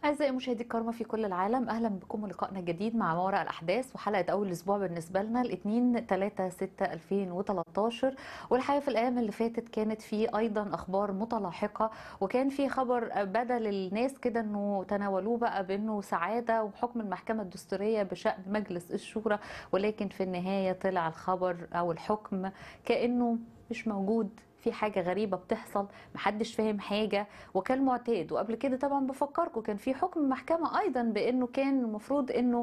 أعزائي مشاهدي الكرام في كل العالم، أهلا بكم ولقائنا الجديد مع ما وراء الأحداث وحلقة أول أسبوع بالنسبة لنا الاثنين 3/6/2013. والحقيقة في الأيام اللي فاتت كانت في أيضا أخبار متلاحقة، وكان في خبر بدل الناس كده أنه تناولوه بقى بأنه سعادة وحكم المحكمة الدستورية بشأن مجلس الشورى، ولكن في النهاية طلع الخبر أو الحكم كأنه مش موجود، في حاجة غريبة بتحصل، محدش فاهم حاجة وكان معتاد. وقبل كده طبعا بفكركم كان في حكم محكمة أيضا بأنه كان المفروض أنه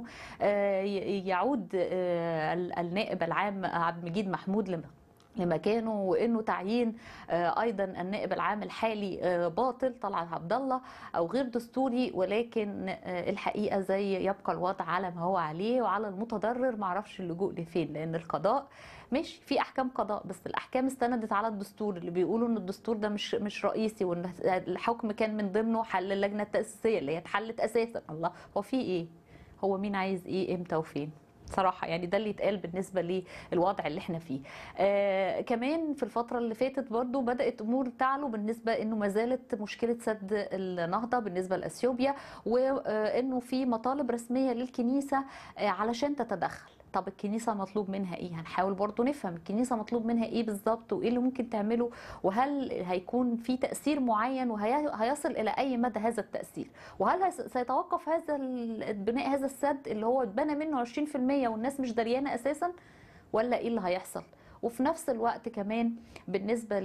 يعود النائب العام عبد المجيد محمود لمكانه، وانه تعيين ايضا النائب العام الحالي باطل طلعت عبد الله او غير دستوري. ولكن الحقيقه زي يبقى الوضع على ما هو عليه، وعلى المتضرر معرفش اللجوء لفين، لان القضاء مش في احكام قضاء، بس الاحكام استندت على الدستور اللي بيقولوا ان الدستور ده مش رئيسي، وان الحكم كان من ضمنه حل اللجنه التاسيسيه اللي هي اتحلت اساسا. الله، هو في ايه؟ هو مين عايز ايه امتى وفين؟ صراحة يعني ده اللي يتقال بالنسبة للوضع اللي احنا فيه. كمان في الفترة اللي فاتت برضو بدأت أمور تعلو بالنسبة أنه ما زالت مشكلة سد النهضة بالنسبة لأثيوبيا، وأنه في مطالب رسمية للكنيسة علشان تتدخل. طب الكنيسة مطلوب منها ايه؟ هنحاول برضو نفهم الكنيسة مطلوب منها ايه بالظبط، وايه اللي ممكن تعمله، وهل هيكون في تأثير معين، وهيصل الى اي مدى هذا التأثير، وهل سيتوقف هذا بناء هذا السد اللي هو اتبنى منه 20% والناس مش دريانة اساسا، ولا ايه اللي هيحصل؟ وفي نفس الوقت كمان بالنسبة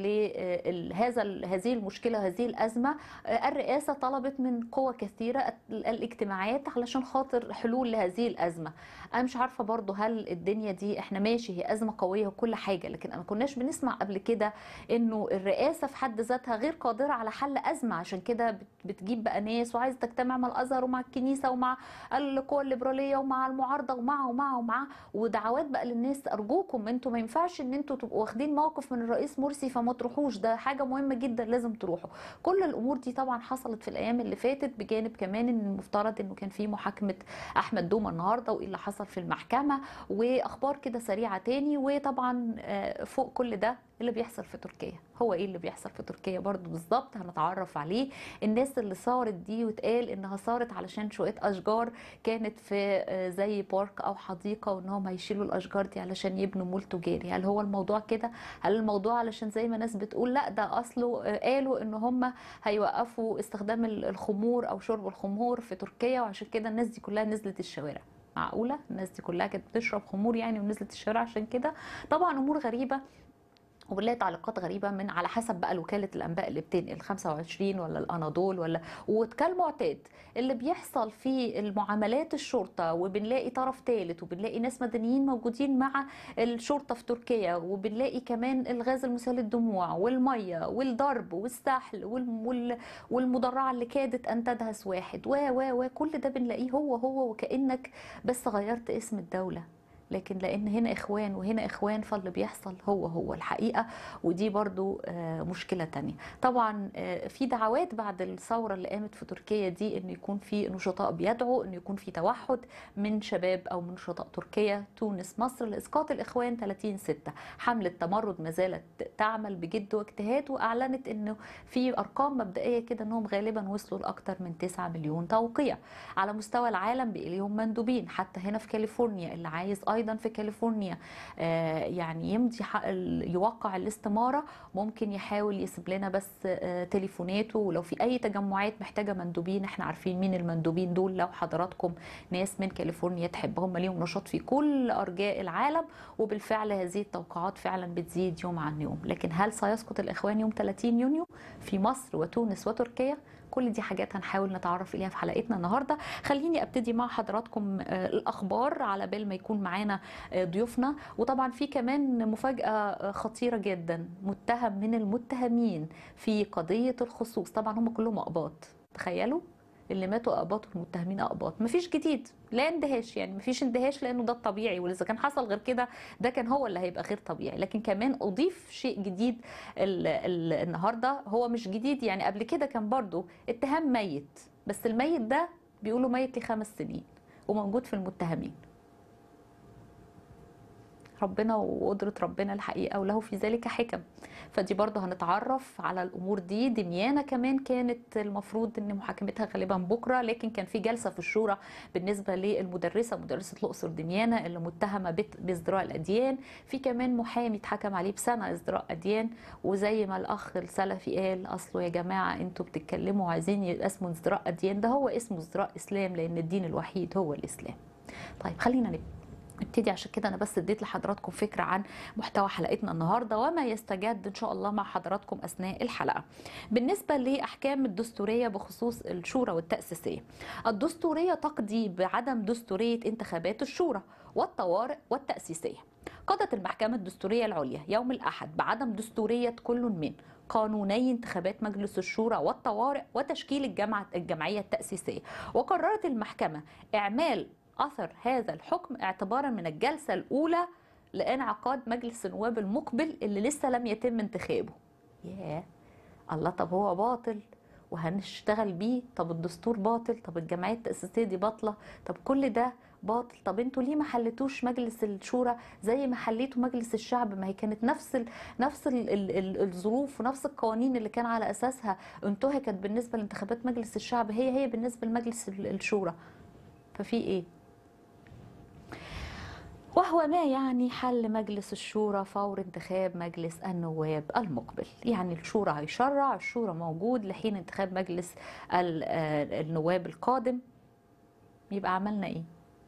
هذه المشكلة هذه الأزمة، الرئاسة طلبت من قوى كثيرة الاجتماعات علشان خاطر حلول لهذه الأزمة. أنا مش عارفة برضو هل الدنيا دي احنا ماشي هي أزمة قوية وكل حاجة، لكن ما كناش بنسمع قبل كده إنه الرئاسة في حد ذاتها غير قادرة على حل أزمة، عشان كده بتجيب بقى ناس وعايزة تجتمع مع الأزهر ومع الكنيسة ومع القوى الليبرالية ومع المعارضة ومع ودعوات بقى للناس أرجوكم انتوا ما ينفعش ان انتوا تبقوا واخدين موقف من الرئيس مرسي فما تروحوش، ده حاجه مهمه جدا لازم تروحوا. كل الامور دي طبعا حصلت في الايام اللي فاتت، بجانب كمان ان المفترض انه كان في محاكمه احمد دومه النهارده وايه اللي حصل في المحكمه، واخبار كده سريعه تاني. وطبعا فوق كل ده اللي بيحصل في تركيا، هو ايه اللي بيحصل في تركيا برضو بالظبط هنتعرف عليه. الناس اللي صارت دي واتقال انها صارت علشان شويه اشجار كانت في زي بارك او حديقه، وانهم هيشيلوا الاشجار دي علشان يبنوا مول تجاري، هل هو الموضوع كده؟ هل الموضوع علشان زي ما ناس بتقول لا ده اصله قالوا ان هم هيوقفوا استخدام الخمور او شرب الخمور في تركيا، وعشان كده الناس دي كلها نزلت الشوارع؟ معقوله الناس دي كلها كانت بتشرب خمور يعني ونزلت الشارع عشان كده؟ طبعا امور غريبه وبنلاقي تعليقات غريبه من على حسب بقى وكاله الانباء اللي بتنقل 25 ولا الاناضول ولا، وكالمعتاد اللي بيحصل في المعاملات الشرطه، وبنلاقي طرف ثالث، وبنلاقي ناس مدنيين موجودين مع الشرطه في تركيا، وبنلاقي كمان الغاز المسيل للدموع والميه والضرب والسحل والمدرعه اللي كادت ان تدهس واحد وكل ده بنلاقيه هو وكانك بس غيرت اسم الدوله، لكن لان هنا اخوان وهنا اخوان فاللي بيحصل هو الحقيقه. ودي برضو مشكله تانية. طبعا في دعوات بعد الثوره اللي قامت في تركيا دي ان يكون في نشطاء بيدعوا ان يكون في توحد من شباب او من نشطاء تركيا، تونس، مصر لاسقاط الاخوان 30/6. حمله تمرد ما زالت تعمل بجد واجتهاد، واعلنت انه في ارقام مبدئيه كده انهم غالبا وصلوا لاكثر من 9 مليون توقيع على مستوى العالم، بقى لهم مندوبين حتى هنا في كاليفورنيا. اللي عايز ايضا في كاليفورنيا يعني يمضي يوقع الاستماره، ممكن يحاول يسيب لنا بس تليفوناته، ولو في اي تجمعات محتاجه مندوبين احنا عارفين مين المندوبين دول، لو حضراتكم ناس من كاليفورنيا تحبهم ليهم نشاط في كل ارجاء العالم. وبالفعل هذه التوقعات فعلا بتزيد يوم عن يوم. لكن هل سيسقط الاخوان يوم 30 يونيو في مصر وتونس وتركيا؟ كل دي حاجات هنحاول نتعرف إليها في حلقتنا النهاردة. خليني أبتدي مع حضراتكم الأخبار على بال ما يكون معانا ضيوفنا. وطبعا في كمان مفاجأة خطيرة جدا، متهم من المتهمين في قضية الخصوص، طبعا هم كلهم أقباط، تخيلوا اللي ماتوا اقباط والمتهمين اقباط. مفيش جديد، لا اندهاش، يعني مفيش اندهاش لانه ده الطبيعي، واذا كان حصل غير كده ده كان هو اللي هيبقى غير طبيعي. لكن كمان اضيف شيء جديد النهارده، هو مش جديد يعني، قبل كده كان برضو اتهام ميت، بس الميت ده بيقولوا ميت ل5 سنين وموجود في المتهمين. ربنا وقدرة ربنا الحقيقة، وله في ذلك حكم. فدي برضه هنتعرف على الأمور دي. دميانة كمان كانت المفروض إن محاكمتها غالبا بكرة، لكن كان في جلسة في الشورى بالنسبة للمدرسة، مدرسة الأقصر دميانة اللي متهمة بازدراء الأديان. في كمان محامي اتحكم عليه بسنة ازدراء أديان. وزي ما الأخ السلفي قال، أصله يا جماعة أنتوا بتتكلموا عايزين يبقى اسمه ازدراء أديان، ده هو اسمه ازدراء إسلام، لأن الدين الوحيد هو الإسلام. طيب خلينا نبتدي. عشان كده انا بس اديت لحضراتكم فكره عن محتوى حلقتنا النهارده وما يستجد ان شاء الله مع حضراتكم اثناء الحلقه. بالنسبه لاحكام الدستوريه بخصوص الشورى والتاسيسيه، الدستوريه تقضي بعدم دستوريه انتخابات الشورى والطوارئ والتاسيسيه. قضت المحكمه الدستوريه العليا يوم الاحد بعدم دستوريه كل من قانوني انتخابات مجلس الشورى والطوارئ وتشكيل الجمعيه التاسيسيه. وقررت المحكمه اعمال أثر هذا الحكم اعتبارا من الجلسة الأولى لانعقاد مجلس النواب المقبل اللي لسه لم يتم انتخابه. ياه الله، طب هو باطل وهنشتغل بيه؟ طب الدستور باطل؟ طب الجمعية التأسيسية دي باطلة؟ طب كل ده باطل؟ طب انتوا ليه ما حلتوش مجلس الشورى زي ما حليتوا مجلس الشعب؟ ما هي كانت نفس الظروف ونفس القوانين اللي كان على أساسها انتهكت بالنسبة لانتخابات مجلس الشعب هي بالنسبة لمجلس الشورى. ففي ايه؟ وهو ما يعني حل مجلس الشورى فور انتخاب مجلس النواب المقبل. يعني الشورى هيشرع، الشورى موجود لحين انتخاب مجلس النواب القادم. يبقى عملنا ايه؟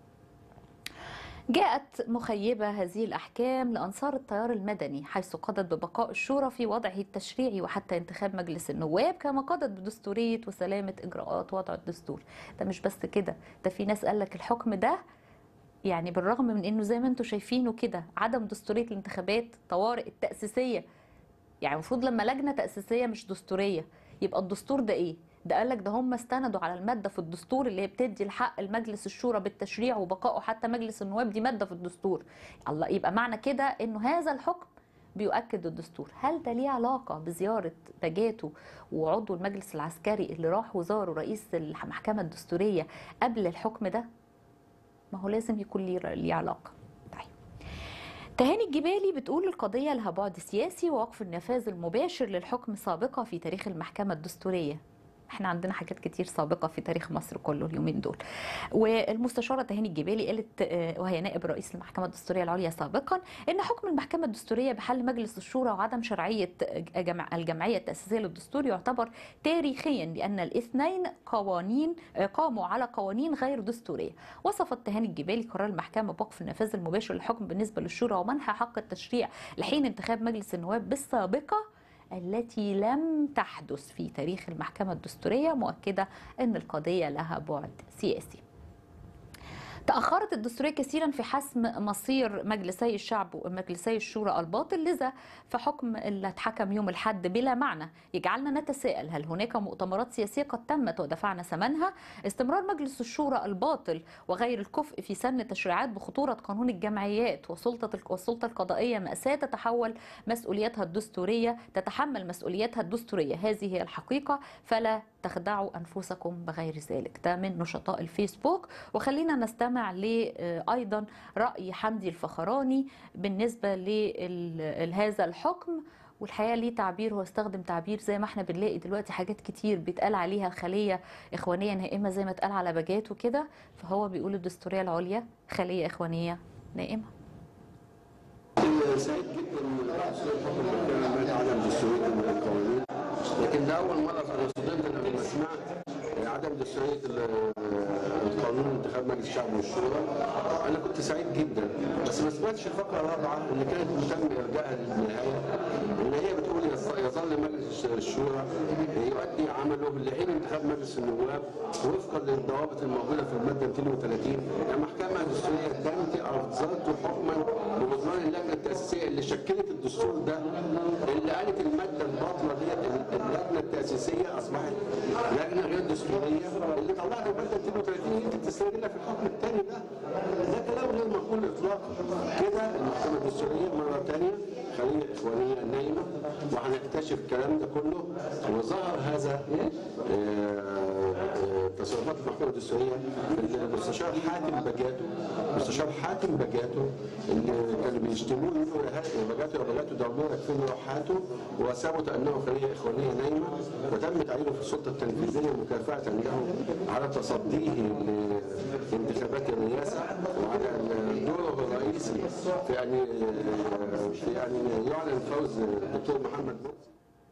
جاءت مخيبة هذه الأحكام لأنصار التيار المدني، حيث قضت ببقاء الشورى في وضعه التشريعي وحتى انتخاب مجلس النواب، كما قضت بدستورية وسلامة إجراءات وضع الدستور. ده مش بس كده، ده في ناس قالك الحكم ده يعني بالرغم من انه زي ما انتم شايفينه كده عدم دستوريه الانتخابات طوارئ التاسيسيه، يعني المفروض لما لجنه تاسيسيه مش دستوريه يبقى الدستور ده ايه؟ ده قال لك ده هم استندوا على الماده في الدستور اللي هي بتدي الحق لمجلس الشورى بالتشريع وبقائه حتى مجلس النواب، دي ماده في الدستور. الله، يبقى معنى كده انه هذا الحكم بيؤكد الدستور. هل ده ليه علاقه بزياره باجاتو وعضو المجلس العسكري اللي راح وزاره رئيس المحكمه الدستوريه قبل الحكم ده؟ ما هو لازم يكون ليه علاقة. طيب، تهاني الجبالي بتقول القضية لها بعد سياسي ووقف النفاذ المباشر للحكم سابقة في تاريخ المحكمة الدستورية. احنا عندنا حاجات كتير سابقة في تاريخ مصر كله اليومين دول. والمستشارة تهاني الجبالي قالت، وهي نائب رئيس المحكمة الدستورية العليا سابقا، ان حكم المحكمة الدستورية بحل مجلس الشورى وعدم شرعية الجمعية التأسيسية للدستور يعتبر تاريخيا، لان الاثنين قاموا على قوانين غير دستورية. وصفت تهاني الجبالي قرار المحكمة بوقف النفاذ المباشر للحكم بالنسبة للشورى ومنح حق التشريع لحين انتخاب مجلس النواب بالسابقة التي لم تحدث في تاريخ المحكمة الدستورية، مؤكدة أن القضية لها بعد سياسي. تأخرت الدستورية كثيرا في حسم مصير مجلسي الشعب ومجلسي الشورى الباطل، لذا فحكم اللي اتحكم يوم الأحد بلا معنى يجعلنا نتساءل هل هناك مؤتمرات سياسية قد تمت ودفعنا ثمنها؟ استمرار مجلس الشورى الباطل وغير الكفء في سن تشريعات بخطورة قانون الجمعيات والسلطة القضائية مأساة تتحمل مسؤوليتها الدستورية. هذه هي الحقيقة، فلا تخدعوا أنفسكم بغير ذلك. ده من نشطاء الفيسبوك. وخلينا نستمع أيضا رأي حمدي الفخراني بالنسبة لهذا الحكم. والحقيقة ليه تعبير، هو استخدم تعبير زي ما احنا بنلاقي دلوقتي حاجات كتير بيتقال عليها خلية إخوانية نائمة زي ما اتقال على باجاتو كده، فهو بيقول الدستورية العليا خلية إخوانية نائمة. سعيد جدا من عدم دستورية القوانين، لكن ده أول مرة صدمت لما سمعت عدم دستورية القانون انتخاب مجلس الشعب والشورى. أنا كنت سعيد جدا، بس ما سمعتش الفقرة الرابعة اللي كانت مهتم إرجاءها للنهاية، اللي هي بتقول يظل مجلس الشورى يؤدي عمله لحين انتخاب مجلس النواب وفقا للضوابط الموجودة في المادة 230. المحكمة الدستورية دامت أصدرت حكما ببطلان اللجنة التأسيسية اللي شكلت الدستور ده، اللي قالت المادة الباطلة ديت اللجنة التأسيسية أصبحت لجنة غير دستورية، اللي طلعت المادة 230 يمكن تستغلها في الحكم الثاني ده. ده كلام غير مقبول إطلاقا. كده المحكمة الدستورية مرة ثانية خليه اخوانيه نايمه، وهنكتشف الكلام ده كله. وظهر هذا تصرفات المحكمه الدستوريه. المستشار حاتم بجاتو اللي كانوا بيشتموه يقولوا يا بجاتو ضربونا فين روحاته، وثبت انه خليه اخوانيه نايمه، وتم تعيينه في السلطه التنفيذيه مكافاه له على تصديه لانتخابات الرئاسه، وعلى دوره الرئيسي في ان يعلن فوز الدكتور محمد مرسي.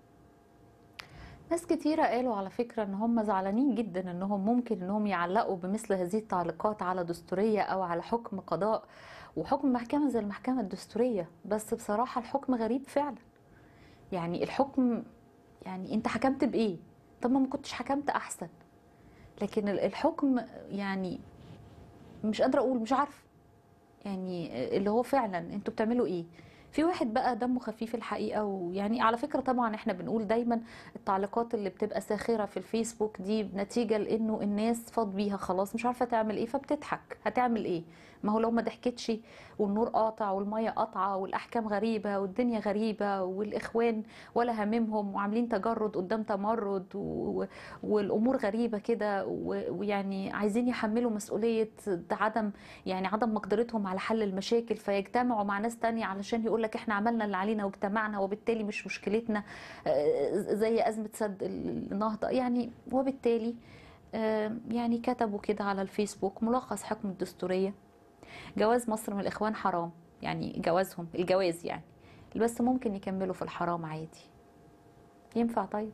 ناس كتيرة قالوا على فكرة ان هم زعلانين جدا انهم ممكن انهم يعلقوا بمثل هذه التعليقات على دستورية او على حكم قضاء وحكم محكمة زي المحكمة الدستورية. بس بصراحة الحكم غريب فعلا. يعني الحكم، يعني انت حكمت بايه؟ طب ما كنتش حكمت احسن؟ لكن الحكم يعني مش قادرة اقول، مش عارفة يعني اللي هو فعلا انتوا بتعملوا ايه؟ في واحد بقى دمه خفيف الحقيقة، ويعني على فكرة طبعا احنا بنقول دايما التعليقات اللي بتبقى ساخرة في الفيسبوك دي نتيجة لانه الناس فاض بيها خلاص مش عارفة تعمل ايه فبتضحك. هتعمل ايه؟ ما هو لو ما ضحكتش والنور قاطع والمية قاطعة والاحكام غريبة والدنيا غريبة والاخوان ولا هممهم وعاملين تجرد قدام تمرد والامور غريبة كده، ويعني عايزين يحملوا مسؤولية عدم مقدرتهم على حل المشاكل، فيجتمعوا مع ناس تانية علشان يقول لك احنا عملنا اللي علينا واجتمعنا وبالتالي مش مشكلتنا زي أزمة سد النهضة يعني. وبالتالي يعني كتبوا كده على الفيسبوك ملخص حكم الدستورية: جواز مصر من الإخوان حرام. يعني جوازهم الجواز يعني، بس ممكن يكملوا في الحرام عادي. ينفع؟ طيب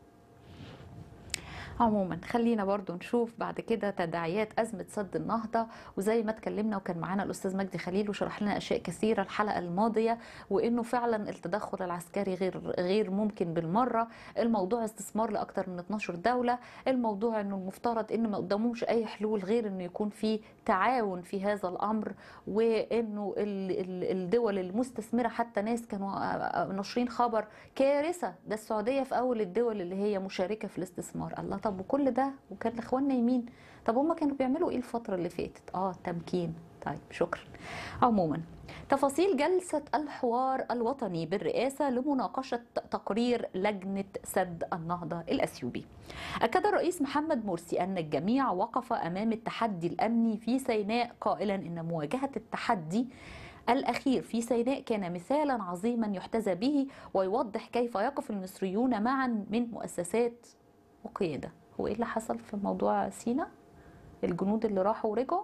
عموما خلينا برضو نشوف بعد كده تداعيات أزمة سد النهضة. وزي ما اتكلمنا وكان معانا الأستاذ مجدي خليل وشرح لنا أشياء كثيرة الحلقة الماضية، وإنه فعلا التدخل العسكري غير ممكن بالمرة. الموضوع استثمار لأكثر من 12 دولة. الموضوع إنه المفترض إنه ما قداموش أي حلول غير إنه يكون في تعاون في هذا الأمر، وإنه الدول المستثمرة حتى ناس كانوا ناشرين خبر كارثة ده السعودية في أول الدول اللي هي مشاركة في الاستثمار. الله، طب وكل ده وكان الاخوان نايمين؟ طب هم كانوا بيعملوا ايه الفتره اللي فاتت؟ تمكين. طيب شكرا. عموما تفاصيل جلسه الحوار الوطني بالرئاسه لمناقشه تقرير لجنه سد النهضه الاثيوبي. اكد الرئيس محمد مرسي ان الجميع وقف امام التحدي الامني في سيناء، قائلا ان مواجهه التحدي الأخير في سيناء كان مثالا عظيما يحتذى به، ويوضح كيف يقف المصريون معا من مؤسسات وقيادة. هو ايه اللي حصل في موضوع سيناء؟ الجنود اللي راحوا ورجعوا؟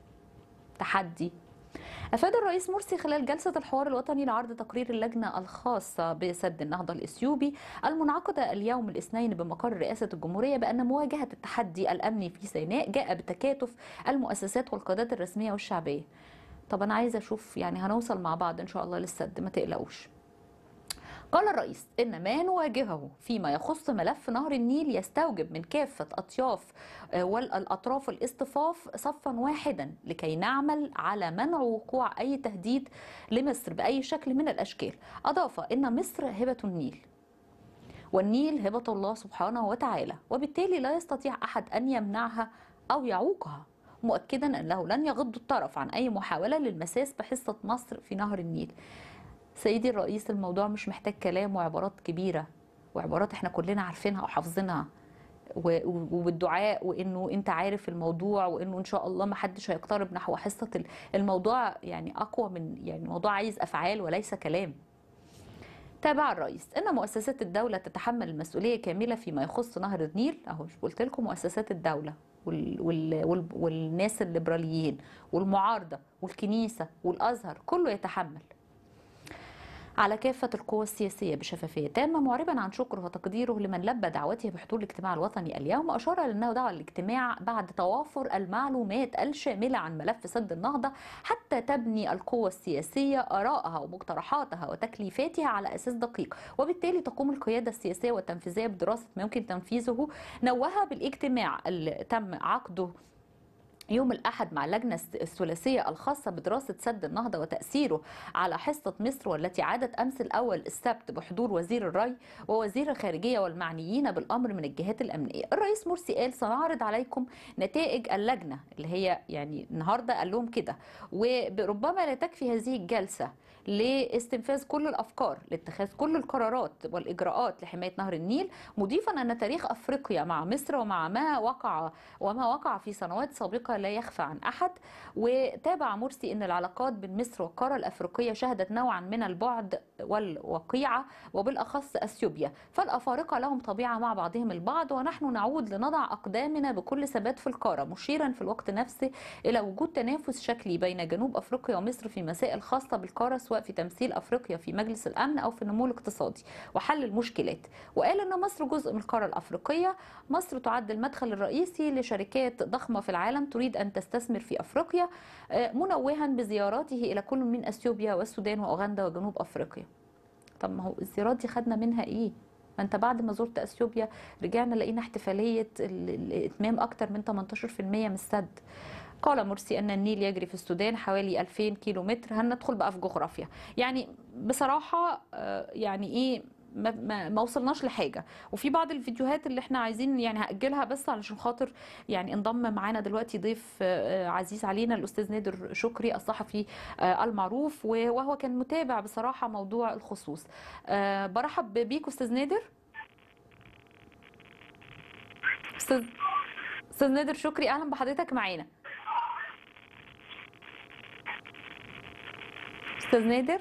تحدي. أفاد الرئيس مرسي خلال جلسة الحوار الوطني لعرض تقرير اللجنة الخاصة بسد النهضة الإثيوبي المنعقدة اليوم الاثنين بمقر رئاسة الجمهورية بأن مواجهة التحدي الأمني في سيناء جاء بتكاتف المؤسسات والقيادات الرسمية والشعبية. طب أنا عايزة أشوف يعني هنوصل مع بعض إن شاء الله للسد، ما تقلقوش. قال الرئيس إن ما نواجهه فيما يخص ملف نهر النيل يستوجب من كافة أطياف والأطراف الاصطفاف صفا واحدا لكي نعمل على منع وقوع أي تهديد لمصر بأي شكل من الأشكال. أضاف إن مصر هبة النيل، والنيل هبة الله سبحانه وتعالى، وبالتالي لا يستطيع أحد أن يمنعها أو يعوقها، مؤكدا أنه لن يغض الطرف عن أي محاولة للمساس بحصة مصر في نهر النيل. سيدي الرئيس، الموضوع مش محتاج كلام وعبارات كبيرة وعبارات احنا كلنا عارفينها وحافظينها، وبالدعاء وانه انت عارف الموضوع وانه ان شاء الله ما حدش هيقترب نحو حصة الموضوع. يعني اقوى من يعني الموضوع عايز افعال وليس كلام. تابع الرئيس ان مؤسسات الدولة تتحمل المسؤولية كاملة فيما يخص نهر النيل. اهو مش قلت لكم مؤسسات الدولة والناس الليبراليين والمعارضة والكنيسة والازهر كله يتحمل على كافة القوى السياسية بشفافية تامة، معربا عن شكره وتقديره لمن لبى دعوته بحضور الاجتماع الوطني اليوم. أشار لأنه دعا الاجتماع بعد توافر المعلومات الشاملة عن ملف سد النهضة حتى تبني القوى السياسية آرائها ومقترحاتها وتكليفاتها على أساس دقيق، وبالتالي تقوم القيادة السياسية والتنفيذية بدراسة ما يمكن تنفيذه. نوه بالاجتماع اللي تم عقده يوم الأحد مع اللجنة الثلاثية الخاصة بدراسة سد النهضة وتأثيره على حصة مصر، والتي عادت أمس الأول السبت بحضور وزير الري ووزير الخارجية والمعنيين بالأمر من الجهات الأمنية. الرئيس مرسي قال سنعرض عليكم نتائج اللجنة اللي هي يعني النهاردة قال لهم كده، وربما لا تكفي هذه الجلسة لاستنفاذ كل الأفكار، لاتخاذ كل القرارات والإجراءات لحماية نهر النيل، مضيفا أن تاريخ أفريقيا مع مصر وما وقع في سنوات سابقة لا يخفى عن أحد. وتابع مرسي أن العلاقات بين مصر والقارة الأفريقية شهدت نوعا من البعد والوقيعة، وبالأخص أثيوبيا، فالأفارقة لهم طبيعة مع بعضهم البعض، ونحن نعود لنضع أقدامنا بكل ثبات في القارة، مشيرا في الوقت نفسه إلى وجود تنافس شكلي بين جنوب أفريقيا ومصر في مسائل خاصة بالقارة، سواء في تمثيل أفريقيا في مجلس الأمن أو في النمو الاقتصادي وحل المشكلات. وقال أن مصر جزء من القارة الأفريقية، مصر تعد المدخل الرئيسي لشركات ضخمة في العالم تريد أن تستثمر في أفريقيا، منوها بزياراته إلى كل من أثيوبيا والسودان وأوغندا وجنوب أفريقيا. طب ما هو الزيارات دي خدنا منها إيه؟ ما انت بعد ما زرت اثيوبيا رجعنا لقينا احتفاليه الاتمام اكتر من 18% من السد. قال مرسي ان النيل يجري في السودان حوالي 2000 كيلو متر. هندخل بقى في جغرافيا، يعني بصراحه يعني ايه ما وصلناش لحاجه. وفي بعض الفيديوهات اللي احنا عايزين يعني هاجلها بس علشان خاطر يعني انضم معانا دلوقتي ضيف عزيز علينا الاستاذ نادر شكري الصحفي المعروف، وهو كان متابع بصراحه موضوع الخصوص. برحب بيك استاذ نادر. استاذ نادر شكري، اهلا بحضرتك معانا. استاذ نادر.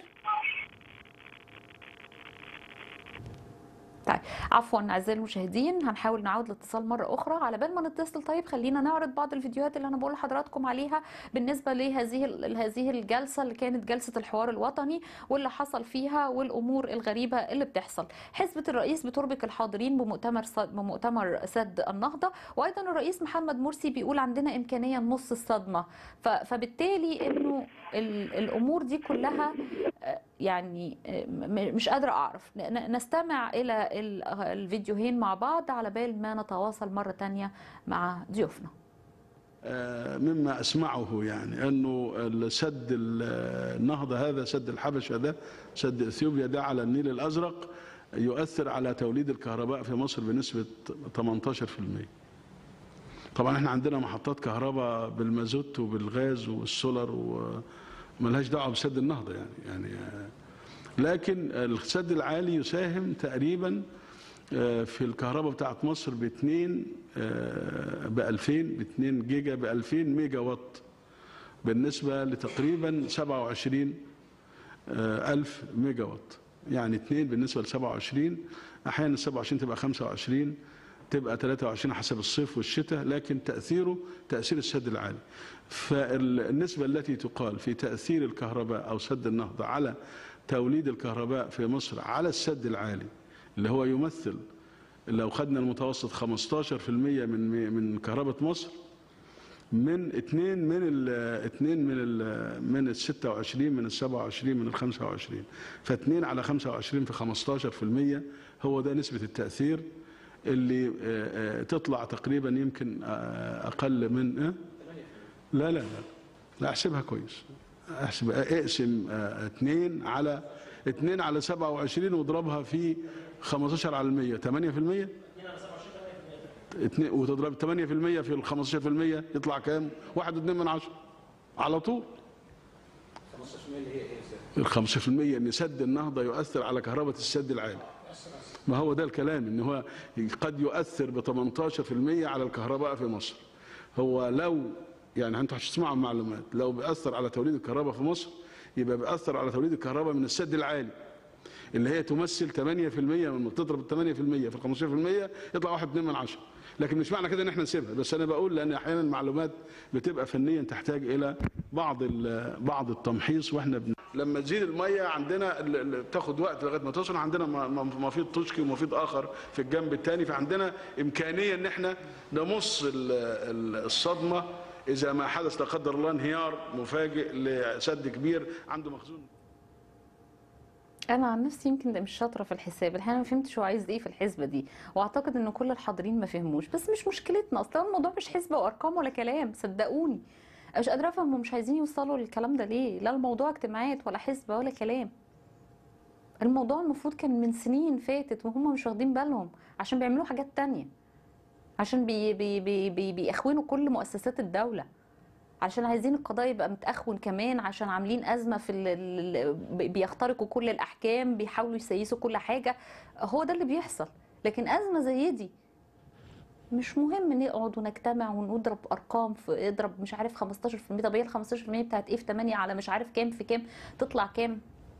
طيب عفوا اعزائي المشاهدين، هنحاول نعود الاتصال مره اخرى. على بال ما نتصل طيب خلينا نعرض بعض الفيديوهات اللي انا بقول لحضراتكم عليها بالنسبه لهذه الجلسه اللي كانت جلسه الحوار الوطني واللي حصل فيها والامور الغريبه اللي بتحصل. حزبه الرئيس بتربك الحاضرين بمؤتمر سد النهضه، وايضا الرئيس محمد مرسي بيقول عندنا امكانيه نص الصدمه. فبالتالي انه الامور دي كلها يعني مش قادرة أعرف. نستمع إلى الفيديوهين مع بعض على بال ما نتواصل مرة تانية مع ضيوفنا. مما أسمعه يعني أنه سد النهضة هذا، سد الحبشة ده، سد إثيوبيا ده على النيل الأزرق يؤثر على توليد الكهرباء في مصر بنسبة 18%. طبعا احنا عندنا محطات كهرباء بالمازوت وبالغاز والسولر وملهاش دعوه بسد النهضه يعني لكن السد العالي يساهم تقريبا في الكهرباء بتاعت مصر ب 2 جيجا ب 2000 ميجا وات بالنسبه لتقريبا 27,000 ميجا وات. يعني 2 بالنسبه ل 27، احيانا 27 تبقى 25 تبقى 23 حسب الصيف والشتاء، لكن تأثيره تأثير السد العالي. فالنسبة التي تقال في تأثير الكهرباء أو سد النهضة على توليد الكهرباء في مصر على السد العالي اللي هو يمثل، لو خدنا المتوسط 15% من كهرباء مصر، من 2 من ال 26 من ال 27 من ال 25، ف2 على 25 في 15%، هو ده نسبة التأثير اللي تطلع تقريبا يمكن اقل من لا احسبها كويس. اقسم 2 على 27 واضربها في 15 على 100، 8%. وتضرب 8% في ال 15% يطلع كام؟ 1.2 على طول. 15% اللي هي ايه؟ ال 15% ان سد النهضة يؤثر على كهرباء السد العالي. ما هو ده الكلام، ان هو قد يؤثر ب 18% على الكهرباء في مصر. هو لو يعني انتوا هتسمعوا المعلومات، لو بيأثر على توليد الكهرباء في مصر يبقى بيأثر على توليد الكهرباء من السد العالي اللي هي تمثل 8%، من تضرب 8% في 15% يطلع 1.2. لكن مش معنى كده ان احنا نسيبها، بس انا بقول لان احيانا المعلومات بتبقى فنيا تحتاج الى بعض التمحيص. واحنا لما تزيد الميه عندنا بتاخد وقت لغايه ما توصل، عندنا مفيض طشكي ومفيض اخر في الجنب الثاني، فعندنا امكانيه ان احنا نمص الصدمه اذا ما حدث لا قدر الله انهيار مفاجئ لسد كبير عنده مخزون. انا عن نفسي يمكن مش شاطره في الحساب، الحقيقه ما فهمتش هو عايز ايه في الحسبه دي، واعتقد ان كل الحاضرين ما فهموش، بس مش مشكلتنا اصلا. الموضوع مش حسبه وارقام ولا كلام، صدقوني. مش قادره افهم هم مش عايزين يوصلوا للكلام ده ليه. لا الموضوع اجتماعات ولا حسبه ولا كلام. الموضوع المفروض كان من سنين فاتت وهم مش واخدين بالهم، عشان بيعملوا حاجات تانية، عشان بيخونوا كل مؤسسات الدوله، علشان عايزين القضاء يبقى متأخون كمان، عشان عاملين أزمة في بيخترقوا كل الأحكام، بيحاولوا يسيسوا كل حاجة. هو ده اللي بيحصل. لكن أزمة زي دي مش مهم نقعد ونجتمع ونضرب ارقام، في اضرب مش عارف 15%، طب هي ال 15% بتاعت ايه في 8 على مش عارف كام في كام تطلع كام؟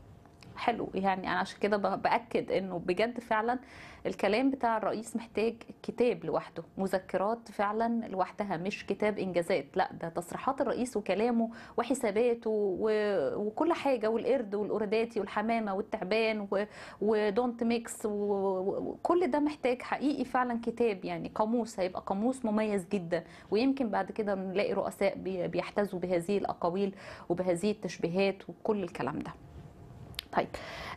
حلو يعني. انا عشان كده باكد انه بجد فعلا الكلام بتاع الرئيس محتاج كتاب لوحده، مذكرات فعلا لوحدها، مش كتاب انجازات. لا، ده تصريحات الرئيس وكلامه وحساباته وكل حاجه، والقرد والقرداتي والحمامه والتعبان ودونت ميكس وكل ده محتاج حقيقي فعلا كتاب، يعني قاموس، هيبقى قاموس مميز جدا. ويمكن بعد كده نلاقي رؤساء بيحتذوا بهذه الاقاويل وبهذه التشبيهات وكل الكلام ده. طيب،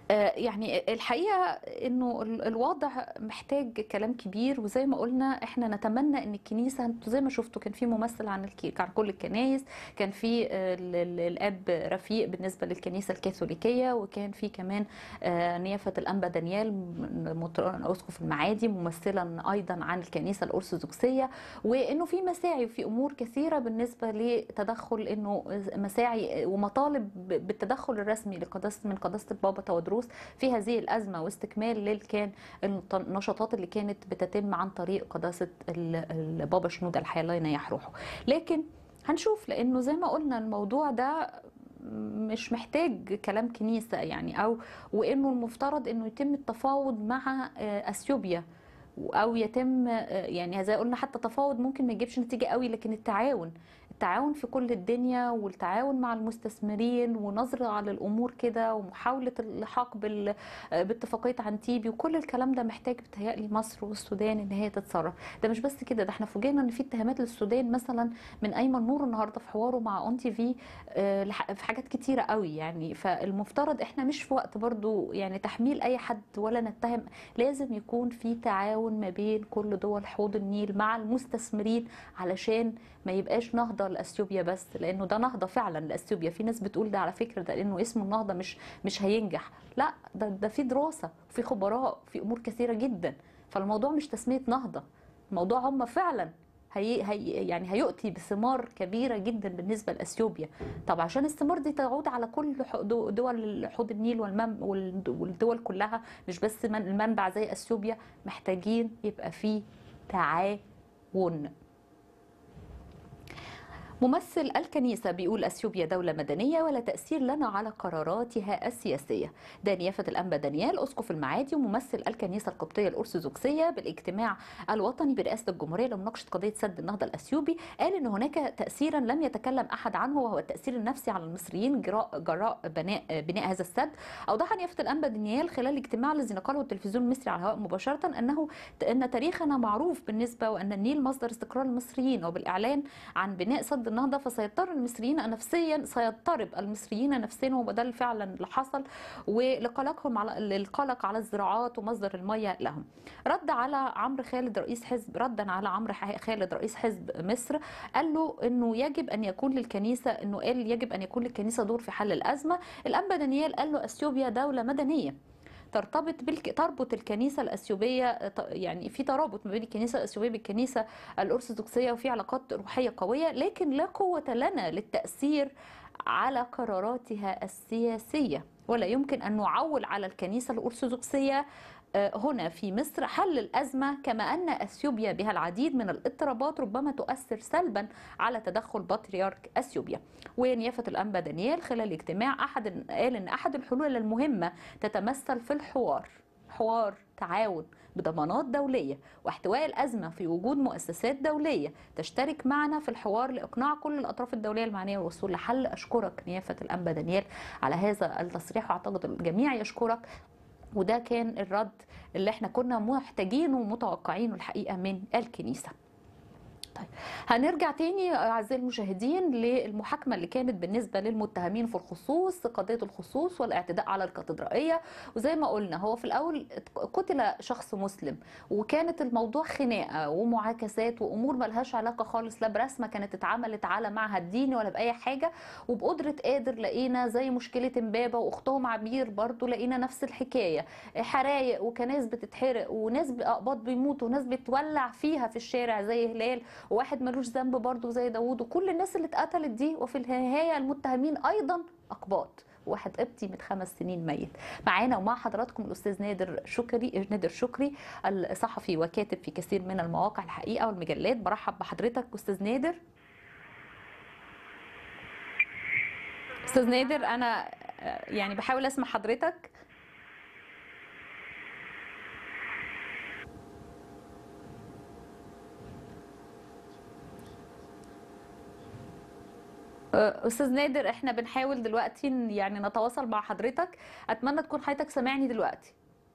يعني الحقيقة انه الوضع محتاج كلام كبير، وزي ما قلنا احنا نتمنى ان الكنيسة، انتوا زي ما شفتوا كان في ممثل عن كل الكنائس، كان في الاب رفيق بالنسبة للكنيسة الكاثوليكية، وكان في كمان نيافة الانبا دانيال اسقف المعادي ممثلا ايضا عن الكنيسة الارثوذكسية، وانه في مساعي وفي امور كثيرة بالنسبة لتدخل، انه مساعي ومطالب بالتدخل الرسمي من قداسة البابا تودروس في هذه الأزمة، واستكمال النشاطات اللي كانت بتتم عن طريق قداسة البابا شنودة الحياة الله ينيح روحه. لكن هنشوف، لأنه زي ما قلنا الموضوع ده مش محتاج كلام كنيسة يعني، وإنه المفترض إنه يتم التفاوض مع أثيوبيا، او يتم يعني زي قلنا حتى تفاوض ممكن ما يجيبش نتيجه قوي، لكن التعاون في كل الدنيا، والتعاون مع المستثمرين ونظره على الامور كده، ومحاوله اللحاق باتفاقيه عنتيبي وكل الكلام ده محتاج بتهيألي مصر والسودان ان هي تتصرف. ده مش بس كده، ده احنا فوجئنا ان في اتهامات للسودان مثلا من ايمن نور النهارده في حواره مع اون تي في في حاجات كتيره قوي يعني. فالمفترض احنا مش في وقت برضو يعني تحميل اي حد ولا نتهم، لازم يكون في تعاون ما بين كل دول حوض النيل مع المستثمرين، علشان ما يبقاش نهضه لاثيوبيا بس، لانه ده نهضه فعلا لاثيوبيا. في ناس بتقول ده على فكره ده لانه اسمه النهضه مش هينجح، لا، ده في دراسه، في خبراء، في امور كثيره جدا. فالموضوع مش تسميه نهضه، الموضوع هم فعلا يعني هيؤتي بثمار كبيره جدا بالنسبه لاثيوبيا. طب عشان الثمار دي تعود على كل دول حوض النيل والدول كلها، مش بس المنبع زي اثيوبيا، محتاجين يبقى فيه تعاون. ممثل الكنيسة بيقول أثيوبيا دولة مدنية ولا تأثير لنا على قراراتها السياسية. ده نيافة الأنبا دانيال أسقف المعادي وممثل الكنيسة القبطية الأرثوذكسية بالاجتماع الوطني برئاسة الجمهورية لمناقشة قضية سد النهضة الأثيوبي، قال إن هناك تأثيرا لم يتكلم أحد عنه، وهو التأثير النفسي على المصريين جراء بناء هذا السد. أوضح نيافة الأنبا دانيال خلال الاجتماع الذي نقله التلفزيون المصري على الهواء مباشرة أن تاريخنا معروف بالنسبة، وأن النيل مصدر استقرار المصريين، وبالإعلان عن بناء سد النهضه فسيضطرب المصريين نفسيا، وده فعلا اللي حصل، ولقلقهم على القلق على الزراعات ومصدر الميه لهم. ردا على عمرو خالد رئيس حزب مصر، قال له انه يجب ان يكون للكنيسه دور في حل الازمه. الانبا دانيال قال له اثيوبيا دوله مدنيه تربط الكنيسه الاثيوبيه، يعني في ترابط ما بين الكنيسه الاثيوبيه بالكنيسه الارثوذكسيه، وفي علاقات روحيه قويه، لكن لا قوه لنا للتاثير على قراراتها السياسيه، ولا يمكن ان نعول على الكنيسه الارثوذكسيه هنا في مصر حل الأزمة، كما أن أثيوبيا بها العديد من الاضطرابات ربما تؤثر سلبا على تدخل بطريرك أثيوبيا. ونيافة الأنبا دانيال خلال الاجتماع قال أن أحد الحلول المهمة تتمثل في حوار تعاون بضمانات دولية واحتواء الأزمة في وجود مؤسسات دولية تشترك معنا في الحوار لإقناع كل الأطراف الدولية المعنية والوصول لحل. أشكرك نيافة الأنبا دانيال على هذا التصريح، وأعتقد الجميع يشكرك، وده كان الرد اللي احنا كنا محتاجينه ومتوقعينه الحقيقة من الكنيسة. طيب، هنرجع تاني أعزائي المشاهدين للمحاكمة اللي كانت بالنسبة للمتهمين في الخصوص، قضية الخصوص والاعتداء على الكاتدرائية. وزي ما قلنا هو في الأول قتل شخص مسلم، وكانت الموضوع خناقة ومعاكسات وأمور ملهاش علاقة خالص لا برسمة كانت اتعملت على معهد ديني ولا بأي حاجة. وبقدرة قادر لقينا زي مشكلة امبابة وأختهم عبير برضو لقينا نفس الحكاية، حرايق وكناس بتتحرق وناس أقباط بيموتوا وناس بتولع فيها في الشارع زي هلال وواحد ملوش ذنب برضه زي داوود، وكل الناس اللي اتقتلت دي وفي النهايه المتهمين ايضا اقباط، واحد قبطي من 5 سنين ميت. معانا ومع حضراتكم الاستاذ نادر شكري الصحفي وكاتب في كثير من المواقع الحقيقه والمجلات. برحب بحضرتك استاذ نادر. استاذ نادر انا يعني بحاول اسمع حضرتك. استاذ نادر احنا بنحاول دلوقتي يعني نتواصل مع حضرتك، اتمنى تكون حضرتك سامعني دلوقتي.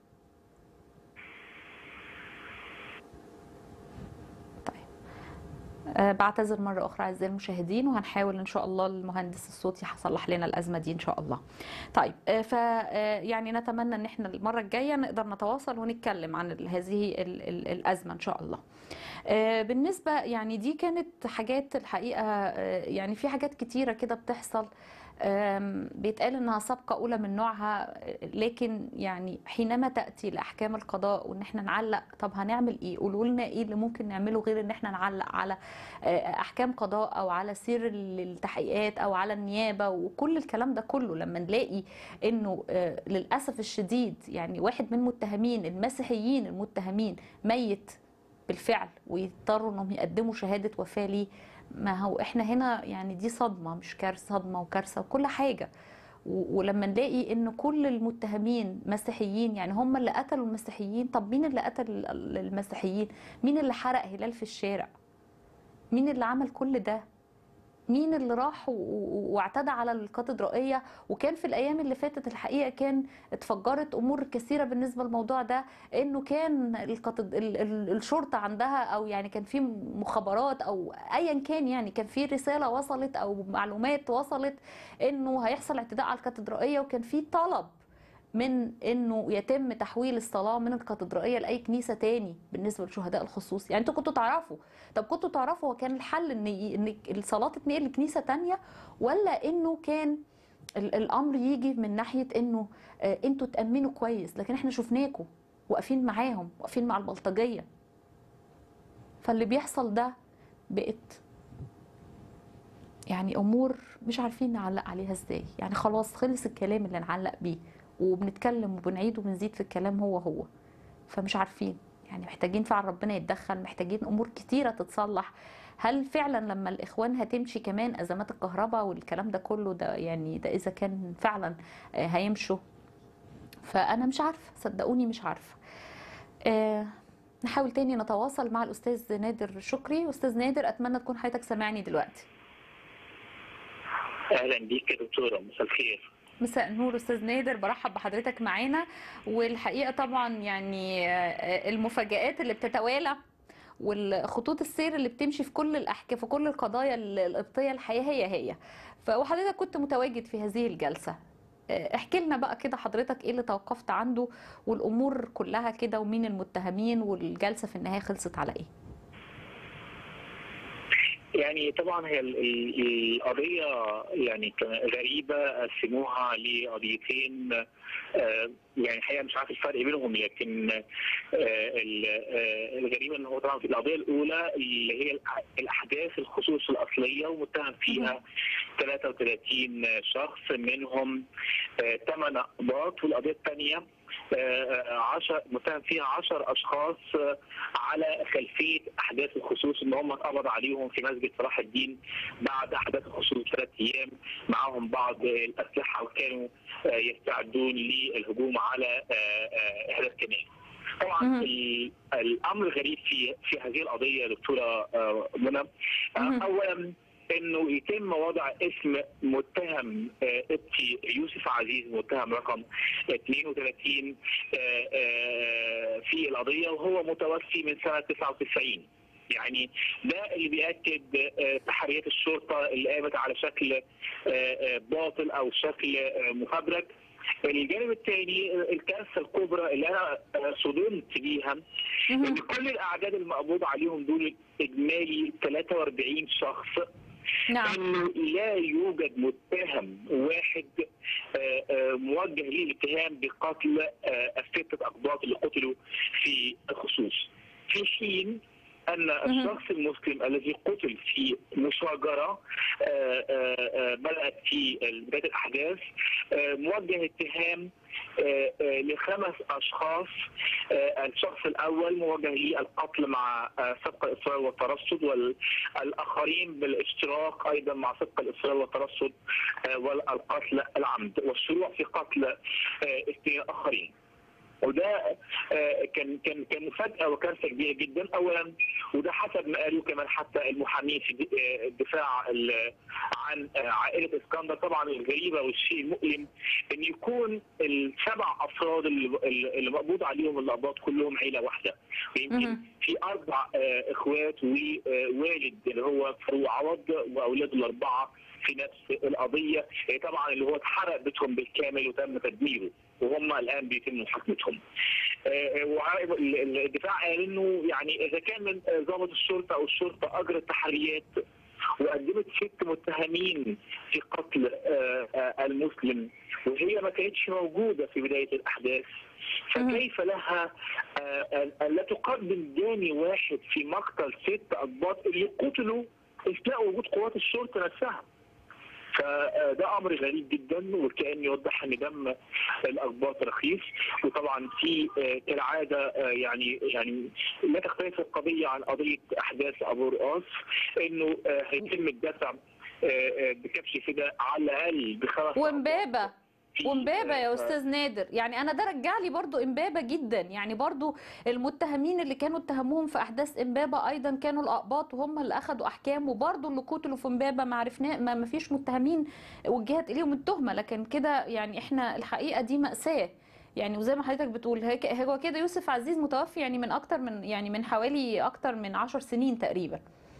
بعتذر مرة أخرى أعزائي المشاهدين، وهنحاول إن شاء الله المهندس الصوتي هيصلح لنا الأزمة دي إن شاء الله. طيب يعني نتمنى إن احنا المرة الجاية نقدر نتواصل ونتكلم عن هذه الأزمة إن شاء الله. بالنسبة يعني دي كانت حاجات الحقيقة، يعني في حاجات كتيرة كده بتحصل بيتقال انها سابقة اولى من نوعها، لكن يعني حينما تأتي لأحكام القضاء وان احنا نعلق، طب هنعمل ايه؟ قولوا لنا ايه اللي ممكن نعمله غير ان احنا نعلق على احكام قضاء او على سير التحقيقات او على النيابة وكل الكلام ده كله. لما نلاقي انه للأسف الشديد يعني واحد من المتهمين المسيحيين المتهمين ميت بالفعل ويضطروا انهم يقدموا شهادة وفاة ليه، ما هو احنا هنا يعني دي صدمة مش كارثة، صدمة وكارثة وكل حاجة. ولما نلاقي ان كل المتهمين مسيحيين، يعني هم اللي قتلوا المسيحيين، طب مين اللي قتل المسيحيين؟ مين اللي حرق هلال في الشارع؟ مين اللي عمل كل ده؟ مين اللي راح واعتدى على الكاتدرائية؟ وكان في الأيام اللي فاتت الحقيقة كان اتفجرت أمور كثيرة بالنسبة للموضوع ده، إنه كان الشرطة عندها أو يعني كان في مخابرات أو أيا كان، يعني كان في رسالة وصلت أو معلومات وصلت إنه هيحصل اعتداء على الكاتدرائية، وكان في طلب من انه يتم تحويل الصلاه من الكاتدرائيه لاي كنيسه تاني بالنسبه لشهداء الخصوص. يعني انتوا كنتوا تعرفوا، طب كنتوا تعرفوا هو كان الحل ان الصلاه تتنقل لكنيسه تانيه، ولا انه كان الامر يجي من ناحيه انه انتوا تامنوا كويس، لكن احنا شفناكم واقفين معاهم، واقفين مع البلطجيه. فاللي بيحصل ده بقت يعني امور مش عارفين نعلق عليها ازاي. يعني خلاص خلص الكلام اللي نعلق بيه، وبنتكلم وبنعيد وبنزيد في الكلام هو فمش عارفين، يعني محتاجين فعلا ربنا يتدخل، محتاجين امور كتيره تتصلح. هل فعلا لما الاخوان هتمشي كمان ازمات الكهرباء والكلام ده كله ده، يعني ده اذا كان فعلا هيمشوا؟ فانا مش عارفه، صدقوني مش عارفه. نحاول تاني نتواصل مع الاستاذ نادر شكري. استاذ نادر اتمنى تكون حضرتك سامعني دلوقتي. اهلا بيك يا دكتوره، مساء الخير. مساء النور استاذ نادر، برحب بحضرتك معانا. والحقيقه طبعا يعني المفاجآت اللي بتتوالى والخطوط السير اللي بتمشي في في كل القضايا القبطيه الحقيقه هي وحضرتك كنت متواجد في هذه الجلسه. احكي لنا بقى كده حضرتك ايه اللي توقفت عنده والامور كلها كده، ومين المتهمين، والجلسه في النهايه خلصت على ايه؟ يعني طبعا هي القضيه يعني غريبه، قسموها لقضيتين. يعني الحقيقه مش عارف الفرق بينهم، لكن الغريبه ان هو طبعا في القضيه الاولى اللي هي الاحداث الخصوص الاصليه، ومتهم فيها 33 شخص منهم 8 اقباط، والقضيه الثانيه متهم فيها 10 اشخاص على خلفيه احداث الخصوص، ان هم اتقبض عليهم في مسجد صلاح الدين بعد احداث الخصوص ب3 ايام، معاهم بعض الاسلحه وكانوا يستعدون للهجوم على احدى الكنائس. طبعا الامر الغريب في هذه القضيه دكتوره منى، اولا انه يتم وضع اسم متهم قبطي يوسف عزيز، متهم رقم 32 في القضيه، وهو متوفي من سنه 99. يعني ده اللي بيأكد تحريات الشرطه اللي قامت على شكل باطل او شكل مفبرك. الجانب الثاني الكارثه الكبرى اللي انا صدمت بيها، ان كل الاعداد المقبوض عليهم دول اجمالي 43 شخص، نعم، انه لا يوجد متهم واحد موجه ليه الاتهام بقتل الستة اقباط اللي قتلوا في الخصوص، في حين أن الشخص المسلم الذي قتل في مشاجرة بدأت في بداية الأحداث موجه اتهام ل5 أشخاص. الشخص الأول موجه للقتل مع سبق الإصرار والترصد، والآخرين بالاشتراك أيضا مع سبق الإصرار والترصد والقتل العمد والشروع في قتل 2 آخرين. وده كان مفاجأة وكارثة كبيرة جدا أولا، وده حسب ما قالوا كمان حتى المحامين في الدفاع عن عائلة اسكندر. طبعا الغريبة والشيء المؤلم ان يكون ال7 أفراد اللي مقبوض عليهم الأقباط كلهم عيلة واحدة، ويمكن في 4 إخوات ووالد اللي هو فاروق عوض وأولاده ال4 في نفس القضية، طبعا اللي هو اتحرق بيتهم بالكامل وتم تدميره وهم الان بيتم محاكمتهم. الدفاع قال انه يعني اذا كان ضابط الشرطه او الشرطه اجرت تحريات وقدمت 6 متهمين في قتل المسلم وهي ما كانتش موجوده في بدايه الاحداث، فكيف لها لا تقدم جاني واحد في مقتل 6 أقباط اللي قتلوا اثناء وجود قوات الشرطه نفسها؟ فده امر غريب جدا، وكأن يوضح ان دم الاقباط رخيص. وطبعا في كالعاده يعني لا تختلف القضيه عن قضيه احداث ابو رقاص، انه هيتم الدفع بكبش فداء على الاقل ب5 وامبابة يا استاذ نادر. يعني انا ده رجع لي برضو امبابة جدا، يعني برضو المتهمين اللي كانوا اتهموهم في احداث امبابة ايضا كانوا الاقباط وهم اللي اخذوا احكام، وبرضو اللي قتلوا في امبابة ما عرفنا ما فيش متهمين وجهت اليهم التهمة. لكن كده يعني احنا الحقيقة دي مأساة. يعني وزي ما حضرتك بتقول هو كده يوسف عزيز متوفي يعني من حوالي اكتر من 10 سنين تقريبا.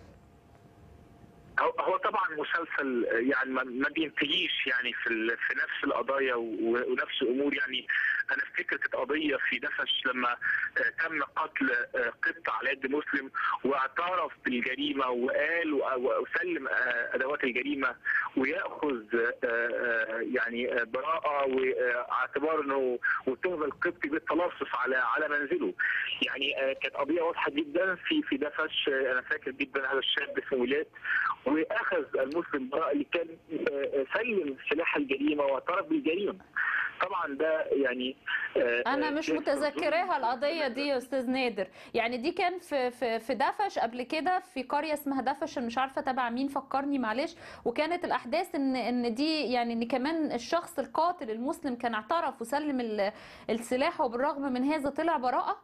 هو طبعا مسلسل يعني ما بينتهيش يعني في نفس القضايا ونفس الامور. يعني انا افتكر كانت قضيه في دفش لما تم قتل قبط على يد مسلم واعترف بالجريمه وقال وسلم ادوات الجريمه وياخذ يعني براءه واعتبار انه واتهم القبطي بالتلصص على منزله. يعني كانت قضيه واضحه جدا في دفش. انا فاكر جدا هذا الشاب اسمه ولاد، واخذ المسلم براءه اللي كان سلم سلاح الجريمه واعترف بالجريمه. طبعا ده يعني انا مش متذكراها القضيه دي يا استاذ نادر. يعني دي كان في دفش قبل كده، في قريه اسمها دفش، مش عارفه تبع مين، فكرني معلش. وكانت الاحداث ان دي يعني ان كمان الشخص القاتل المسلم كان اعترف وسلم السلاح، وبالرغم من هذا طلع براءه.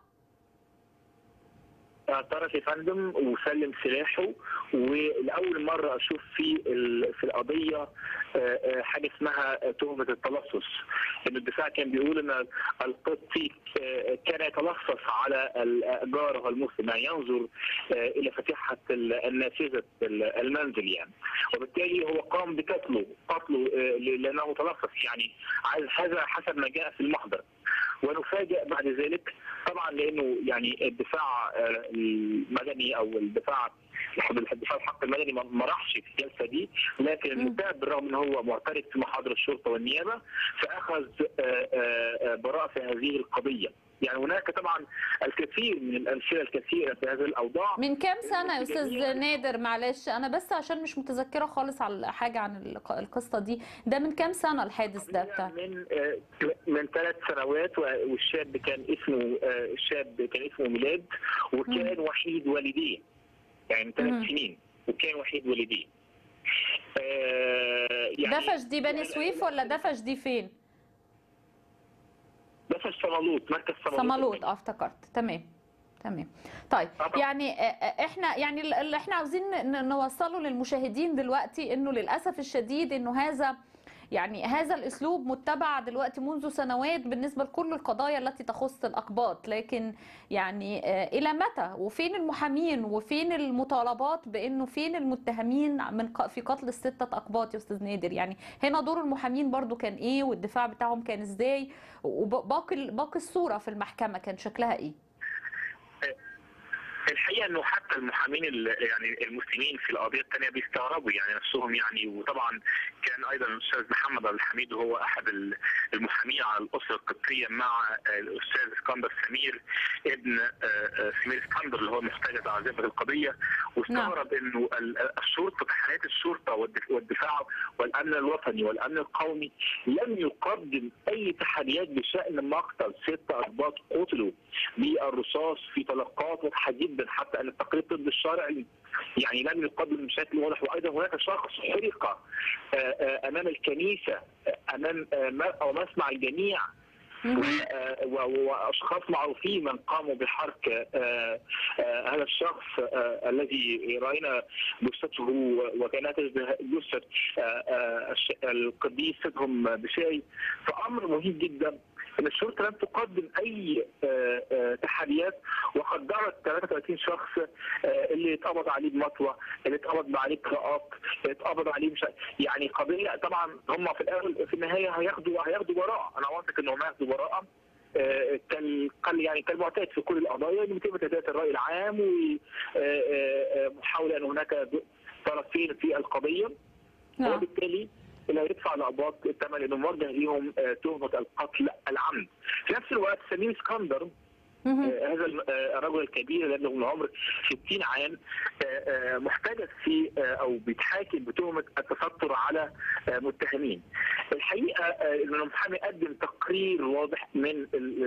اعترف يا فندم وسلم سلاحه. ولاول مره اشوف في القضيه حاجه اسمها تهمه التلصص. ان الدفاع كان بيقول ان القبطي كان يتلصص على جاره المسلم، يعني ينظر الى فتحه النافذه المنزل يعني، وبالتالي هو قام بقتله لانه تلصص. يعني هذا حسب ما جاء في المحضر. ونفاجئ بعد ذلك طبعا لانه يعني الدفاع المدني او الدفاع الحق المدني ما راحش في الجلسه دي، لكن المتهم بالرغم ان هو معترف في محاضر الشرطه والنيابه فاخذ براءه في هذه القضيه. يعني هناك طبعا الكثير من الامثله الكثيره في هذه الاوضاع. من كام سنه يا استاذ نادر؟ معلش انا بس عشان مش متذكره خالص على حاجه عن القصه دي. ده من كام سنه الحادث ده بتاع؟ من 3 سنوات. والشاب كان اسمه ميلاد، وكان وحيد والديه، يعني 3 سنين وكان وحيد والديه. يعني دفش دي بني سويف ولا دفش دي فين؟ دفش صمالوط، مركز صمالوط. افتكرت. تمام. طيب يعني احنا يعني اللي احنا عاوزين نوصله للمشاهدين دلوقتي انه للاسف الشديد انه هذا الاسلوب متبع دلوقتي منذ سنوات بالنسبه لكل القضايا التي تخص الاقباط. لكن يعني الى متى؟ وفين المحامين؟ وفين المطالبات بانه فين المتهمين في قتل ال6 أقباط يا استاذ نادر؟ يعني هنا دور المحامين برضو كان ايه، والدفاع بتاعهم كان ازاي، وباقي الصوره في المحكمه كان شكلها ايه؟ الحقيقه انه حتى المحامين يعني المسلمين في القضيه الثانيه بيستغربوا يعني نفسهم يعني. وطبعا كان ايضا الاستاذ محمد عبد الحميد وهو احد المحامين مع الاسره القبطيه مع الاستاذ اسكندر سمير ابن سمير اسكندر اللي هو محتجز على ذمه القضيه، واستغرب انه الشرطه، تحريات الشرطه والدفاع والامن الوطني والامن القومي لم يقدم اي تحريات بشان مقتل 6 أقباط قتلوا بالرصاص في طلقات واضحه جدا، حتى ان التقرير الطبي الشرعي يعني لم يقدم بشكل واضح. وايضا هناك شخص حرق امام الكنيسه امام او مسمع الجميع، واشخاص معروفين من قاموا بحرق هذا الشخص الذي راينا جثته وكانت تشبه جثه القديس سيدهم بشاي. فامر مهم جدا ان الشرطه لم تقدم اي تحريات، وقدرت 33 شخص اللي اتقبض عليه بمطوه، اللي اتقبض عليه قراءات، اللي اتقبض عليه مش يعني قضيه. طبعا هم في النهايه هياخدوا براءه، انا واثق انهم هياخدوا براءه يعني كالمعتاد في كل القضايا اللي بيتم تهدئه الراي العام ومحاوله ان هناك طرفين في القضيه، وبالتالي اللي هيدفع الأقباط الثمن انه موجه ليهم تهمه القتل العمد. في نفس الوقت سمير اسكندر هذا الرجل الكبير الذي من عمر 60 عام محتجز في او بيتحاكم بتهمه التستر على متهمين. الحقيقه ان المحامي قدم تقرير واضح من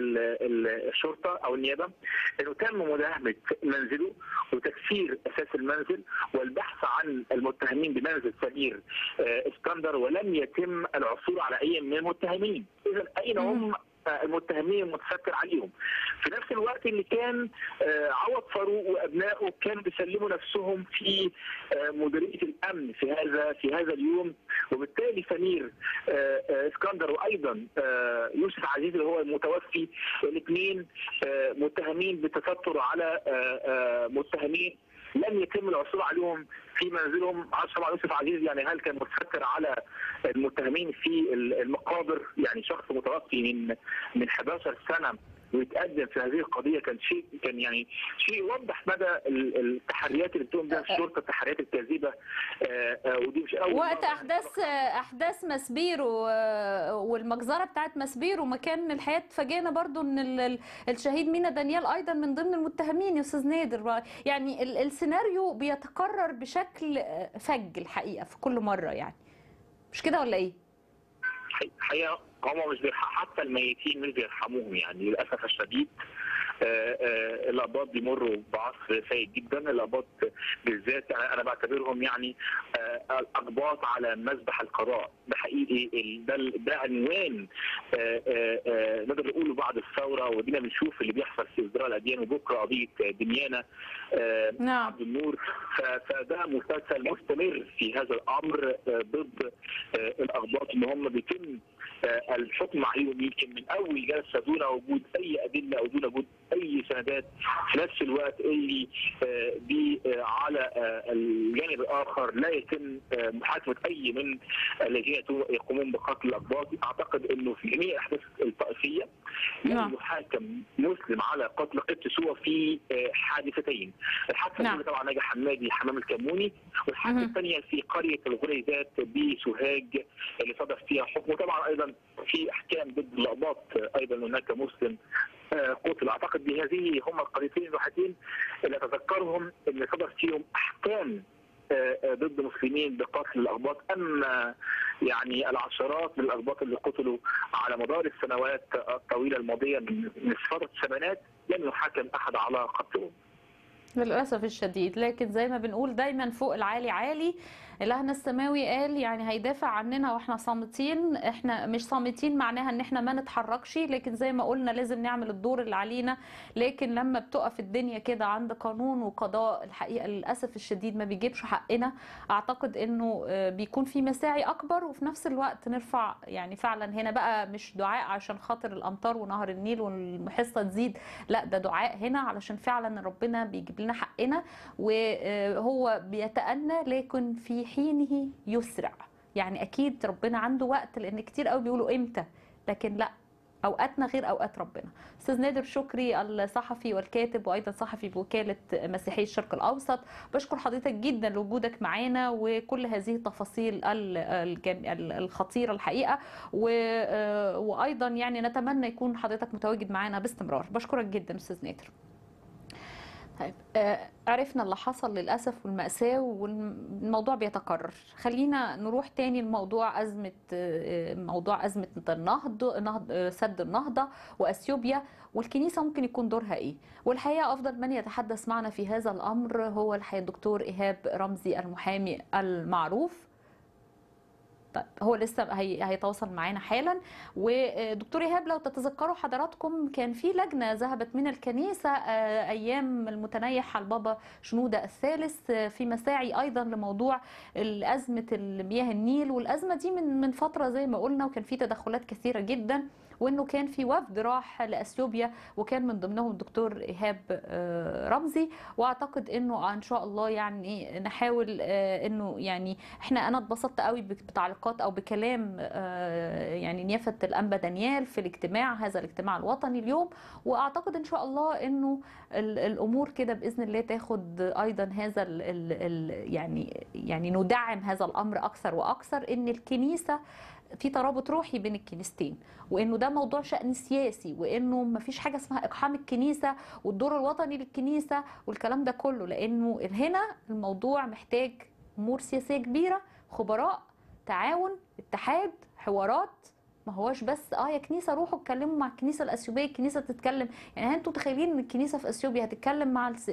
الشرطه او النيابه انه تم مداهمه منزله وتكسير اساس المنزل والبحث عن المتهمين بمنزل سمير اسكندر، ولم يتم العثور على اي من المتهمين. اذا اين هم المتهمين المتستر عليهم؟ في نفس الوقت اللي كان عوض فاروق وابنائه كانوا بيسلموا نفسهم في مديريه الامن في هذا اليوم، وبالتالي سمير اسكندر وايضا يوسف عزيز اللي هو المتوفي، الاثنين متهمين بالتستر على متهمين لم يتم العثور عليهم في منزلهم. عارف طبعا يوسف عزيز يعني هل كان متستر على المتهمين في المقابر؟ يعني شخص متوفي من 11 سنه ويتقدم في هذه القضيه كان شيء يوضح مدى التحريات اللي بتقوم بها الشرطه، التحريات الكاذبه. ودي مش اول وقت احداث مسبيرو والمجزره بتاعت مسبيرو مكان الحياه اتفاجئنا برضو ان الشهيد مينا دانيال ايضا من ضمن المتهمين يا استاذ نادر. يعني السيناريو بيتكرر بشكل فج الحقيقه في كل مره، يعني مش كده ولا ايه؟ حقيقه هم مش حتى الميتين مش بيرحموهم يعني للاسف الشديد. الأقباط بيمروا بعصر سيء جدا. الأقباط بالذات انا بعتبرهم يعني اقباط على مذبح القضاء. ده حقيقي ده عنوان نقدر نقوله بعد الثوره، ودينا بنشوف اللي بيحصل في ازدراء الاديان، وبكره قضيه دميانه عبد النور. فده مسلسل مستمر في هذا الامر ضد الاقباط ان هم بيتم الحكم عليهم يمكن من اول جلسه دون وجود اي ادله او دون وجود اي سندات. في نفس الوقت اللي على الجانب الاخر لا يتم محاكمه اي من الذين يقومون بقتل الاقباط. اعتقد انه في جميع الاحداث الطائفيه لم يحاكم مسلم على قتل قبط سوى في حادثتين. الحادثه الاولى طبعا نجا حمادي حمام الكموني، والحادثه الثانيه في قريه الغريزات بسوهاج اللي صدر فيها حكم. طبعا ايضا في احكام ضد الاقباط، ايضا هناك مسلم قتل. اعتقد بهذه هم القضيتين الوحيدين اللي اتذكرهم ان صدر فيهم احكام ضد مسلمين بقتل الاقباط. اما يعني العشرات من الاقباط اللي قتلوا على مدار السنوات الطويله الماضيه من فتره الثمانينات لم يحاكم احد على قتلهم للأسف الشديد. لكن زي ما بنقول دايما فوق العالي عالي. إلهنا السماوي قال يعني هيدافع عننا واحنا صامتين. احنا مش صامتين معناها ان احنا ما نتحركش، لكن زي ما قلنا لازم نعمل الدور اللي علينا. لكن لما بتقف الدنيا كده عند قانون وقضاء الحقيقة للأسف الشديد ما بيجيبش حقنا. اعتقد انه بيكون في مساعي اكبر، وفي نفس الوقت نرفع يعني فعلا هنا بقى مش دعاء عشان خاطر الامطار ونهر النيل والحصة تزيد، لا ده دعاء هنا علشان فعلا ربنا بيجيب لنا حقنا، وهو بيتأنى لكن في حينه يسرع. يعني اكيد ربنا عنده وقت، لان كتير قوي بيقولوا امتى، لكن لا اوقاتنا غير اوقات ربنا. استاذ نادر شكري الصحفي والكاتب وايضا صحفي بوكاله مسيحي الشرق الاوسط، بشكر حضرتك جدا لوجودك معانا وكل هذه التفاصيل الخطيره الحقيقه، وايضا يعني نتمنى يكون حضرتك متواجد معانا باستمرار. بشكرك جدا استاذ نادر. طيب عرفنا اللي حصل للأسف والمأساة والموضوع بيتكرر. خلينا نروح تاني لموضوع أزمة سد النهضة وأثيوبيا، والكنيسة ممكن يكون دورها إيه. والحقيقة أفضل من يتحدث معنا في هذا الأمر هو الحقيقة الدكتور إيهاب رمزي المحامي المعروف. طيب هو لسه هيتواصل معانا حالا. ودكتور ايهاب، لو تتذكروا حضراتكم كان في لجنه ذهبت من الكنيسه ايام المتنيح البابا شنوده الثالث في مساعي ايضا لموضوع ازمه المياه النيل، والازمه دي من فتره زي ما قلنا، وكان في تدخلات كثيره جدا، وانه كان في وفد راح لاثيوبيا وكان من ضمنهم الدكتور ايهاب رمزي. واعتقد انه ان شاء الله يعني نحاول انه يعني انا اتبسطت قوي بتعليقات او بكلام يعني نيافه الانبا دانيال في هذا الاجتماع الوطني اليوم، واعتقد ان شاء الله انه الامور كده باذن الله تاخد ايضا هذا يعني ندعم هذا الامر اكثر واكثر، ان الكنيسه في ترابط روحي بين الكنيستين، وانه ده موضوع شأن سياسي، وانه ما فيش حاجه اسمها اقحام الكنيسه والدور الوطني للكنيسه والكلام ده كله، لانه هنا الموضوع محتاج امور سياسيه كبيره، خبراء، تعاون، اتحاد، حوارات. ما هوش بس يا كنيسه روحوا اتكلموا مع الكنيسه الاثيوبيه، الكنيسه تتكلم. يعني انتوا متخيلين ان الكنيسه في اثيوبيا هتتكلم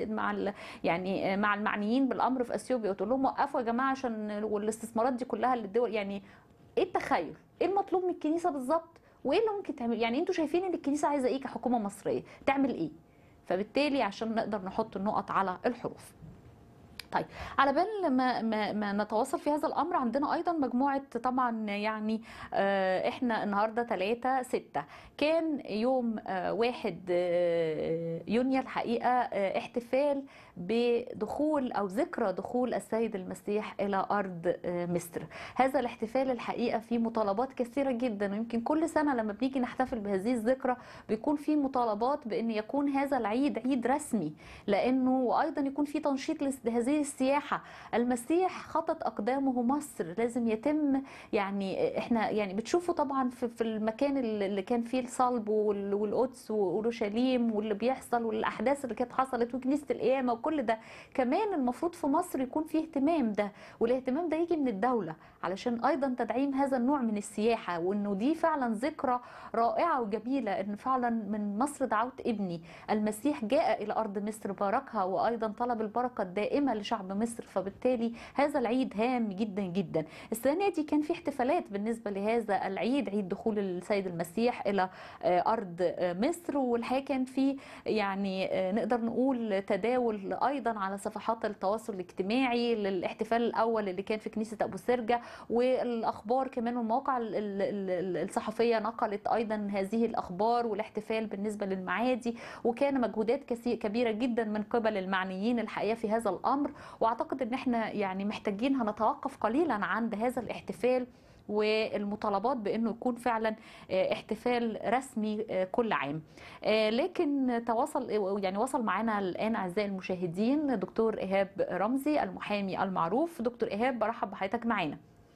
يعني مع المعنيين بالامر في اثيوبيا وتقول لهم وقفوا يا جماعه عشان والاستثمارات دي كلها اللي الدول، يعني ايه التخيل؟ ايه المطلوب من الكنيسه بالظبط؟ وايه اللي ممكن تعمل؟ يعني انتوا شايفين ان الكنيسه عايزه ايه كحكومه مصريه؟ تعمل ايه؟ فبالتالي عشان نقدر نحط النقط على الحروف. طيب على بال ما نتواصل في هذا الامر، عندنا ايضا مجموعه طبعا يعني احنا النهارده 3/6 كان يوم 1 يونيو الحقيقه احتفال بدخول او ذكرى دخول السيد المسيح الى ارض مصر. هذا الاحتفال الحقيقه فيه مطالبات كثيره جدا، ويمكن كل سنه لما بنيجي نحتفل بهذه الذكرى بيكون في مطالبات بان يكون هذا العيد عيد رسمي، لانه وايضا يكون في تنشيط لهذه السياحه. المسيح خطت اقدامه مصر، لازم يتم يعني احنا يعني بتشوفوا طبعا في المكان اللي كان فيه الصلب والقدس واورشليم واللي بيحصل والاحداث اللي كانت حصلت وكنيسه القيامه وكل ده، كمان المفروض في مصر يكون فيه اهتمام ده، والاهتمام ده يجي من الدوله علشان ايضا تدعيم هذا النوع من السياحه، وانه دي فعلا ذكرى رائعه وجميله، ان فعلا من مصر دعوت ابني. المسيح جاء الى ارض مصر باركها، وايضا طلب البركه الدائمه لشعب مصر، فبالتالي هذا العيد هام جدا جدا. السنه دي كان في احتفالات بالنسبه لهذا العيد، عيد دخول السيد المسيح الى ارض مصر، والحقيقه كان في يعني نقدر نقول تداول ايضا على صفحات التواصل الاجتماعي للاحتفال الاول اللي كان في كنيسه ابو سرجه، والاخبار كمان والمواقع الصحفيه نقلت ايضا هذه الاخبار والاحتفال بالنسبه للمعادي، وكان مجهودات كبيره جدا من قبل المعنيين الحقيقه في هذا الامر. واعتقد ان احنا يعني محتاجين هنتوقف قليلا عند هذا الاحتفال والمطالبات بانه يكون فعلا احتفال رسمي كل عام. لكن وصل معنا الان اعزائي المشاهدين دكتور ايهاب رمزي المحامي المعروف. دكتور ايهاب، برحب بحضرتك معانا.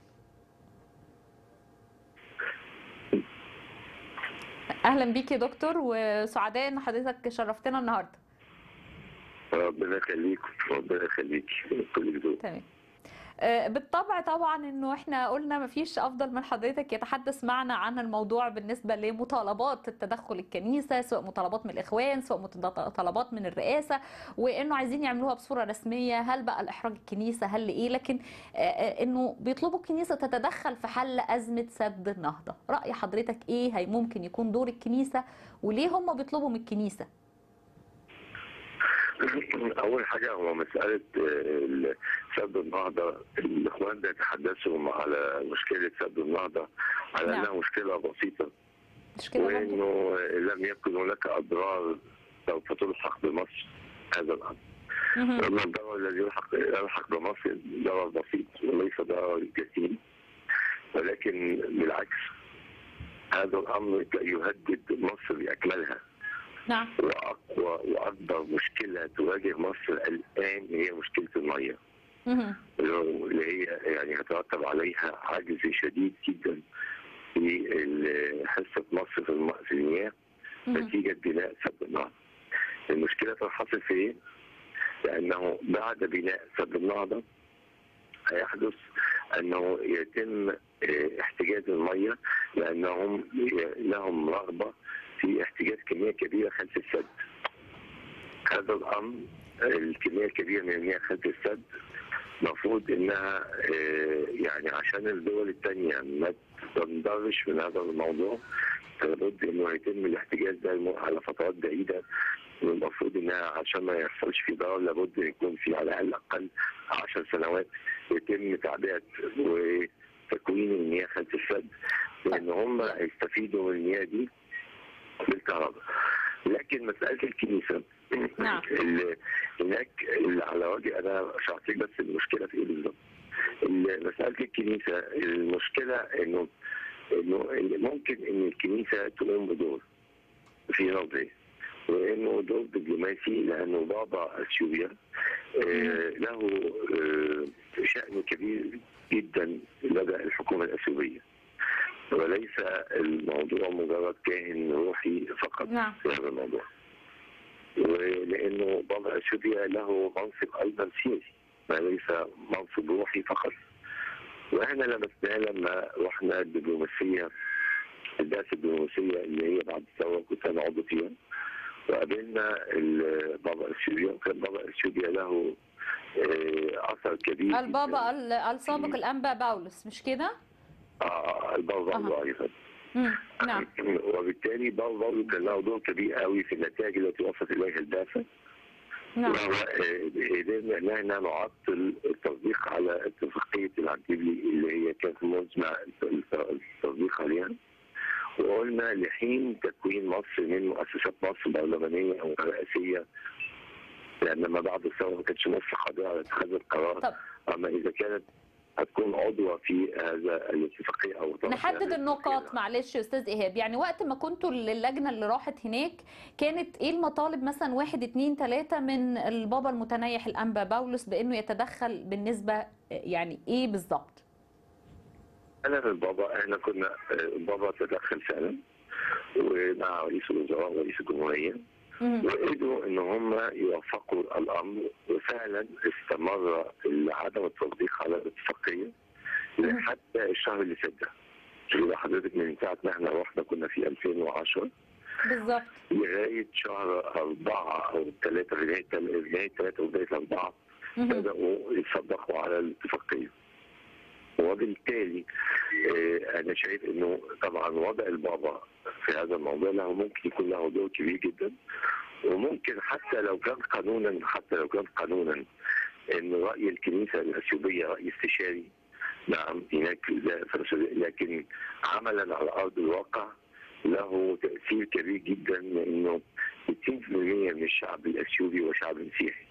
اهلا بيك يا دكتور، وسعداء ان حضرتك شرفتنا النهارده. ربنا يخليك ربنا يخليك كل دول. تمام. بالطبع طبعا انه احنا قلنا مفيش افضل من حضرتك يتحدث معنا عن الموضوع بالنسبه لمطالبات التدخل الكنيسه، سواء مطالبات من الاخوان سواء مطالبات من الرئاسه، وانه عايزين يعملوها بصوره رسميه. هل بقى الاحراج الكنيسه هل ايه؟ لكن انه بيطلبوا الكنيسه تتدخل في حل ازمه سد النهضه. راي حضرتك ايه هي ممكن يكون دور الكنيسه، وليه هم بيطلبوا من الكنيسه؟ اول حاجه هو مساله سد النهضه. الاخوان بيتحدثوا على مشكله سد النهضه على انها مشكله بسيطه، وانه لم يكن هناك اضرار سوف تلحق بمصر هذا الامر. اما الضرر الذي يلحق بمصر ضرر بسيط وليس ضرر كثير، ولكن بالعكس هذا الامر يهدد مصر باكملها. نعم. واقوى واكبر مشكله تواجه مصر الان هي مشكله الميه. اللي هي يعني يترتب عليها عجز شديد جدا في حصه مصر في المياه نتيجه بناء سد النهضه. المشكله تنحصر في ايه؟ لانه بعد بناء سد النهضه هيحدث انه يتم احتجاز الميه، لانهم لهم رغبه في احتجاز كميه كبيره خلف السد. هذا الامر الكميه الكبيره من المياه خلف السد المفروض انها يعني عشان الدول الثانيه ما تنضرش من هذا الموضوع لابد انه يتم الاحتجاز ده على فترات بعيده. المفروض انها عشان ما يحصلش في ضرر لابد يكون في على الاقل 10 سنوات يتم تعبئه وتكوين المياه خلف السد، لان هم هيستفيدوا من المياه دي بالكهرباء. لكن مساله الكنيسه نعم. هناك على وجه انا شرحت لك بس المشكله في ايه بالظبط. مساله الكنيسه المشكله انه ممكن ان الكنيسه تقوم بدور في نظري، وانه دور دبلوماسي، لانه بابا اثيوبيا له شأن كبير جدا لدى الحكومه الاثيوبيه، وليس الموضوع مجرد كاهن روحي فقط. نعم. في هذا الموضوع، ولانه بابا اثيوبيا له منصب ايضا سياسي وليس منصب روحي فقط. واحنا لمسناه لما رحنا الدبلوماسيه، البعثه الدبلوماسيه اللي هي بعد الثوره كنت انا عضو فيها، وقابلنا بابا اثيوبيا، وكان بابا اثيوبيا له اثر كبير. البابا السابق الانبا باولس مش كده؟ البابا ايضا. نعم. وبالتالي بابا كان له دور كبير قوي في النتائج التي وصلت اليها البعثه. نعم. قدرنا ان احنا نعطل التصديق على اتفاقيه العتيبي اللي هي كانت مزمع التصديق عليها، وقلنا لحين تكوين مصر من مؤسسات مصر البرلمانيه او الرئاسيه، لان ما بعد الثوره ما كانتش مصر قادره على اتخاذ القرار. اما اذا كانت هتكون عضوه في هذا الاتفاقيه او نحدد النقاط. معلش يا استاذ ايهاب، يعني وقت ما كنتوا اللجنه اللي راحت هناك كانت ايه المطالب مثلا 1 2 3 من البابا المتنيح الانبا باولس بانه يتدخل بالنسبه يعني ايه بالظبط؟ انا البابا احنا كنا البابا تدخل فعلا ومع رئيس الوزراء ورئيس الجمهوريه، وقدروا ان هم يوفقوا الامر، وفعلا استمر عدم التصديق على الاتفاقيه حتى الشهر اللي فات ده. شوفي حضرتك من ساعه ما احنا رحنا كنا في 2010 بالظبط لغايه شهر 4 او 3 نهايه 3 وبدايه 4 بداوا يصدقوا على الاتفاقيه. وبالتالي انا شايف انه طبعا وضع البابا في هذا الموضوع له ممكن يكون له دور كبير جدا، وممكن حتى لو كان قانونا ان راي الكنيسه الاثيوبيه راي استشاري، نعم هناك لكن عملا على ارض الواقع له تاثير كبير جدا، لانه 60% من الشعب الاثيوبي وشعب مسيحي.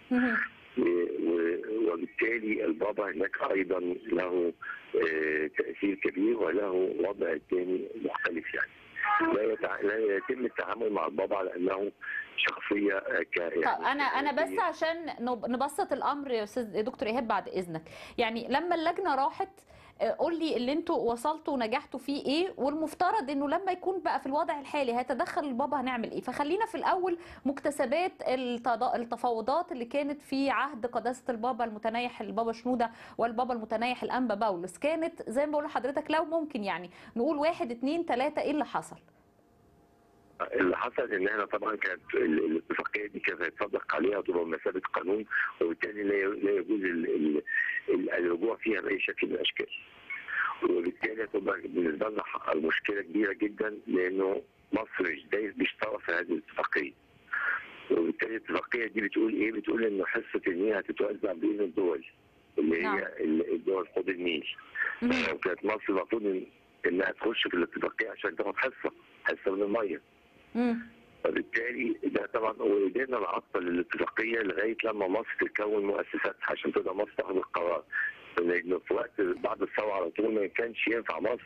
وبالتالي البابا هناك ايضا له تاثير كبير وله وضع ثاني مختلف. يعني لا يتم التعامل مع البابا على انه شخصيه يعني طب انا بس عشان نبسط الامر يا استاذ دكتور ايهاب بعد اذنك، يعني لما اللجنه راحت قول لي اللي انتوا وصلتوا ونجحتوا فيه ايه، والمفترض انه لما يكون بقى في الوضع الحالي هيتدخل البابا هنعمل ايه؟ فخلينا في الاول مكتسبات التفاوضات اللي كانت في عهد قداسه البابا المتنيح البابا شنوده والبابا المتنيح الانبا باولس، كانت زي ما بقول لحضرتك لو ممكن يعني نقول 1 2 3 ايه اللي حصل؟ اللي حصل ان احنا طبعا كانت الاتفاقيه دي كانت هيتصدق عليها وتبقى بمثابه قانون، وبالتالي لا يجوز الرجوع فيها باي شكل من الاشكال. وبالتالي هتبقى بالنسبه لنا مشكله كبيره جدا، لانه مصر مش طرف في هذه الاتفاقيه. وبالتالي الاتفاقيه دي بتقول ايه؟ بتقول انه حصه المياه هتتوزع بين الدول اللي هي الدول حوض النيل. كانت مصر المفروض انها تخش في الاتفاقيه عشان تاخد حصه من الميه. فبالتالي ده طبعا قدرنا نعطل الاتفاقيه لغايه لما مصر تكون مؤسساتها عشان تقدر مصر تاخد القرار. لانه في وقت بعد الثوره على طول ما كانش ينفع مصر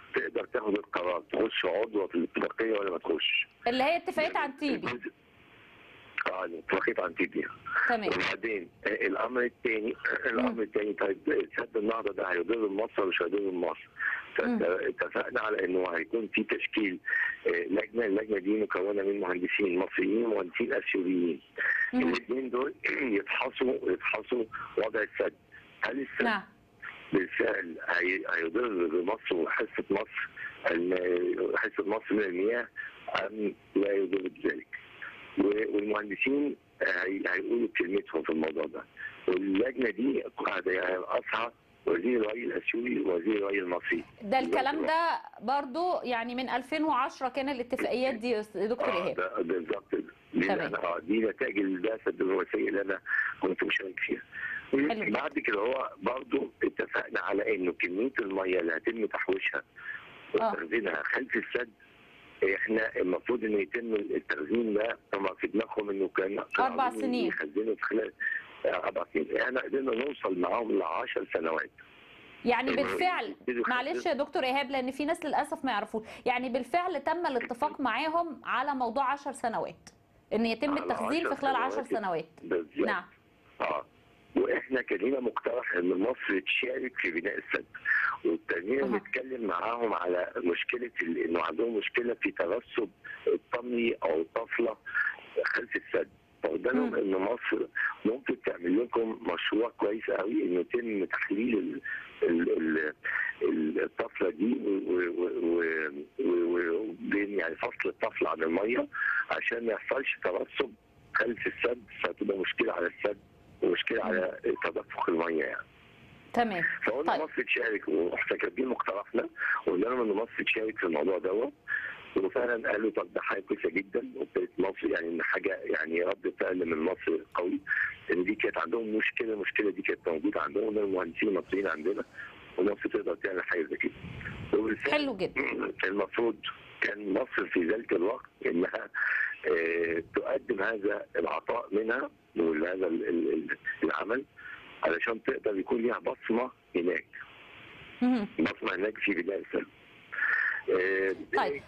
تقدر تاخد القرار تخش عضوه في الاتفاقيه ولا ما تخش. اللي هي اتفاقيه عن تيبي. اتفاقيه عن تيبي. تمام. وبعدين الامر الثاني طيب سد النهضه ده هيضر مصر ولا مش هيضر مصر؟ فاتفقنا على انه هيكون في تشكيل لجنه، اللجنه دي مكونه من مهندسين مصريين ومهندسين اثيوبيين. الاثنين دول يفحصوا وضع السد. هل السد بالفعل هيضر بمصر وحصه مصر من المياه ام لا يضر بذلك؟ والمهندسين هيقولوا كلمتهم في الموضوع ده. واللجنه دي هيرأسها وزير الري الاثيوبي ووزير الري المصري. ده الكلام ده برضو يعني من 2010 كان الاتفاقيات دي يا دكتور ايهاب. بالظبط. دي نتائج البعثه الدبلوماسيه اللي انا كنت مشارك فيها. بعد كده هو برضو اتفقنا على انه كميه الميه اللي هيتم تحويشها وتخزينها خلف السد، احنا المفروض انه يتم التخزين ده. هم في دماغهم انه كان 4 سنين يخزنوا في خلال 4 سنين. احنا قدرنا نوصل معاهم ل 10 سنوات. يعني بالفعل معلش يا دكتور ايهاب لان في ناس للاسف ما يعرفوش، يعني بالفعل تم الاتفاق معاهم على موضوع 10 سنوات ان يتم التخزين في خلال 10 سنوات. بالظبط. نعم. واحنا كان لنا مقترح ان مصر تشارك في بناء السد، وابتدينا نتكلم معاهم على مشكله انه عندهم مشكله في ترسب الطمي او الطفله خلف السد. فقلنا لهم ان مصر ممكن تعمل لكم مشروع كويس قوي انه يتم تحليل الطفله دي وبين يعني فصل الطفله عن الميه عشان ما يحصلش ترسب خلف السد، فتبقى مشكله على السد ومشكله على تدفق الميه يعني. تمام. فقلنا طيب. مصر تشارك، واحنا كاتبين مقترحنا وقلنا لهم ان مصر تشارك في الموضوع دوت، وفعلا قالوا طب ده حاجه كويسه جدا. وابتدت مصر يعني ان حاجه يعني رد فعل من مصر قوي، ان دي كانت عندهم مشكله، المشكله دي كانت موجوده عندهم المهندسين المصريين عندنا، ومصر تقدر تعمل حاجه زي كده. حلو جدا. المفروض كان مصر في ذلك الوقت انها تقدم هذا العطاء منها وهذا العمل علشان تقدر يكون ليها بصمه هناك. بصمه هناك في بناء السد. طيب.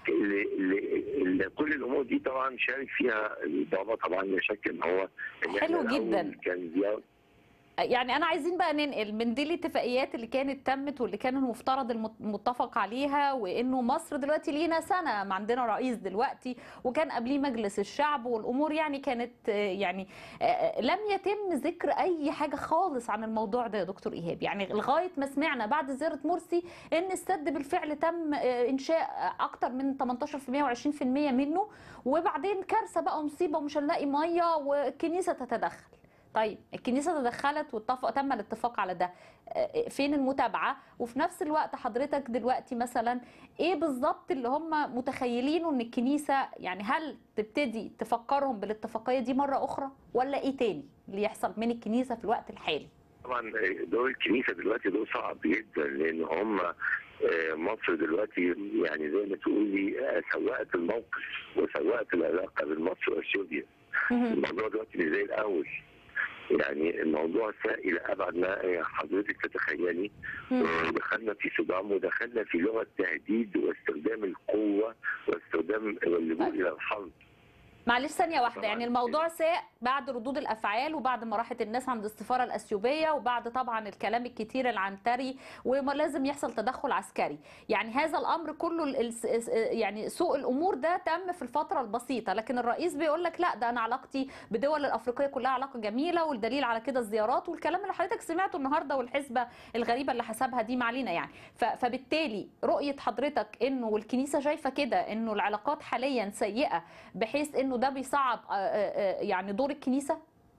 كل الامور دي طبعا شارك فيها بابا طبعا لا شك ان هو حلو جدا. كان زياره. يعني انا عايزين بقى ننقل من دي الاتفاقيات اللي كانت تمت واللي كان المفترض المتفق عليها، وانه مصر دلوقتي لينا سنه ما عندنا رئيس دلوقتي، وكان قبليه مجلس الشعب، والامور يعني كانت يعني لم يتم ذكر اي حاجه خالص عن الموضوع ده يا دكتور ايهاب. يعني لغايه ما سمعنا بعد زياره مرسي ان السد بالفعل تم انشاء اكتر من 18% و20% منه، وبعدين كارثه بقى مصيبه ومش هنلاقي ميه والكنيسه تتدخل. طيب الكنيسة تدخلت وتم الاتفاق على ده، فين المتابعة؟ وفي نفس الوقت حضرتك دلوقتي مثلا ايه بالظبط اللي هم متخيلينه ان الكنيسة، يعني هل تبتدي تفكرهم بالاتفاقية دي مرة اخرى ولا ايه تاني اللي يحصل من الكنيسة في الوقت الحالي؟ طبعا دور الكنيسة دلوقتي دور صعب جدا، لان هم مصر دلوقتي يعني زي ما تقولي سوقت الموقف وسوقت العلاقة بين مصر واثيوبيا. الموضوع دلوقتي مش زي الاول، يعني الموضوع ساء الى ابعد ما حضرتك تتخيلي. ودخلنا في صدام ودخلنا في لغه تهديد واستخدام القوه واستخدام اللجوء الى الحرب. معلش ثانية واحدة، يعني الموضوع ساء بعد ردود الأفعال وبعد ما راحت الناس عند السفارة الأثيوبية وبعد طبعا الكلام الكتير العنتري ولازم يحصل تدخل عسكري. يعني هذا الأمر كله يعني سوء الأمور ده تم في الفترة البسيطة، لكن الرئيس بيقول لك لا ده أنا علاقتي بالدول الأفريقية كلها علاقة جميلة، والدليل على كده الزيارات والكلام اللي حضرتك سمعته النهاردة والحسبة الغريبة اللي حسبها دي معلينا يعني. فبالتالي رؤية حضرتك إنه والكنيسة شايفة كده إنه العلاقات حاليا سيئة بحيث إنه ده بيصعب يعني دور الكنيسه؟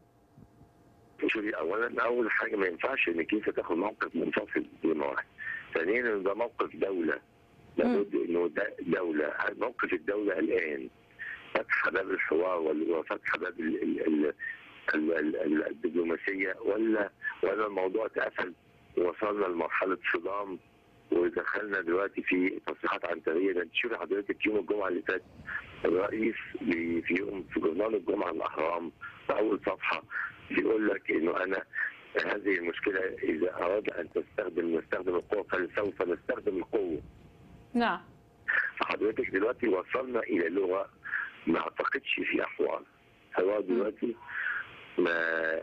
شوفي، اول حاجه ما ينفعش ان الكنيسه تاخد موقف منفصل بما واحد. ثانيا ان ده موقف دوله، لابد انه ده دوله. موقف الدوله الان فتح باب الحوار وفتح باب الدبلوماسيه ولا الموضوع اتقفل ووصلنا لمرحله صدام ودخلنا دلوقتي في تصريحات عنتريه. شوفي حضرتك يوم الجمعه اللي فات الرئيس في جورنال الجمعه الاهرام في اول صفحه بيقول لك انه انا هذه المشكله اذا اراد ان نستخدم القوه فسوف نستخدم القوه. نعم. فحضرتك دلوقتي وصلنا الى لغه ما اعتقدش فيها حوار دلوقتي. ما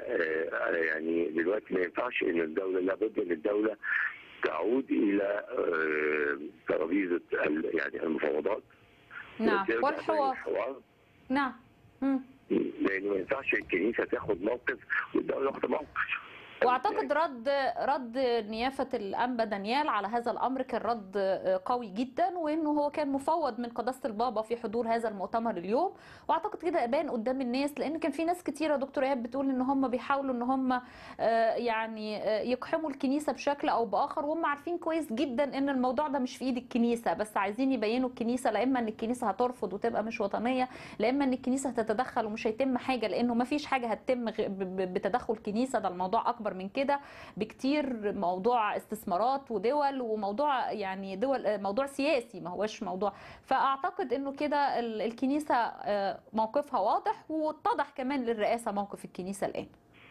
يعني دلوقتي ما ينفعش ان الدوله، لابد ان الدوله تعود الى ترابيزه يعني المفاوضات. نعم، والحوار. نعم. لان ما ينفعش الكنيسه تاخد موقف والدوله واخده موقف. واعتقد رد نيافه الانبا دانيال على هذا الامر كان رد قوي جدا، وانه هو كان مفوض من قداسه البابا في حضور هذا المؤتمر اليوم، واعتقد كده بان قدام الناس، لان كان في ناس كتيره دكتور ايهاب بتقول ان هم بيحاولوا ان هم يعني يقحموا الكنيسه بشكل او باخر، وهم عارفين كويس جدا ان الموضوع ده مش في ايد الكنيسه، بس عايزين يبينوا الكنيسه لا اما ان الكنيسه هترفض وتبقى مش وطنيه، لا اما ان الكنيسه هتتدخل ومش هيتم حاجه، لانه ما فيش حاجه هتتم بتدخل كنيسه، ده الموضوع اكبر من كده بكتير، موضوع استثمارات ودول، وموضوع يعني دول، موضوع سياسي ما هوش موضوع. فاعتقد انه كده الكنيسه موقفها واضح، واتضح كمان للرئاسه موقف الكنيسه الان.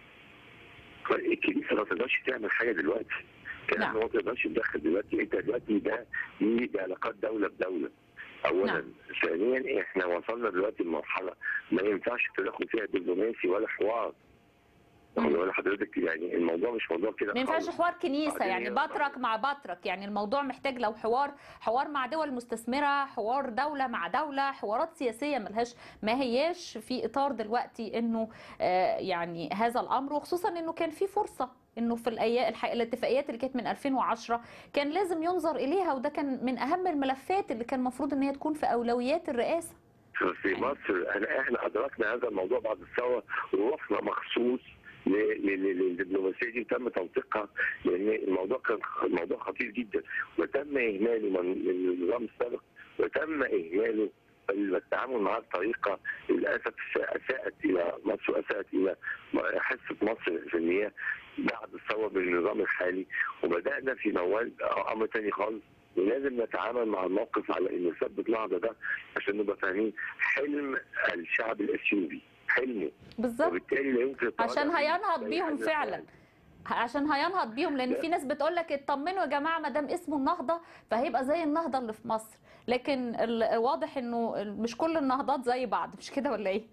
الكنيسه ما تقدرش تعمل حاجه دلوقتي، كمان ما تقدرش تدخل دلوقتي. انت دلوقتي دي علاقات دوله بدوله اولا. ثانيا احنا وصلنا دلوقتي لمرحله ما ينفعش تدخل فيها دبلوماسي ولا حوار. ولا حضرتك يعني الموضوع مش موضوع كده، ما ينفعش حوار كنيسه يعني بطرك مع بطرك، يعني الموضوع محتاج لو حوار مع دول مستثمره، حوار دوله مع دوله، حوارات سياسيه ما هياش في اطار دلوقتي انه يعني هذا الامر، وخصوصا انه كان في فرصه انه في الاتفاقيات اللي كانت من 2010 كان لازم ينظر اليها، وده كان من اهم الملفات اللي كان المفروض ان هي تكون في اولويات الرئاسه. في مصر احنا ادركنا هذا الموضوع بعد الثوره، ورحنا مخصوص للدبلوماسيه دي تم توثيقها، لان الموضوع كان موضوع خطير جدا، وتم اهماله من النظام السابق، وتم اهماله التعامل معاه بطريقه للاسف اساءت الى مصر واساءت الى حصه مصر في المياه بعد الثوره بالنظام الحالي. وبدانا في موال امر ثاني خالص، ولازم نتعامل مع الموقف على انه سد النهضه ده عشان نبقى فاهمين حلم الشعب الاثيوبي، حلمه بالظبط، وبالتالي لا يمكن عشان هينهض بيهم فعلا، عشان هينهض بيهم، لان في ناس بتقول لك اطمنوا يا جماعه ما دام اسمه النهضه فهيبقى زي النهضه اللي في مصر، لكن واضح انه مش كل النهضات زي بعض، مش كده ولا ايه؟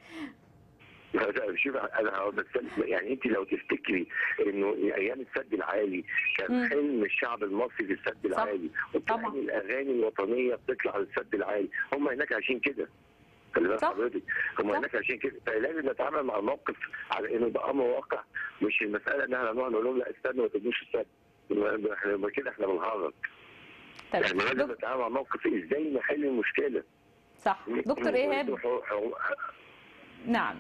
شوف انا يعني انت لو تفتكري انه ايام السد العالي كان حلم الشعب المصري في السد العالي، وطبعا الاغاني الوطنيه بتطلع للسد العالي، هم هناك عايشين كده. خلي بالك حضرتك، هم هناك عشان كده، فلازم نتعامل مع الموقف على انه ده امر واقع، مش المساله ان احنا نقعد نقول لهم لا استنوا ما تبنوش السد، احنا كده احنا بنهرج. يعني لازم نتعامل مع الموقف ازاي نحل المشكله. صح دكتور ايهاب. نعم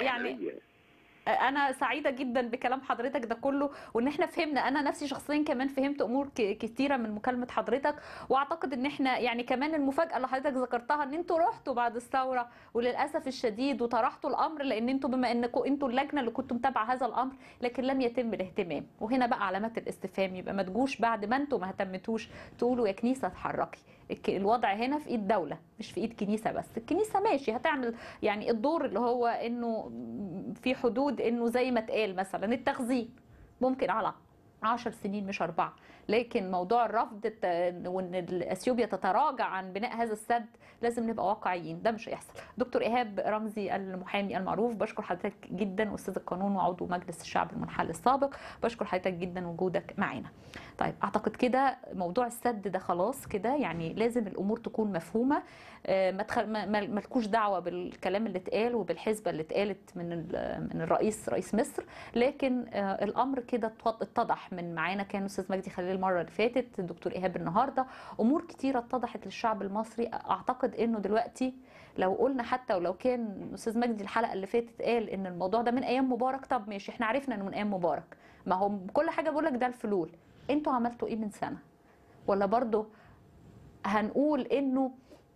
أنا سعيدة جدا بكلام حضرتك ده كله، وإن إحنا فهمنا، أنا نفسي شخصيا كمان فهمت أمور كتيرة من مكالمة حضرتك، وأعتقد إن إحنا يعني كمان المفاجأة اللي حضرتك ذكرتها إن أنتوا رحتوا بعد الثورة وللأسف الشديد وطرحتوا الأمر، لأن أنتوا بما إنكم أنتوا اللجنة اللي كنتوا متابعة هذا الأمر، لكن لم يتم الاهتمام، وهنا بقى علامات الاستفهام، يبقى ما تجوش بعد ما أنتوا ما اهتمتوش تقولوا يا كنيسة اتحركي. الوضع هنا في ايد دولة مش في ايد كنيسة بس، الكنيسة ماشي هتعمل يعني الدور اللي هو انه في حدود انه زي ما اتقال مثلا التخزين ممكن على 10 سنين مش 4، لكن موضوع الرفض وان اثيوبيا تتراجع عن بناء هذا السد لازم نبقى واقعيين، ده مش هيحصل. دكتور ايهاب رمزي المحامي المعروف، بشكر حضرتك جدا، استاذ القانون وعضو مجلس الشعب المنحل السابق، بشكر حضرتك جدا وجودك معانا. طيب اعتقد كده موضوع السد ده خلاص كده، يعني لازم الامور تكون مفهومه، ما لكوش دعوه بالكلام اللي اتقال وبالحسبه اللي اتقالت من رئيس مصر، لكن الامر كده اتضح من معانا، كان استاذ مجدي خليل المره اللي فاتت، الدكتور ايهاب النهارده، امور كتيره اتضحت للشعب المصري. اعتقد انه دلوقتي لو قلنا حتى ولو كان استاذ مجدي الحلقه اللي فاتت قال ان الموضوع ده من ايام مبارك، طب ماشي احنا عرفنا انه من ايام مبارك، ما هو كل حاجه بقول لك ده الفلول، انتوا عملتوا ايه من سنه؟ ولا برضو هنقول انه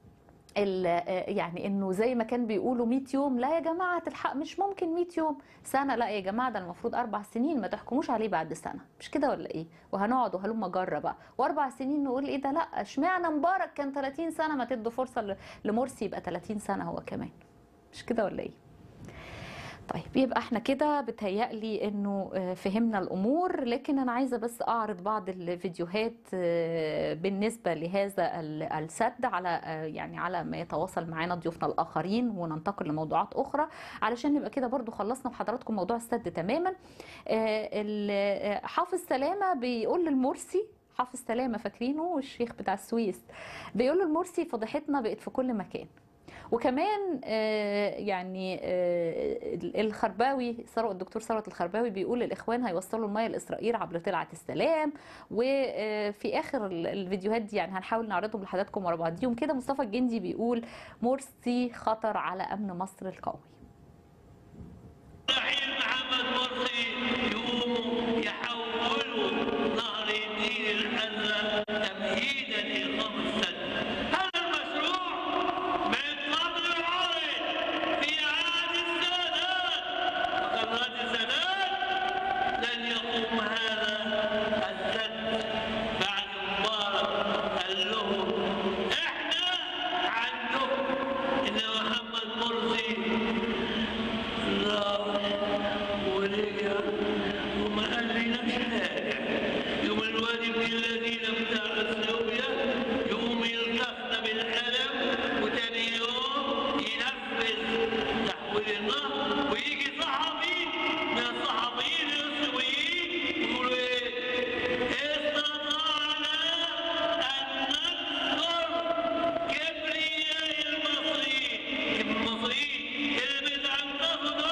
يعني انه زي ما كان بيقولوا 100 يوم، لا يا جماعه تلحق، مش ممكن 100 يوم، سنه، لا يا جماعه ده المفروض 4 سنين، ما تحكموش عليه بعد سنه، مش كده ولا ايه؟ وهنقعد وهلم جره بقى و4 سنين نقول ايه ده، لا اشمعنى مبارك كان 30 سنه، ما تدوا فرصه لمرسي يبقى 30 سنه هو كمان، مش كده ولا ايه؟ طيب يبقى احنا كده بتهيألي انه فهمنا الامور، لكن انا عايزه بس اعرض بعض الفيديوهات بالنسبه لهذا السد على يعني على ما يتواصل معانا ضيوفنا الاخرين، وننتقل لموضوعات اخرى علشان نبقى كده برضو خلصنا بحضراتكم موضوع السد تماما. حافظ سلامه بيقول للمرسي، حافظ سلامه فاكرينه الشيخ بتاع السويس، بيقول للمرسي فضيحتنا بقت في كل مكان. وكمان يعني الخرباوي الدكتور ثروت الخرباوي بيقول الاخوان هيوصلوا الميه لاسرائيل عبر تلعة السلام. وفي اخر الفيديوهات دي يعني هنحاول نعرضهم لحضراتكم ورا بعضيهم كده. مصطفى الجندي بيقول مرسي خطر على امن مصر القومي. محمد مرسي يقوموا يحولوا نهر النيل الازرق تمهيدا لاقامه السد. هذا المشروع من قبل عرض في عهد السادات، وقرارات السادات لن يقوم هذا السد بعد مبارك. قال لهم احنا عندكم ان محمد مرسي ورجع وما قال لناش حاجه. يوم الوادي ابن الذين بتاع اثيوبيا يقوم يلتفنا بالقلم، وتاني يوم ينفذ تحويل النهر، ويجي صحفي من الصحفيين السوريين يقولوا ايه؟ استطعنا ان نكسر كبرياء المصريين. المصريين اللي بتعنقفوا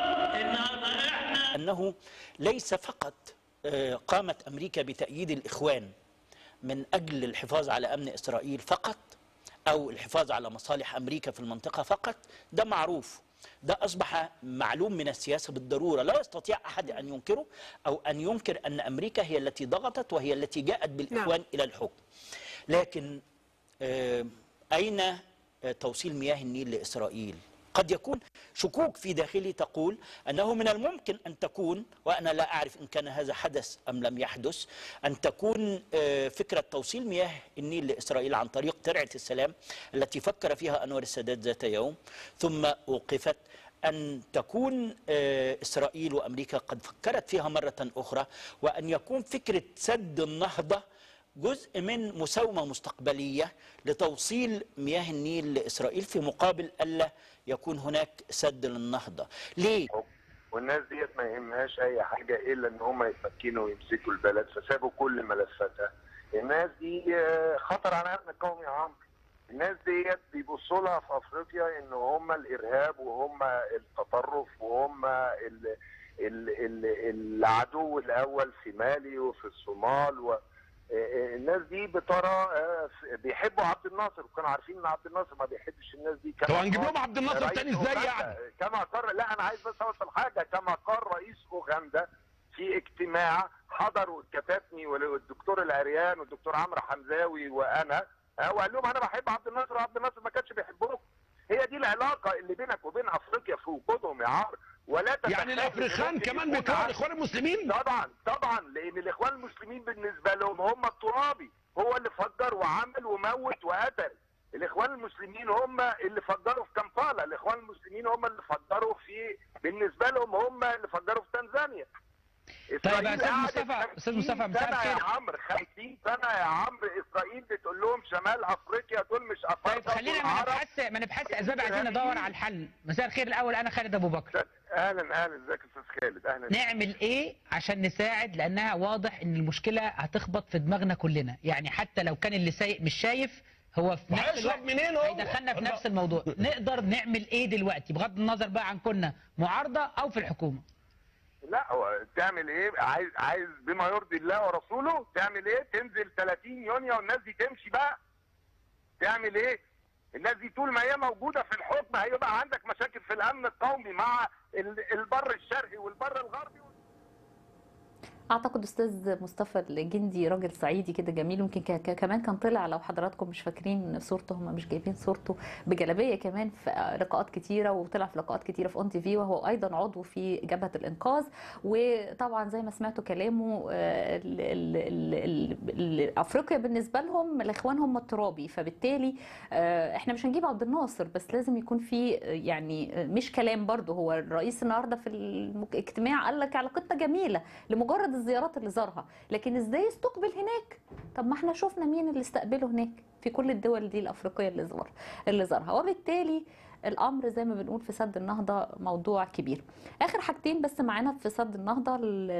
أنه ليس فقط قامت أمريكا بتأييد الإخوان من أجل الحفاظ على أمن إسرائيل فقط، أو الحفاظ على مصالح أمريكا في المنطقة فقط. ده معروف، ده أصبح معلوم من السياسة بالضرورة، لا يستطيع أحد أن ينكره أو أن ينكر أن أمريكا هي التي ضغطت وهي التي جاءت بالإخوان إلى الحكم. لكن أين توصيل مياه النيل لإسرائيل؟ قد يكون شكوك في داخلي تقول أنه من الممكن أن تكون، وأنا لا أعرف إن كان هذا حدث أم لم يحدث، أن تكون فكرة توصيل مياه النيل لإسرائيل عن طريق ترعة السلام التي فكر فيها أنور السادات ذات يوم ثم أوقفت، أن تكون إسرائيل وأمريكا قد فكرت فيها مرة أخرى، وأن يكون فكرة سد النهضة جزء من مساومة مستقبلية لتوصيل مياه النيل لإسرائيل في مقابل ألا يكون هناك سد للنهضة. ليه؟ والناس ديت ما يهمهاش أي حاجة إلا إن هم يتمكنوا ويمسكوا البلد، فسابوا كل ملفاتها. الناس دي خطر على أمن القومي يا عمرو. الناس ديت بيبصوا لها في أفريقيا إن هم الإرهاب وهم التطرف وهم العدو الأول في مالي وفي الصومال. الناس دي بترى بيحبوا عبد الناصر، وكانوا عارفين ان عبد الناصر ما بيحبش الناس دي. طب هنجيب لهم عبد الناصر تاني ازاي يعني؟ كما قال، لا انا عايز بس اوصل حاجه، كما قال رئيس اوغندا في اجتماع حضروا الكتاتني والدكتور العريان والدكتور عمرو حمزاوي وانا، وقال لهم انا بحب عبد الناصر وعبد الناصر ما كانش بيحبهم. هي دي العلاقه اللي بينك وبين افريقيا في وجودهم يا عمرو. ولا يعني الافريقان كمان بيكرهوا الاخوان المسلمين؟ طبعا لان الاخوان المسلمين بالنسبه لهم هم الترابي، هو اللي فجر وعمل وموت وقتل. الاخوان المسلمين هم اللي فجروا في كامبالا، الاخوان المسلمين هم اللي فجروا بالنسبه لهم هم اللي فجروا في تنزانيا. طيب يا استاذ مصطفى مساء الخير يا عمرو، 50 سنه يا عمرو اسرائيل بتقول لهم شمال افريقيا دول مش افارقه. طيب خلينا ما نبحثش اسباب، عايزين ندور على الحل. مساء الخير الاول، انا خالد ابو بكر. اهلا ازيك يا استاذ خالد؟ اهلا. نعمل ايه عشان نساعد؟ لانها واضح ان المشكله هتخبط في دماغنا كلنا، يعني حتى لو كان اللي سايق مش شايف هو في نفس الوقت هيدخلنا في نفس الموضوع. نقدر نعمل ايه دلوقتي بغض النظر بقى عن كنا معارضه او في الحكومه؟ لا تعمل ايه؟ عايز بما يرضي الله ورسوله تعمل ايه؟ تنزل 30 يونيو والناس دي تمشي بقى. تعمل ايه؟ الناس دي طول ما هي موجوده في الحكم هيبقى عندك مشاكل في الامن القومي مع البر الشرقي والبر الغربي. اعتقد استاذ مصطفى الجندي راجل صعيدي كده جميل، يمكن كمان كان طلع، لو حضراتكم مش فاكرين صورته، هم مش جايبين صورته، بجلابيه كمان في لقاءات كتيره، وطلع في لقاءات كتيره في اون تي في، وهو ايضا عضو في جبهه الانقاذ. وطبعا زي ما سمعتوا كلامه افريقيا بالنسبه لهم الاخوان هم الترابي، فبالتالي احنا مش هنجيب عبد الناصر، بس لازم يكون في يعني مش كلام برضه. هو الرئيس النهارده في الاجتماع قال لك علاقتنا جميله لمجرد الزيارات اللي زارها، لكن ازاي استقبل هناك؟ طب ما احنا شفنا مين اللي استقبله هناك في كل الدول دي الافريقيه اللي زارها. وبالتالي الامر زي ما بنقول في سد النهضه موضوع كبير. اخر حاجتين بس معانا في سد النهضه،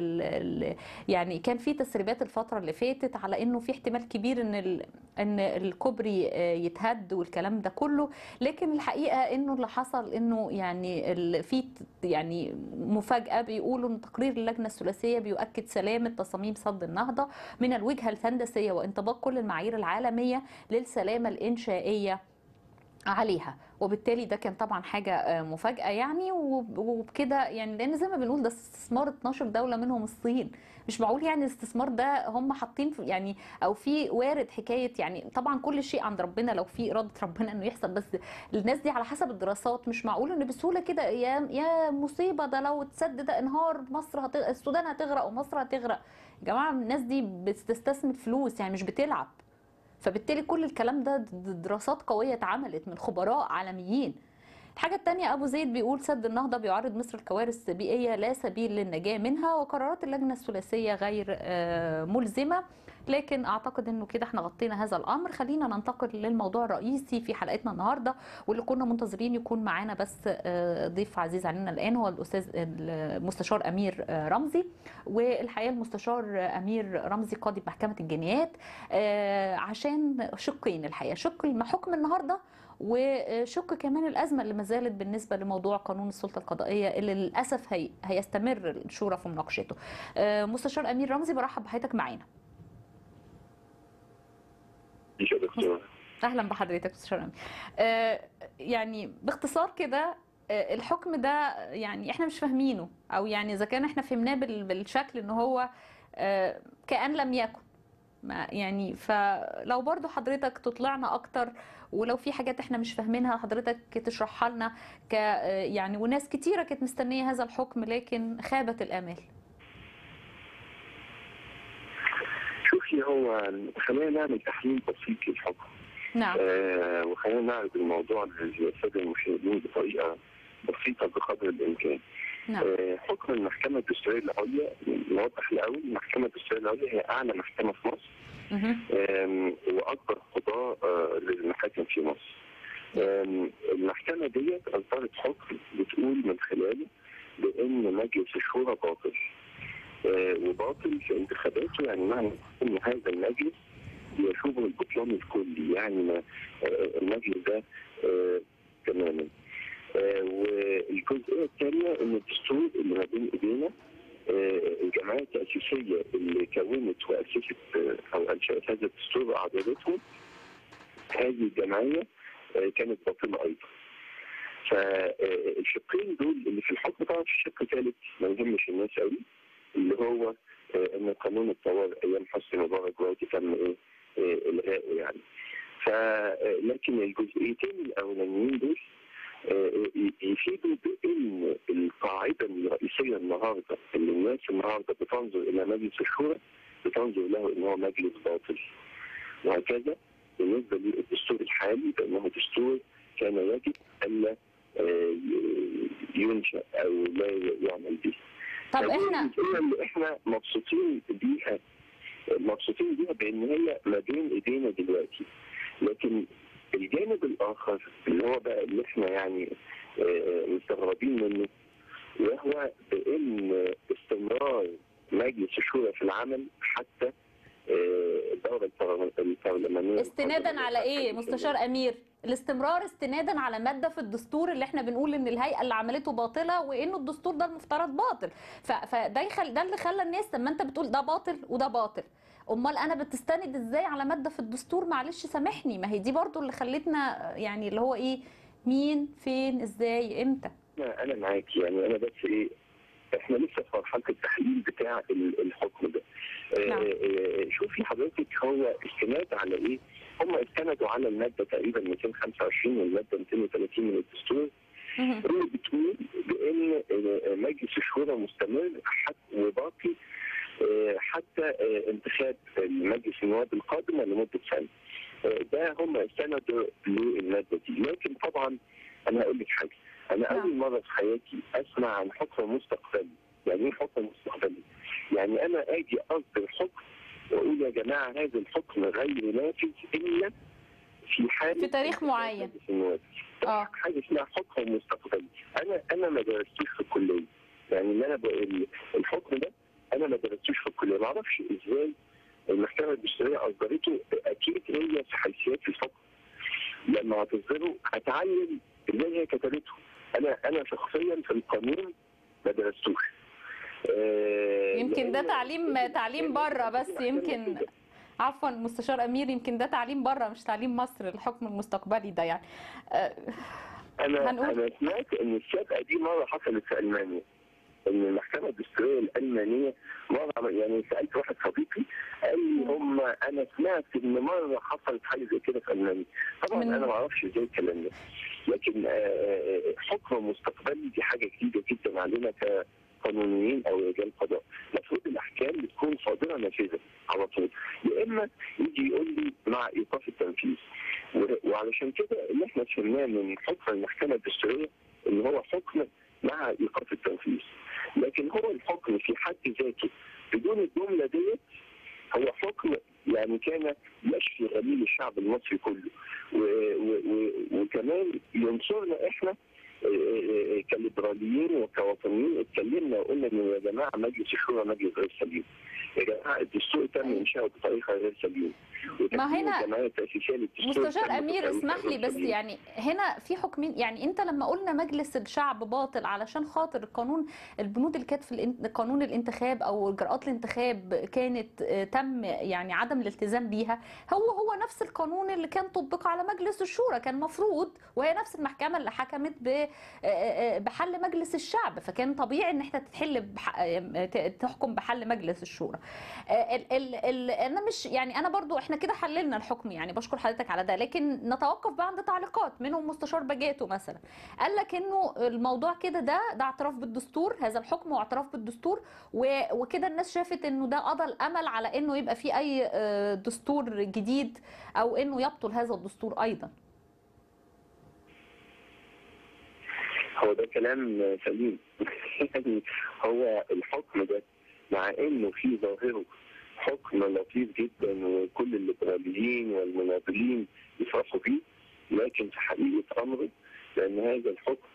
يعني كان في تسريبات الفتره اللي فاتت على انه في احتمال كبير ان الكوبري يتهد والكلام ده كله، لكن الحقيقه انه اللي حصل انه يعني في يعني مفاجاه، بيقولوا ان تقرير اللجنه الثلاثيه بيؤكد سلامه تصاميم سد النهضه من الوجهه الهندسيه وانطباق كل المعايير العالميه للسلامه الانشائيه عليها. وبالتالي ده كان طبعا حاجه مفاجاه يعني، وبكده يعني، لان زي ما بنقول ده استثمار 12 دوله منهم الصين، مش معقول يعني الاستثمار ده هم حاطين يعني، او في وارد حكايه يعني، طبعا كل شيء عند ربنا لو في اراده ربنا انه يحصل، بس الناس دي على حسب الدراسات مش معقول ان بسهوله كده يا مصيبه ده لو اتسد ده انهار مصر السودان هتغرق ومصر هتغرق. يا جماعه الناس دي بتستثمر فلوس يعني، مش بتلعب. فبالتالي كل الكلام ده دراسات قوية اتعملت من خبراء عالميين. الحاجة التانية، أبو زيد بيقول سد النهضة بيعرض مصر الكوارث البيئية لا سبيل للنجاة منها، وقرارات اللجنة الثلاثية غير ملزمة. لكن أعتقد أنه كده احنا غطينا هذا الأمر. خلينا ننتقل للموضوع الرئيسي في حلقتنا النهاردة، واللي كنا منتظرين يكون معانا بس ضيف عزيز علينا الآن، هو الأستاذ المستشار أمير رمزي. والحقيقة المستشار أمير رمزي قاضي بمحكمة الجنايات، عشان شقين الحقيقة، شق حكم النهاردة، وشق كمان الأزمة اللي ما زالت بالنسبة لموضوع قانون السلطة القضائية اللي للأسف هيستمر الشورى في مناقشته. مستشار أمير رمزي، برحب بحضرتك معانا. أهلا بحضرتك مستشار أمير. يعني باختصار كده، الحكم ده يعني احنا مش فاهمينه، او يعني اذا كان احنا فهمناه بالشكل ان هو كأن لم يكن يعني، فلو برضو حضرتك تطلعنا اكتر، ولو في حاجات احنا مش فاهمينها حضرتك تشرحها لنا يعني، وناس كتيرة كانت مستنية هذا الحكم لكن خابت الامال. شوفي، هو خلينا نعمل تحليل بسيط للحكم. نعم. وخلينا نعرض الموضوع للساده المشاهدين بطريقه بسيطه بقدر الامكان. نعم. حكم المحكمه الدستوريه العليا نوضح الاول، المحكمه الدستوريه العليا هي اعلى محكمه في مصر، واكبر قضاء للمحاكم في مصر. المحكمه ديت اصدرت حكم بتقول من خلاله بان مجلس الشورى باطل، وباطل في انتخاباته، يعني معنى ان هذا المجلس يشوبه البطلان الكلي، يعني المجلس ده تماما. والجزئيه الثانيه ان الدستور اللي ما بين ايدينا، الجمعيه التاسيسيه اللي كونت واسست او انشات هذا الدستور واعدادته، هذه الجمعيه كانت باطله ايضا. فالشقين دول اللي في الحكم، طبعا في شق ثالث ما يهمش الناس قوي، اللي هو ان قانون الطوارئ ايام حسني مبارك دلوقتي تم الغائه يعني. لكن الجزئيتين الاولانيين دول يفيدوا بان القاعده الرئيسيه النهارده اللي الناس النهارده بتنظر الى مجلس الشورى بتنظر له ان هو مجلس باطل، وهكذا بالنسبه للدستور الحالي بانه دستور كان يجب الا ينشا او لا يعمل به. طب احنا مبسوطين بيها بان هي ما بين ايدينا دلوقتي، لكن الجانب الاخر اللي هو بقى اللي احنا يعني مستغربين منه، وهو بان استمرار مجلس الشورى في العمل حتى الدوره البرلمانيه. استنادا على ايه مستشار امير؟ الاستمرار استنادا على ماده في الدستور اللي احنا بنقول ان الهيئه اللي عملته باطله، وانه الدستور ده المفترض باطل. فده ده اللي خلى الناس، لما انت بتقول ده باطل وده باطل، امال انا بتستند ازاي على ماده في الدستور؟ معلش سامحني، ما هي دي برضو اللي خلتنا يعني اللي هو ايه، مين فين ازاي امتى. انا معاكي يعني، انا بس ايه احنا لسه في مرحله التحليل بتاع الحكم ده. شوفي حضرتك، هو استناد على ايه؟ هم استندوا على الماده تقريبا 225 والماده 230 من الدستور، اللي بتقول بان مجلس الشورى مستمر وباقي حتى انتخاب مجلس النواب القادم لمده سنه. ده هم استندوا للماده دي. لكن طبعا انا هقول لك حاجه، انا اول مره في حياتي اسمع عن حكم مستقبلي. يعني ايه حكم مستقبلي؟ يعني انا اجي اصدر حكم واقول يا جماعه هذا الحكم غير نافذ الا في حاله في تاريخ معين. حاجه اسمها حكم مستقبلي. انا ما درستوش في الكليه. يعني اللي انا الحكم ده انا ما درستوش في الكليه، ما اعرفش ازاي المحكمه الدستوريه اصدرته. اكيد هي في حيثيات الحكم لما هتصدره هتعلم اللي هي كتبته. انا شخصيا في القانون ما درستوش. يمكن ده تعليم بره، بس يمكن عفوا مستشار امير، يمكن ده تعليم بره مش تعليم مصر، الحكم المستقبلي ده يعني. انا سمعت ان السابقه دي مره حصلت في المانيا، ان المحكمه الدستوريه الالمانيه مره، يعني سالت واحد صديقي قال لي انا سمعت ان مره حصلت حاجه زي كده في المانيا. طبعا انا ما اعرفش ازاي الكلام ده، لكن حكم مستقبلي دي حاجه جديده جدا علينا كقانونيين او رجال قضاء. المفروض الاحكام بتكون صادره نافذه على طول، يا اما يجي يقول لي مع ايقاف التنفيذ. وعلشان كده اللي احنا فهمناه من حكم المحكمه الدستوريه ان هو حكم مع ايقاف التنفيذ، لكن هو الحكم في حد ذاته بدون الجمله ديت هو حكم يعني كان يشفي غليل الشعب المصري كله، وكمان ينصرنا احنا كليبراليين وكوطنيين. اتكلمنا وقلنا ان يا جماعه مجلس الشورى مجلس غير سليم، يا جماعه الدستور تم انشاؤه بطريقه غير سليمه. ما هنا مستشار امير اسمح لي بس، يعني هنا في حكمين. يعني انت لما قلنا مجلس الشعب باطل علشان خاطر القانون، البنود اللي كانت في قانون الانتخاب او اجراءات الانتخاب كانت تم يعني عدم الالتزام بيها، هو نفس القانون اللي كان طبق على مجلس الشورى، كان مفروض، وهي نفس المحكمه اللي حكمت بحل مجلس الشعب، فكان طبيعي ان احنا تحكم بحل مجلس الشورى. انا مش يعني انا برضو احنا كده حللنا الحكم، يعني بشكر حضرتك على ده، لكن نتوقف بقى عند تعليقات منهم مستشار باجاتو مثلا قال لك انه الموضوع كده ده اعتراف بالدستور، هذا الحكم هو اعتراف بالدستور، وكده الناس شافت انه ده قضى الامل على انه يبقى في اي دستور جديد او انه يبطل هذا الدستور ايضا. هو ده كلام سليم. هو الحكم ده مع انه في ظاهره حكم لطيف جدا وكل الليبراليين والمناضلين يفرحوا بيه، لكن في حقيقه امره لان هذا الحكم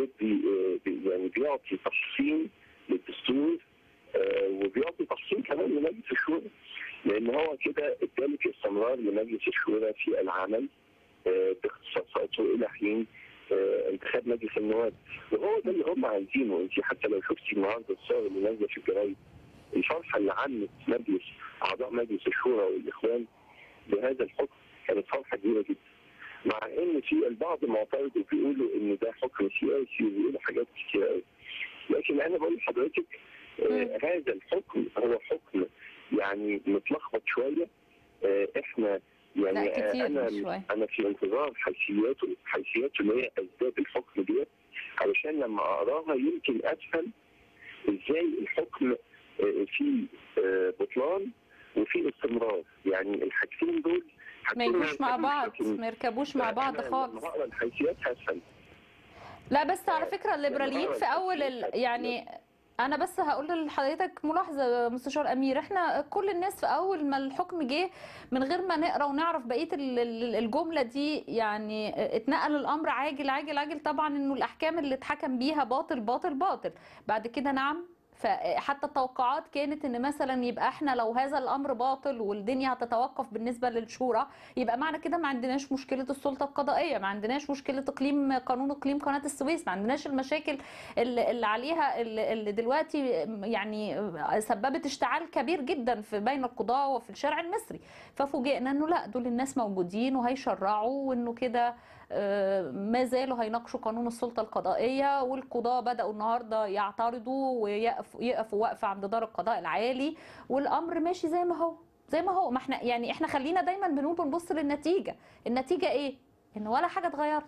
بيعطي تحسين للدستور وبيعطي تحسين كمان لمجلس الشورى، لان هو كده ادالك استمرار لمجلس الشورى في العمل باختصاصاته الى حين انتخاب مجلس النواب، وهو ده اللي هم عايزينه. انت حتى لو شفتي النهارده الصور اللي نازله في الجرايد، الفرحه اللي عمت اعضاء مجلس الشورى والاخوان بهذا الحكم كانت فرحه كبيره جدا، مع ان في البعض معترض وبيقولوا ان ده حكم سياسي وبيقولوا حاجات كتير قوي، لكن انا بقول لحضرتك هذا الحكم هو حكم يعني متلخبط شويه. احنا يعني انا في انتظار حيثياته اللي هي اسباب الحكم ديت، علشان لما اقراها يمكن افهم ازاي الحكم فيه بطلان وفيه استمرار. يعني الحاجتين دول ما يجوش مع بعض، ما يركبوش مع بعض خالص. لما اقرا الحيثيات هفهم. لا بس على فكره الليبراليين في اول يعني انا بس هقول لحضرتك ملاحظه مستشار امير، احنا كل الناس في اول ما الحكم جه من غير ما نقرا ونعرف بقيه الجمله دي، يعني اتنقل الامر عاجل عاجل عاجل طبعا انه الاحكام اللي اتحكم بيها باطل باطل باطل. بعد كده نعم، فحتى التوقعات كانت ان مثلا يبقى احنا لو هذا الامر باطل والدنيا هتتوقف بالنسبه للشورى، يبقى معنى كده ما عندناش مشكله السلطه القضائيه، ما عندناش مشكله قانون اقليم قناه السويس، ما عندناش المشاكل اللي عليها اللي دلوقتي يعني سببت اشتعال كبير جدا في بين القضاه وفي الشارع المصري. ففوجئنا انه لا، دول الناس موجودين وهيشرعوا، وانه كده ما زالوا هيناقشوا قانون السلطة القضائية، والقضاة بدأوا النهاردة يعترضوا ويقفوا وقفة عند دار القضاء العالي، والأمر ماشي زي ما هو ما احنا يعني احنا خلينا دايما بنبص للنتيجة. النتيجة ايه؟ ان ولا حاجة اتغيرت.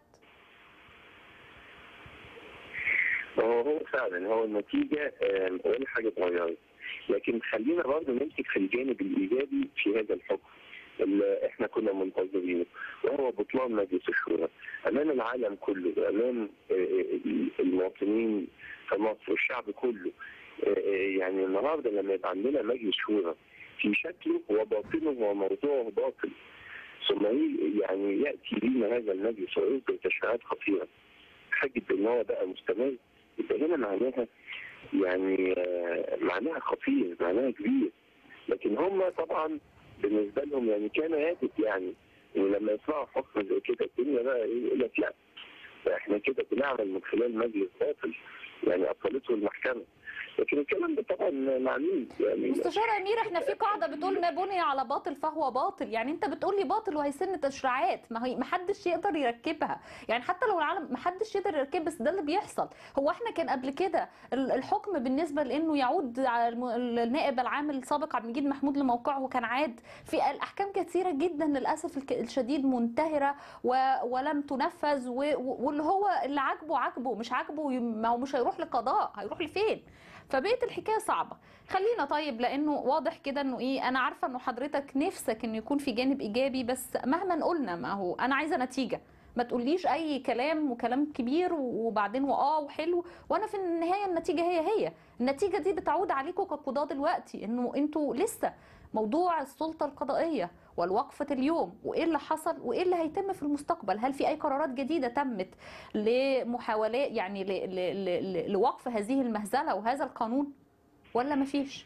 هو فعلا هو النتيجة ولا حاجة اتغيرت، لكن خلينا برضه نمسك في الجانب الإيجابي في هذا الحكم اللي احنا كنا منتظرينه، وهو بطلان مجلس الشورى امام العالم كله، امام المواطنين في مصر والشعب كله. يعني النهارده لما يبقى عندنا مجلس شورى في شكله وباطنه وموضوعه باطل، ثم يعني ياتي بنا هذا المجلس ويصدر تشريعات خطيره حجه ان هو بقى مستمر، يبقى هنا معناها يعني معناها خطير، معناها كبير. لكن هم طبعا بالنسبه لهم يعني كان يجب يعني ولما يسمعوا حكم زي كده الدنيا بقى ايه يقول لك لا احنا كده بنعمل من خلال مجلس باطل يعني ابطلته المحكمه. لكن الكلام ده طبعا مع مين يعني؟ مستشار امير، احنا في قاعده بتقول ما بني على باطل فهو باطل، يعني انت بتقول لي باطل وهيسن تشريعات ما حدش يقدر يركبها، يعني حتى لو العالم ما حدش يقدر يركب، بس ده اللي بيحصل. هو احنا كان قبل كده الحكم بالنسبه لانه يعود على النائب العام السابق عبد المجيد محمود لموقعه كان عاد في الاحكام كثيره جدا للاسف الشديد منتهره ولم تنفذ، واللي هو اللي عاجبه مش عاجبه ما هو مش هيروح لقضاء، هيروح لفين؟ فبقيت الحكايه صعبه. خلينا طيب، لانه واضح كده انه ايه، انا عارفه انه حضرتك نفسك انه يكون في جانب ايجابي، بس مهما قلنا ما هو انا عايزه نتيجه، ما تقوليش اي كلام وكلام كبير وبعدين وحلو، وانا في النهايه النتيجه هي النتيجه دي بتعود عليكم كقضاه دلوقتي، انه انتوا لسه موضوع السلطه القضائيه والوقفة اليوم وايه اللي حصل وايه اللي هيتم في المستقبل. هل في اي قرارات جديدة تمت لمحاولات يعني لوقف هذه المهزلة وهذا القانون ولا مفيش؟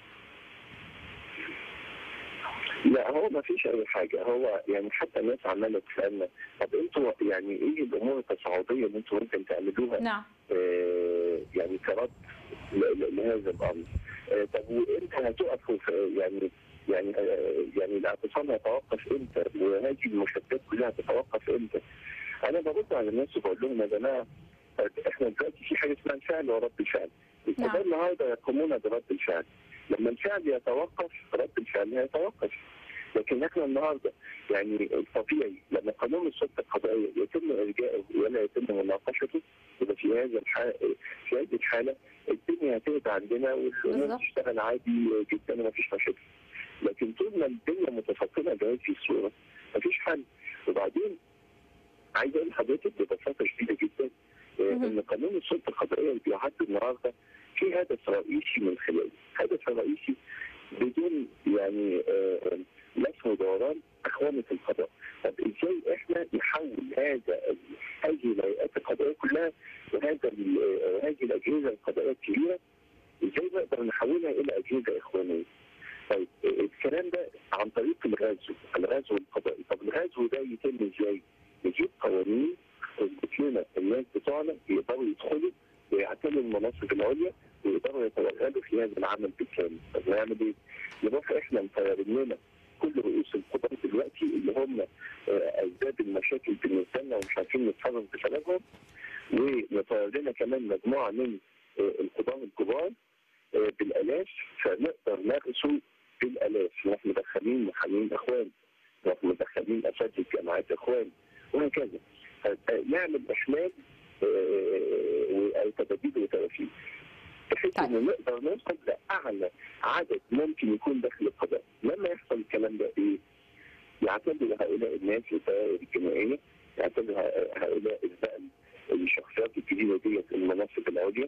لا هو ما فيش اي حاجه. هو يعني حتى الناس عماله تسالنا طب انتوا يعني ايه الامور التصاعديه اللي انتوا ممكن تعملوها؟ نعم. يعني كرد لهذا الامر. طب وامتى هتقفوا يعني الاعتصام هيتوقف امتى؟ وهذه المشتتات كلها هتتوقف امتى؟ انا برد على الناس وبقول لهم يا جماعه احنا دلوقتي في حاجه اسمها الفعل ورد الفعل. القضاء النهارده يقومون برد الفعل. لما الفعل يتوقف رد الفعل هيتوقف. لكن احنا النهارده يعني الطبيعي لما قانون السلطه القضائيه يتم ارجاعه ولا يتم مناقشته، يبقى في هذه الحاله الدنيا هتهدى عندنا والامور تشتغل عادي جدا ومفيش مشاكل. لكن طول ما الدنيا متفقده بهذه الصوره مفيش حل. وبعدين عايز اقول لحضرتك ببساطه شديده جدا ان قانون السلطه القضائيه اللي بيعد النهارده في هدف رئيسي من خلاله، هدف رئيسي بدون يعني لف ودوران اخوانه القضاء. طب ازاي احنا نحول هذه الهيئات القضائيه كلها وهذه الاجهزه القضائيه الكبيره ازاي نقدر نحولها الى اجهزه اخوانيه؟ طيب الكلام ده عن طريق الغزو القضائي. طب الغزو ده يتم ازاي؟ نجيب قوانين تثبت لنا الناس بتوعنا يقدروا يدخلوا ويعتلوا المناصب العليا ويقدروا يتوغلوا في هذا العمل بالكامل. طب نعمل ايه؟ نروح احنا مطيرين لنا كل رؤوس القضاة دلوقتي اللي هم اسباب المشاكل بالنسبه لنا ومش عارفين نتصرف بسببهم، ونطير لنا كمان مجموعه من القضاة الكبار بالالاف، فنقدر نغزو بالالاف، نروح مدخلين محامين اخوان، نروح مدخلين اساتذه جامعات اخوان وهكذا. نعمل احلال او تباديل وتوافيق بحيث ان نقدر نوصل لاعلى عدد ممكن يكون داخل القضاء. لما يحصل الكلام ده ايه؟ يعتبر هؤلاء الناس الدوائر الجنائيه، يعتبر هؤلاء الشخصيات الجديده ديت المناصب العليا،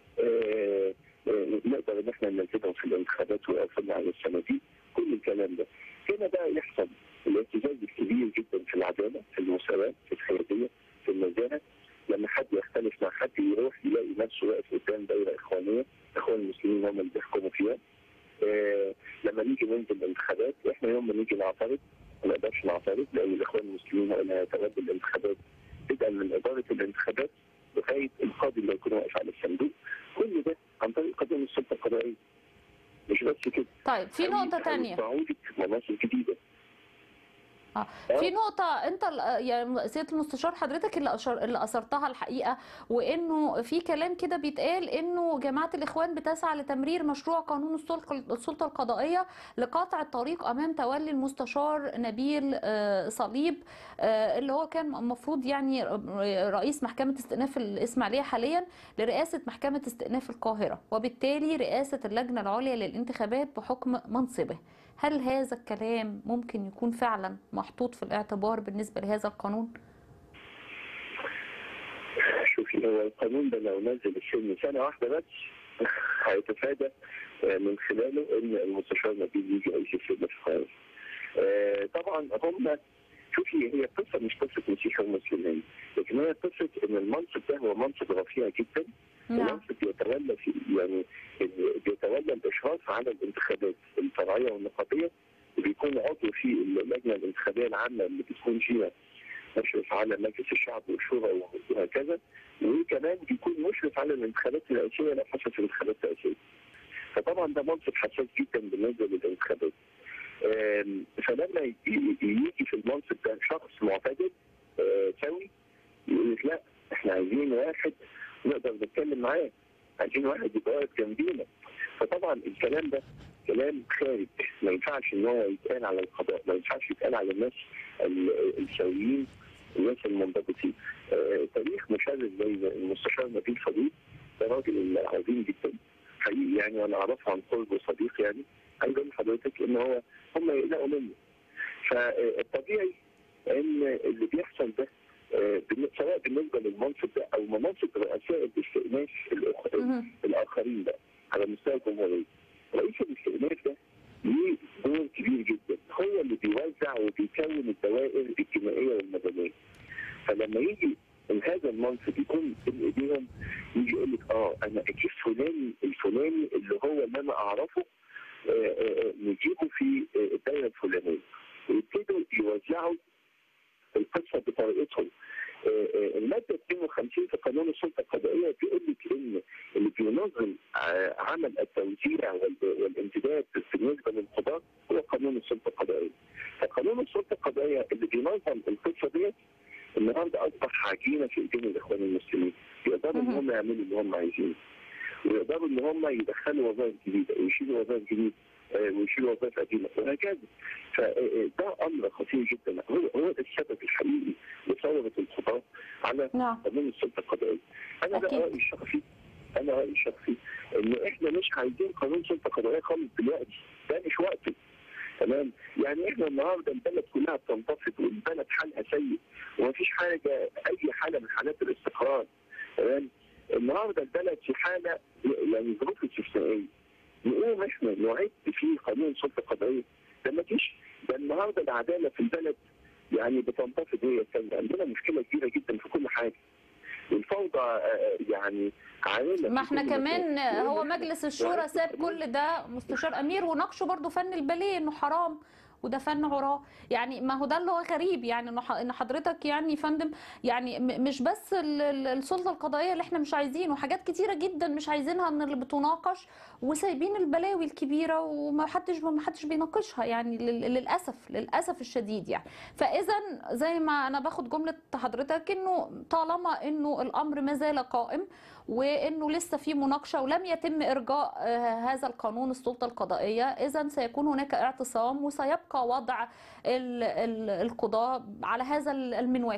نقدر ان احنا ننزلهم في الانتخابات ويقفلنا على الصناديق. كل الكلام ده هنا بقى يحصل الاهتزاز الكبير جدا في العداله، في المساواه، في الحياديه، في النزاهه. لما حد يختلف مع حد يروح يلاقي نفسه واقف قدام دايره اخوانيه، اخوان المسلمين هم اللي بيحكموا فيها. لما نيجي ننزل الانتخابات احنا يوم ما نيجي نعترض ما نقدرش نعترض لان الاخوان المسلمين هم اللي هيتولوا الانتخابات، بدءا من اداره الانتخابات لغايه القاضي اللي هيكون واقف على الصندوق. كل ده عن طريق قانون السلطه القضائيه. مش بس كده. طيب في نقطه ثانيه. مناصب جديده. في نقطة أنت يعني سيادة المستشار حضرتك اللي أثرتها الحقيقة، وإنه في كلام كده بيتقال إنه جماعة الإخوان بتسعى لتمرير مشروع قانون السلطة القضائية لقطع الطريق أمام تولي المستشار نبيل صليب، اللي هو كان المفروض يعني رئيس محكمة استئناف الإسماعيلية حاليا لرئاسة محكمة استئناف القاهرة، وبالتالي رئاسة اللجنة العليا للانتخابات بحكم منصبه. هل هذا الكلام ممكن يكون فعلا محطوط في الاعتبار بالنسبة لهذا القانون؟ شوفي، هو القانون ده لو نزل السن سنة واحدة بس هيتفادى من خلاله ان المستشار نبيل يجي رئيس السجن في القاهرة. طبعا هم، شوفي، هي قصة مش قصة مسيحي ومسلمين، لكن هي قصة ان المنصب ده هو منصب رفيع جدا. المنصب بيتولى يعني بيتولى الاشراف على الانتخابات الفرعيه والنقابيه، وبيكون عضو في اللجنه الانتخابيه العامه اللي بتكون فيها مشرف على مجلس الشعب والشورى وهكذا، وكمان بيكون مشرف على الانتخابات الرئاسيه لو حصلت انتخابات رئاسيه. فطبعا ده منصب حساس جدا بالنسبه للانتخابات. فلما يجي في المنصب ده شخص معتدل سوي، يقول لك لا، احنا عايزين واحد نقدر نتكلم معاه، عايزين واحد يبقى واقف جنبينا. فطبعا الكلام ده كلام خارج، ما ينفعش ان هو يتقال على القضاء، ما ينفعش يتقال على الناس السويين، الناس المنضبطين. تاريخ مشرف زي المستشار نبيل صليب ده راجل عظيم جدا حقيقي يعني، وانا اعرفه عن قرب وصديق يعني. عايز اقول لحضرتك ان هم يقلقوا منه. فالطبيعي ان اللي بيحصل ده سواء بالنسبه للمنصب ده او مناصب رؤساء الاستئناف الاخرين بقى على مستوى الجمهوريه. رئيس الاستئناف ده ليه دور كبير جدا، هو اللي بيوزع وبيكون الدوائر الجنائيه والمدنيه. فلما يجي من هذا المنصب يكون بين ايديهم، يجي يقول لك انا اجيب فلان الفلاني اللي هو اللي انا اعرفه، نجيبه في الدائره الفلانيه، ويبتدوا يوزعوا القصه بطريقتهم. الماده 52 في قانون السلطه القضائيه بيقول لك ان اللي بينظم عمل التوزيع والامتداد بالنسبه للقضاه هو قانون السلطه القضائيه. فقانون السلطه القضائيه اللي بينظم القصه ديت النهارده اصبح عجينه في ايدين الاخوان المسلمين، يقدروا ان هم يعملوا اللي هم عايزينه، ويقدروا ان هم يدخلوا وظائف جديده ويشيلوا وظائف جديده ويشيلوا وظائف قديمه وهكذا. فده امر خطير جدا، هو ده السبب الحقيقي لثوره القضاه على قانون السلطه القضائيه. انا ده رايي الشخصي، ان احنا مش عايزين قانون سلطه قضائيه خالص دلوقتي، ده مش وقته. تمام؟ يعني احنا النهارده البلد كلها بتنتفض والبلد حالها سيء ومفيش حاجه، اي حاله من حالات الاستقرار. تمام؟ النهارده البلد في حاله يعني ظروف استثنائيه. نقوم احنا نعد في قانون سلطه قضائيه؟ ده ما فيش. ده النهارده العداله في البلد يعني بتنتفض، هي عندنا مشكله كبيره جدا في كل حاجه. والفوضى يعني عائله. ما احنا كمان هو مجلس الشورى ساب كل ده مستشار امير وناقشه برضو فن الباليه انه حرام وده فن عراه. يعني ما هو ده اللي هو غريب، يعني ان حضرتك يعني فندم يعني مش بس السلطه القضائيه اللي احنا مش عايزينه، حاجات كتيره جدا مش عايزينها من اللي بتناقش، وسايبين البلاوي الكبيره وما حدش بيناقشها يعني للاسف الشديد يعني. فاذا زي ما انا باخد جمله حضرتك انه طالما انه الامر ما زال قائم وانه لسه في مناقشه ولم يتم ارجاء هذا القانون السلطه القضائيه، اذا سيكون هناك اعتصام وسيبقى وضع القضاء على هذا المنوال.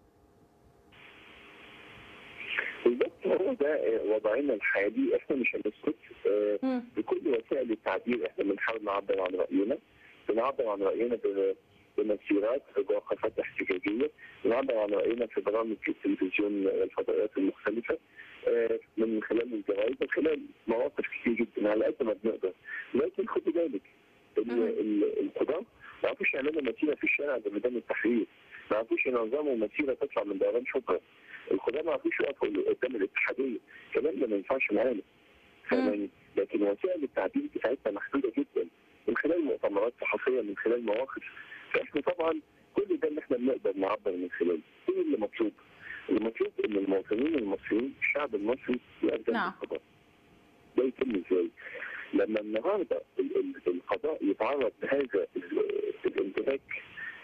بالضبط، هو ده وضعنا الحالي. احنا مش هنسكت بكل وسائل التعبير، احنا بنحاول نعبر عن راينا، بنعبر عن راينا بمسيرات، بوقفات احتجاجيه، بنعبر عن راينا في برامج التلفزيون والفضائيات المختلفه، من خلال الجرايد، من خلال مواقف كتير جدا على قد ما بنقدر. لكن خدي بالك القضاة ما عرفوش يعملوا مسيره في الشارع بميدان التحرير، ما عرفوش ينظموا مسيره تطلع من دوران شبرا، القضاة ما عرفوش يقفوا قدام الاتحاديه، الكلام ده ما ينفعش معانا. لكن وسائل التعبير بتاعتنا محدوده جدا، من خلال مؤتمرات صحفيه، من خلال مواقف. فاحنا طبعا كل ده اللي احنا بنقدر نعبر من خلاله. ايه اللي مطلوب؟ المطلوب ان المواطنين المصريين، الشعب المصري يقف جنب القضاء. ده يتم ازاي؟ لما النهارده القضاء يتعرض لهذا الانتهاك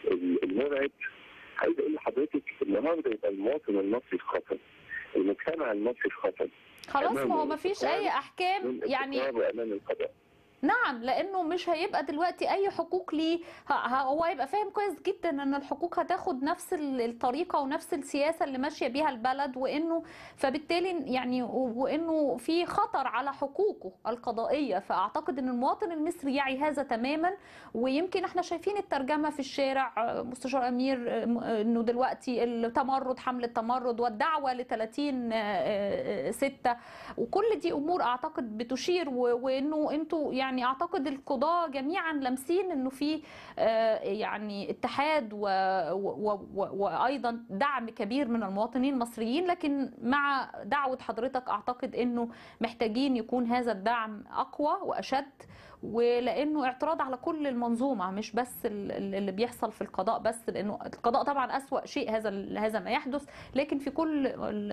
المرعب، عايز اقول لحضرتك النهارده يبقى المواطن المصري في خطر، المجتمع المصري في خطر. خلاص ما هو ما فيش اي احكام يعني امام القضاء. نعم، لانه مش هيبقى دلوقتي اي حقوق ليه، هو هيبقى فاهم كويس جدا ان الحقوق هتاخد نفس الطريقه ونفس السياسه اللي ماشيه بيها البلد، وانه فبالتالي يعني وانه في خطر على حقوقه القضائيه. فاعتقد ان المواطن المصري يعي هذا تماما، ويمكن احنا شايفين الترجمه في الشارع مستشار امير انه دلوقتي التمرد، حمله التمرد والدعوه ل 30/6 وكل دي امور اعتقد بتشير وانه انتوا يعني اعتقد القضاة جميعا لامسين انه في يعني اتحاد وايضا دعم كبير من المواطنين المصريين، لكن مع دعوة حضرتك اعتقد انه محتاجين يكون هذا الدعم اقوى واشد، ولانه اعتراض على كل المنظومه مش بس اللي بيحصل في القضاء بس، لانه القضاء طبعا اسوأ شيء هذا ما يحدث، لكن في كل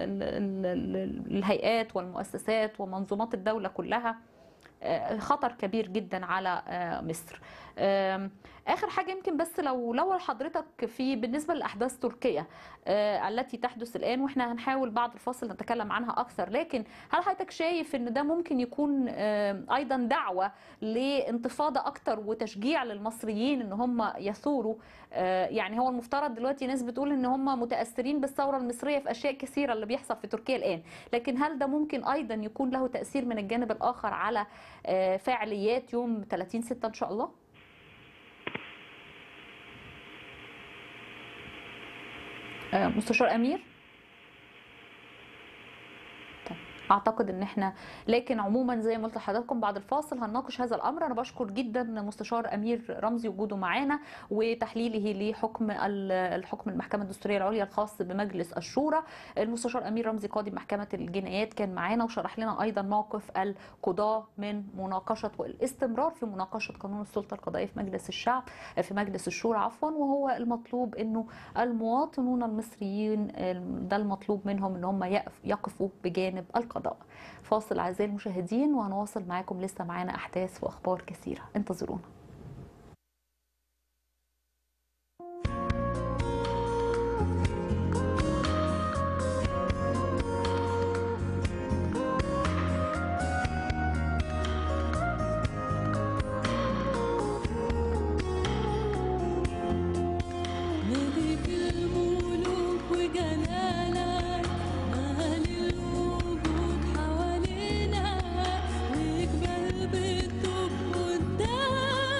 الهيئات والمؤسسات ومنظومات الدوله كلها خطر كبير جدا على مصر. اخر حاجه يمكن بس لو حضرتك في بالنسبه لاحداث تركيا التي تحدث الان، واحنا هنحاول بعد الفاصل نتكلم عنها اكثر، لكن هل حضرتك شايف ان ده ممكن يكون ايضا دعوه لانتفاضه اكثر وتشجيع للمصريين ان هم يثوروا؟ يعني هو المفترض دلوقتي ناس بتقول ان هم متاثرين بالثوره المصريه في اشياء كثيره اللي بيحصل في تركيا الان، لكن هل ده ممكن ايضا يكون له تاثير من الجانب الاخر على فعاليات يوم 30/6 ان شاء الله؟ مستشار امير، اعتقد ان احنا لكن عموما زي ما قلت لحضراتكم بعد الفاصل هنناقش هذا الامر. انا بشكر جدا مستشار امير رمزي وجوده معانا وتحليله لحكم المحكمه الدستوريه العليا الخاص بمجلس الشورى. المستشار امير رمزي قاضي محكمه الجنايات كان معانا وشرح لنا ايضا موقف القضاه من مناقشه والاستمرار في مناقشه قانون السلطه القضائيه في مجلس الشعب في مجلس الشورى عفوا، وهو المطلوب انه المواطنون المصريين ده المطلوب منهم ان هم يقفوا بجانب القضاء. فاصل اعزائي المشاهدين وهنواصل معاكم، لسه معانا احداث واخبار كثيره، انتظرونا. حوالينا وجبال بالطب قدام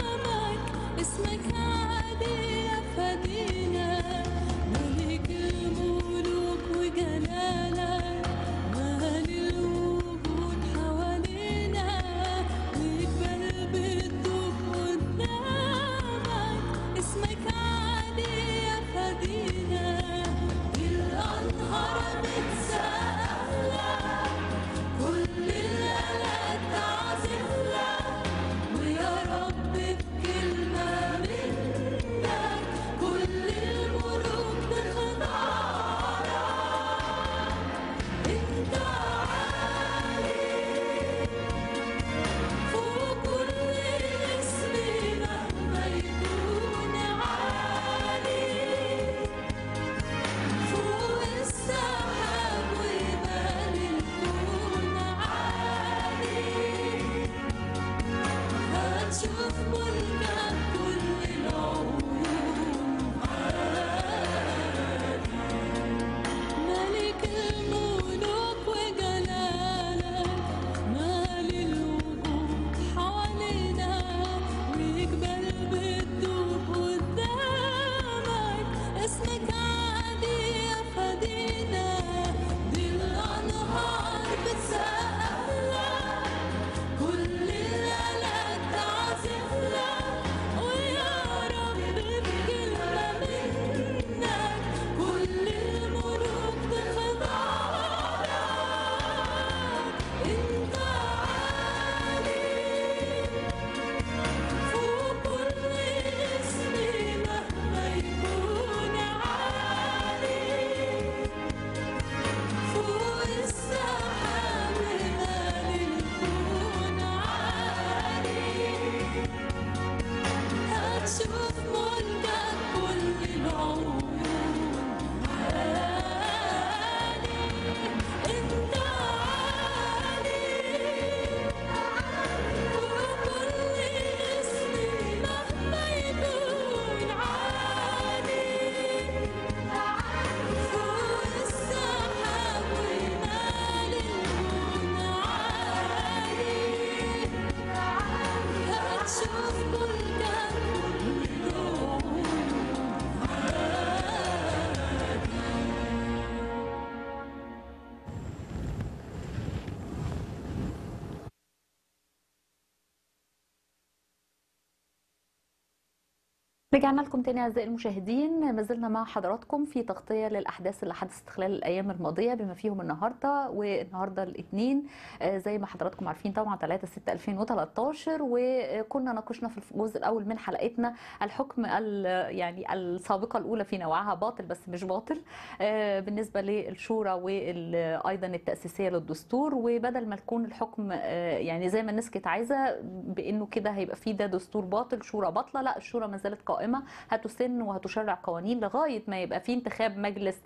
رجعنا لكم تاني اعزائي المشاهدين، ما زلنا مع حضراتكم في تغطيه للاحداث اللي حدثت خلال الايام الماضيه بما فيهم النهارده، والنهارده الاثنين زي ما حضراتكم عارفين طبعا 3/6/2013، وكنا ناقشنا في الجزء الاول من حلقتنا الحكم يعني السابقه الاولى في نوعها باطل بس مش باطل بالنسبه للشورى وايضا التاسيسيه للدستور، وبدل ما يكون الحكم يعني زي ما الناس كانت عايزه بانه كده هيبقى في ده دستور باطل شورى باطله، لا الشورى ما زالت قائمه هتسن وهتشرع قوانين لغايه ما يبقى في انتخاب مجلس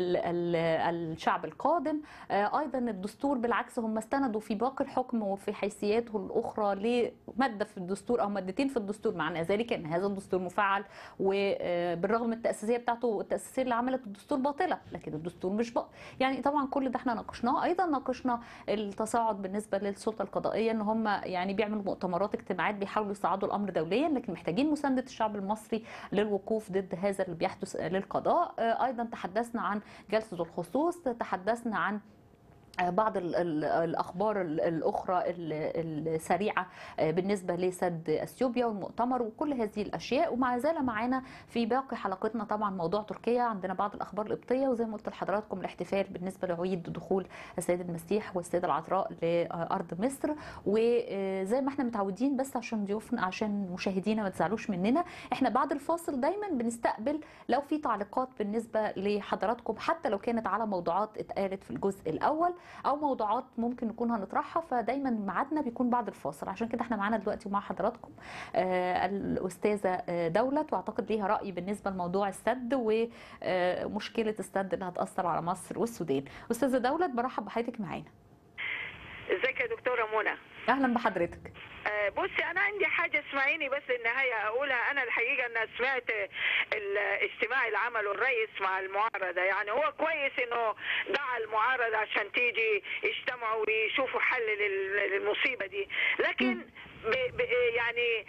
الشعب القادم. ايضا الدستور بالعكس هم استندوا في باقي الحكم وفي حيثياته الاخرى لماده في الدستور او مادتين في الدستور، معنى ذلك ان هذا الدستور مفعل، وبالرغم من التاسيسيه بتاعته التاسيسيه اللي عملت الدستور باطله، لكن الدستور مش باطل. يعني طبعا كل ده احنا ناقشناه. ايضا ناقشنا التصاعد بالنسبه للسلطه القضائيه، ان هم يعني بيعملوا مؤتمرات اجتماعات بيحاولوا يصعدوا الامر دوليا، لكن محتاجين مسانده الشعب المصري للوقوف ضد هذا اللي بيحدث للقضاء. ايضا تحدثنا عن جلسه الخصوص، تحدثنا عن بعض الأخبار الأخرى السريعة بالنسبة لسد أثيوبيا والمؤتمر وكل هذه الأشياء. ومع ذلك معانا في باقي حلقتنا طبعا موضوع تركيا، عندنا بعض الأخبار القبطية، وزي ما قلت لحضراتكم الاحتفال بالنسبة لعيد دخول السيد المسيح والسيدة العذراء لأرض مصر. وزي ما احنا متعودين، بس عشان ضيوفنا عشان مشاهدينا ما تزعلوش مننا، احنا بعد الفاصل دايما بنستقبل لو في تعليقات بالنسبة لحضراتكم، حتى لو كانت على موضوعات اتقالت في الجزء الأول او موضوعات ممكن نكون هنطرحها، فدايما ميعادنا بيكون بعد الفاصل. عشان كده احنا معانا دلوقتي ومع حضراتكم الاستاذه دولت، واعتقد ليها راي بالنسبه لموضوع السد ومشكله السد اللي هتاثر على مصر والسودان. استاذه دولت برحب بحضرتك معانا. ازيك يا دكتوره منى؟ اهلا بحضرتك. بصي انا عندي حاجه اسمعيني بس للنهايه اقولها. انا الحقيقه انا سمعت الاجتماع اللي عمله الرئيس مع المعارضه، يعني هو كويس انه دعا المعارضه عشان تيجي يجتمعوا ويشوفوا حل للمصيبه دي، لكن يعني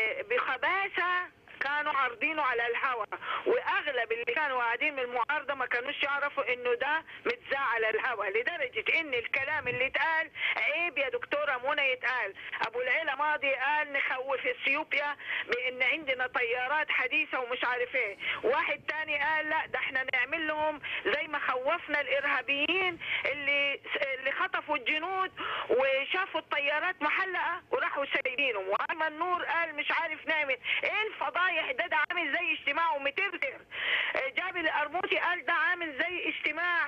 بخباثه كانوا عارضينه على الهوا، واغلب اللي كانوا قاعدين من المعارضه ما كانوش يعرفوا انه ده متذاع على الهوا، لدرجه ان الكلام اللي اتقال عيب يا دكتوره منى يتقال. ابو العلا ماضي قال نخوف اثيوبيا بان عندنا طيارات حديثه ومش عارف ايه، واحد تاني قال لا ده احنا نعمل لهم زي ما خوفنا الارهابيين اللي خطفوا الجنود وشافوا الطيارات محلقه وراحوا سايبينهم، واما النور قال مش عارف نعمل ايه الفضايح ده عامل زي اجتماع ومترتر. جابر القرموطي قال ده عامل زي اجتماع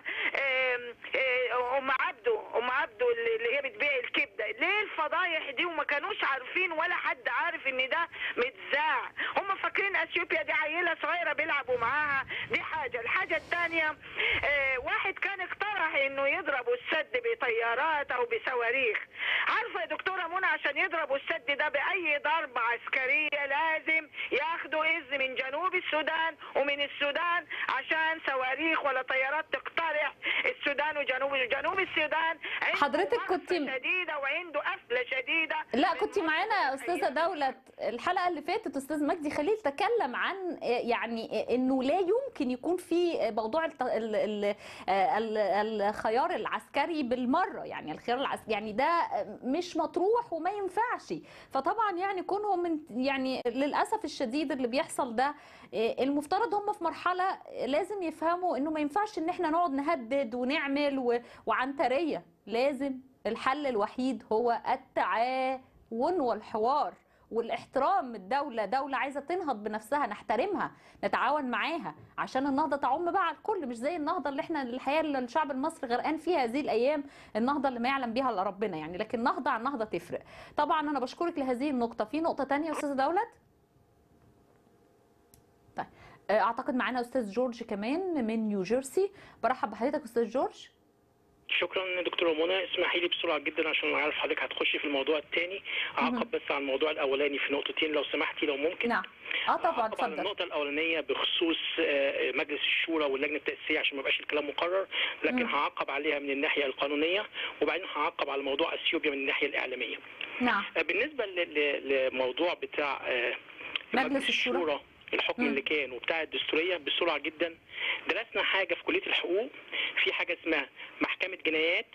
ام عبده اللي هي بتبيع الكبده. ليه الفضايح دي وما كانوش عارفين ولا حد عارف ان ده متذاع؟ هم فاكرين اثيوبيا دي عيله صغيره بيلعبوا معاها. دي حاجه. الحاجه الثانيه واحد كان اقترح انه يضربوا السد بطيارات او بصواريخ. عارفه يا دكتوره منى عشان يضربوا السد ده باي ضربه عسكريه لازم ياخدوا اذن من جنوب السودان ومن السودان عشان صواريخ ولا طيارات تقترح السودان وجنوب السودان. حضرتك كنت شديده وعنده قفله شديده. لا كنت معانا استاذه دولت الحلقه اللي فاتت. استاذ مجدي خليل تكلم عن يعني انه لا يمكن يكون في موضوع الخيار العسكري بالمره، يعني الخيار العسكري يعني ده مش مطروح وما ينفعش. فطبعا يعني كونهم من يعني للاسف الشديد اللي بيحصل ده، المفترض هم في مرحله لازم يفهموا انه ما ينفعش ان احنا نقعد نهدد ونعمل وعنتريه. لازم الحل الوحيد هو التعاون والحوار والاحترام. الدولة دولة عايزة تنهض بنفسها، نحترمها، نتعاون معاها عشان النهضة تعم بقى على الكل، مش زي النهضة اللي احنا الحياة اللي الشعب المصري غرقان فيها هذه الأيام، النهضة اللي ما يعلم بها الا ربنا يعني. لكن نهضة عن نهضة تفرق. طبعا أنا بشكرك لهذه النقطة. في نقطة تانية يا أستاذة دولت؟ طيب أعتقد معانا أستاذ جورج كمان من نيوجيرسي. برحب بحضرتك أستاذ جورج. شكرا دكتوره منى. اسمحي لي بسرعه جدا عشان عارف حضرتك هتخشي في الموضوع الثاني، اعقب بس على الموضوع الاولاني في نقطتين لو سمحتي لو ممكن. نعم طبعا اتفضل. النقطه الاولانيه بخصوص مجلس الشورى واللجنه التاسيسيه عشان ما يبقاش الكلام مقرر، لكن هعقب عليها من الناحيه القانونيه وبعدين هعقب على موضوع اثيوبيا من الناحيه الاعلاميه. نعم. بالنسبه للموضوع بتاع مجلس الشورى الحكم اللي كان وبتاع الدستوريه بسرعه جدا، درسنا حاجه في كليه الحقوق، في حاجه اسمها محكمه جنايات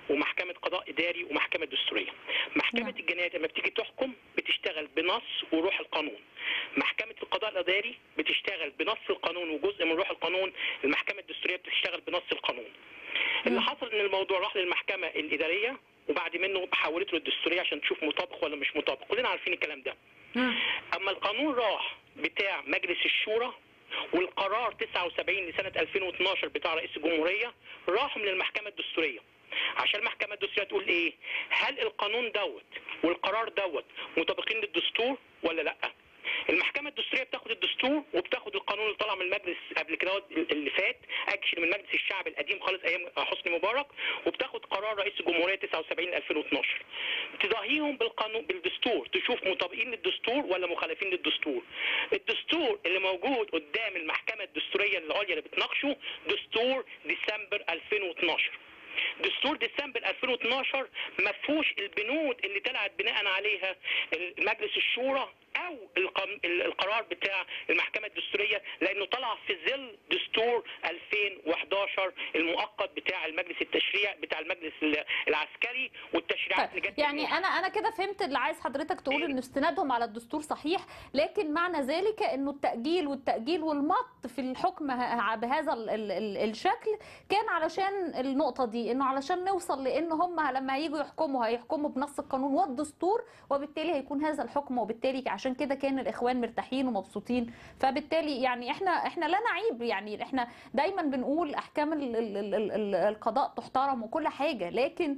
ومحكمه قضاء اداري ومحكمه دستوريه. محكمه الجنايات لما بتيجي تحكم بتشتغل بنص وروح القانون. محكمه القضاء الاداري بتشتغل بنص القانون وجزء من روح القانون. المحكمه الدستوريه بتشتغل بنص القانون. اللي حصل ان الموضوع راح للمحكمه الاداريه وبعد منه حولته للدستوريه عشان تشوف مطابق ولا مش مطابق، كلنا عارفين الكلام ده. اما القانون راح بتاع مجلس الشورى والقرار 79 لسنه 2012 بتاع رئيس الجمهوريه راحوا من المحكمه الدستوريه عشان المحكمه الدستوريه تقول ايه؟ هل القانون دوت والقرار دوت مطابقين للدستور ولا لا؟ المحكمه الدستوريه بتاخد الدستور وبتاخد القانون اللي طلع من المجلس قبل كده اللي فات، اكشن من مجلس الشعب القديم خالص ايام حسني مبارك، وبتاخد قرار رئيس الجمهوريه 79 2012 تضاهيهم بالقانون بالدستور، تشوف مطابقين للدستور ولا مخالفين للدستور. الدستور اللي موجود قدام المحكمه الدستوريه العليا اللي بتناقشه دستور ديسمبر 2012. دستور ديسمبر 2012 ما فيهوش البنود اللي طلعت بناء عليها مجلس الشورى او القرار بتاع المحكمه الدستوريه، لانه طلع في ظل دستور 2011 المؤقت بتاع المجلس التشريع بتاع المجلس العسكري والتشريعات اللي جت. يعني انا كده فهمت اللي عايز حضرتك تقول ان استنادهم على الدستور صحيح، لكن معنى ذلك انه التاجيل والمط في الحكم بهذا الشكل كان علشان النقطه دي، انه علشان نوصل لان هم لما هيجوا يحكموا هيحكموا بنص القانون والدستور، وبالتالي هيكون هذا الحكم، وبالتالي عشان كده كان الاخوان مرتاحين ومبسوطين. فبالتالي يعني احنا لا نعيب، يعني احنا دايما بنقول احكام القضاء تحترم وكل حاجه، لكن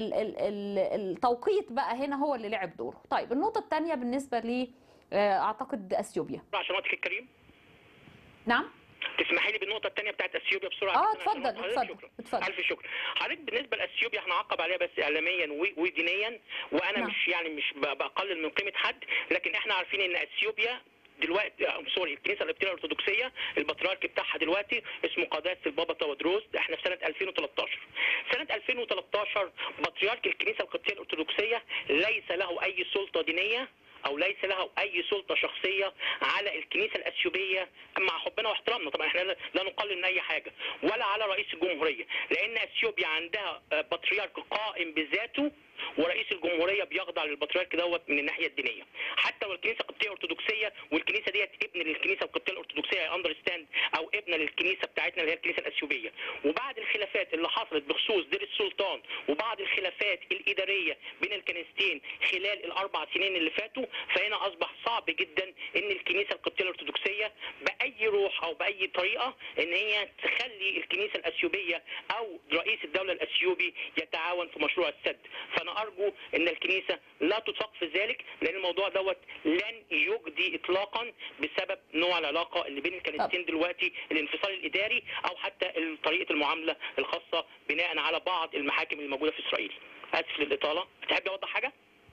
التوقيت بقى هنا هو اللي لعب دوره. طيب النقطه الثانيه بالنسبه ل اعتقد اثيوبيا. عشان وقتك الكريم. نعم. تسمحي لي بالنقطه الثانيه بتاعت اثيوبيا بسرعه؟ اتفضل. الف شكر. حضرتك بالنسبه لاثيوبيا هنعقب عليها بس اعلاميا ودينيا، وانا نعم. مش بقلل من قيمه حد، لكن احنا عارفين ان اثيوبيا دلوقتي الكنيسه القبطيه الارثوذكسيه البطريرك بتاعها دلوقتي اسمه قداسه البابا تودروس. احنا في سنه 2013. سنه 2013 بطريرك الكنيسه القبطيه الارثوذكسيه ليس له اي سلطه دينيه او ليس له اي سلطه شخصيه على الكنيسه الاثيوبيه، مع حبنا واحترامنا طبعا احنا لا نقلل من اي حاجه، ولا على رئيس الجمهوريه، لان اثيوبيا عندها بطريرك قائم بذاته ورئيس الجمهوريه بيخضع للبطريرك دوت من الناحيه الدينيه. حتى والكنيسه القبطيه الارثوذكسيه والكنيسه ديت ابن للكنيسه القبطيه الارثوذكسيه اندرستاند او ابن للكنيسه بتاعتنا اللي هي الكنيسه الاثيوبيه. وبعد الخلافات اللي حصلت بخصوص دير السلطان وبعض الخلافات الاداريه بين الكنيستين خلال الاربع سنين اللي فاتوا، فهنا اصبح صعب جدا ان الكنيسه القبطيه الارثوذكسيه باي روح او باي طريقه ان هي تخلي الكنيسه الاثيوبيه او رئيس الدوله الاثيوبي يتعاون في مشروع السد. فانا ارجو ان الكنيسه لا تطاق في ذلك، لان الموضوع دوت لن يجدي اطلاقا بسبب نوع العلاقه اللي بين الكنيستين دلوقتي، الانفصال الاداري او حتى طريقه المعامله الخاصه بناء على بعض المحاكم الموجوده في اسرائيل. اسف للاطاله. تحب اوضح حاجه؟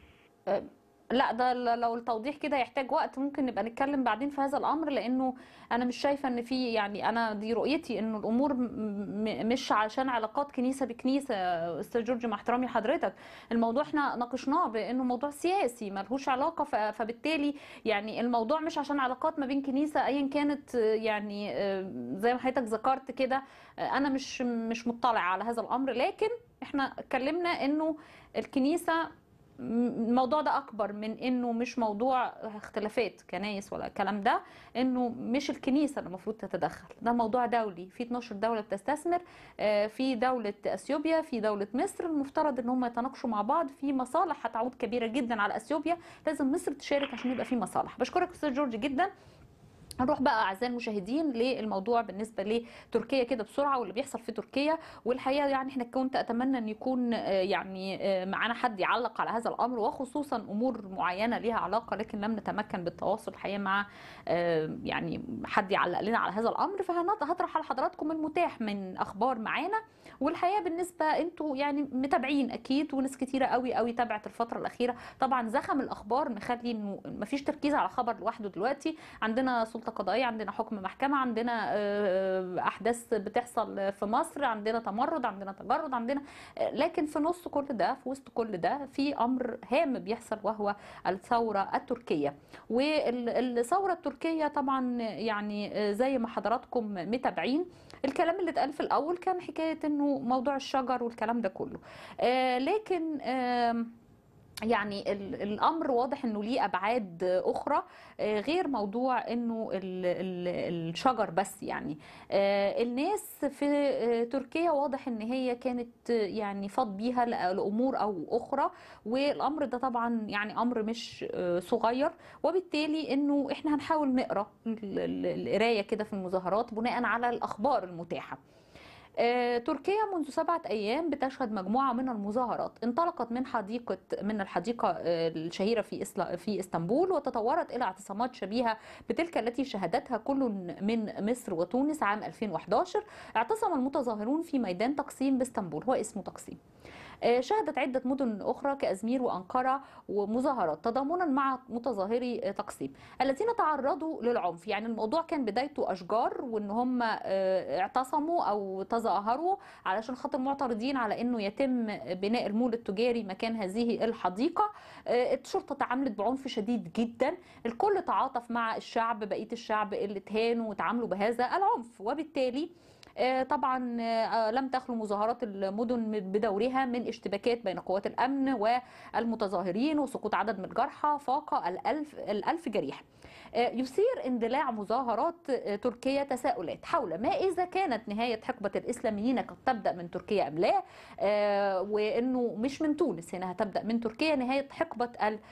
لا، ده لو التوضيح كده يحتاج وقت، ممكن نبقى نتكلم بعدين في هذا الامر، لانه انا مش شايفه ان في، يعني انا دي رؤيتي انه الامور مش عشان علاقات كنيسه بكنيسه. استاذ جورج مع احترامي لحضرتك، الموضوع احنا ناقشناه بانه موضوع سياسي ملهوش علاقه، فبالتالي يعني الموضوع مش عشان علاقات ما بين كنيسه ايا كانت، يعني زي ما حضرتك ذكرت كده. انا مش مطلع على هذا الامر، لكن احنا اتكلمنا انه الكنيسه الموضوع ده اكبر من انه مش موضوع اختلافات كنايس ولا الكلام ده، انه مش الكنيسه اللي المفروض تتدخل، ده موضوع دولي، في 12 دوله بتستثمر، في دوله اثيوبيا، في دوله مصر، المفترض ان هم يتناقشوا مع بعض في مصالح هتعود كبيره جدا على اثيوبيا، لازم مصر تشارك عشان يبقى في مصالح. بشكرك استاذ جورج جدا. هنروح بقى اعزائي المشاهدين للموضوع بالنسبه لتركيا كده بسرعه واللي بيحصل في تركيا. والحقيقه يعني احنا كنت اتمنى ان يكون يعني معانا حد يعلق على هذا الامر، وخصوصا امور معينه ليها علاقه، لكن لم نتمكن بالتواصل الحقيقه مع يعني حد يعلق لنا على هذا الامر. فهطرح على حضراتكم المتاح من اخبار معانا. والحقيقه بالنسبه انتوا يعني متابعين اكيد، وناس كتيره قوي تابعت الفتره الاخيره. طبعا زخم الاخبار مخلي انه مفيش تركيز على خبر لوحده دلوقتي. عندنا سلطه قضائيه، عندنا حكم محكمه، عندنا احداث بتحصل في مصر، عندنا تمرد، عندنا تجرد، عندنا، لكن في نص كل ده، في وسط كل ده، في امر هام بيحصل وهو الثوره التركيه. والثوره التركيه طبعا يعني زي ما حضراتكم متابعين الكلام اللي اتقال في الاول كان حكايه انه موضوع الشجر والكلام ده كله، لكن يعني الامر واضح انه ليه ابعاد اخرى غير موضوع انه الشجر بس. يعني الناس في تركيا واضح ان هي كانت يعني فاض بيها لامور او اخرى، والامر ده طبعا يعني امر مش صغير، وبالتالي انه احنا هنحاول نقرا القرايه كده في المظاهرات بناء على الاخبار المتاحه. تركيا منذ 7 أيام بتشهد مجموعة من المظاهرات انطلقت من الحديقة الشهيرة في اسطنبول، وتطورت إلى اعتصامات شبيهة بتلك التي شهدتها كل من مصر وتونس عام 2011. اعتصم المتظاهرون في ميدان تقسيم باسطنبول، هو اسمه تقسيم. شهدت عدة مدن أخرى كأزمير وأنقرة ومظاهرات تضامنا مع متظاهري تقسيم الذين تعرضوا للعنف. يعني الموضوع كان بدايته أشجار، وإن هم اعتصموا أو تظاهروا علشان خاطر معترضين على إنه يتم بناء المول التجاري مكان هذه الحديقة. الشرطة تعاملت بعنف شديد جدا، الكل تعاطف مع الشعب، بقية الشعب اللي اتهانوا وتعاملوا بهذا العنف، وبالتالي طبعا لم تخلو مظاهرات المدن بدورها من اشتباكات بين قوات الأمن والمتظاهرين وسقوط عدد من الجرحى فاق الألف جريح. يثير اندلاع مظاهرات تركيا تساؤلات حول ما إذا كانت نهاية حقبة الإسلاميين قد تبدأ من تركيا أم لا، وإنه مش من تونس، هنا هتبدأ من تركيا نهاية حقبة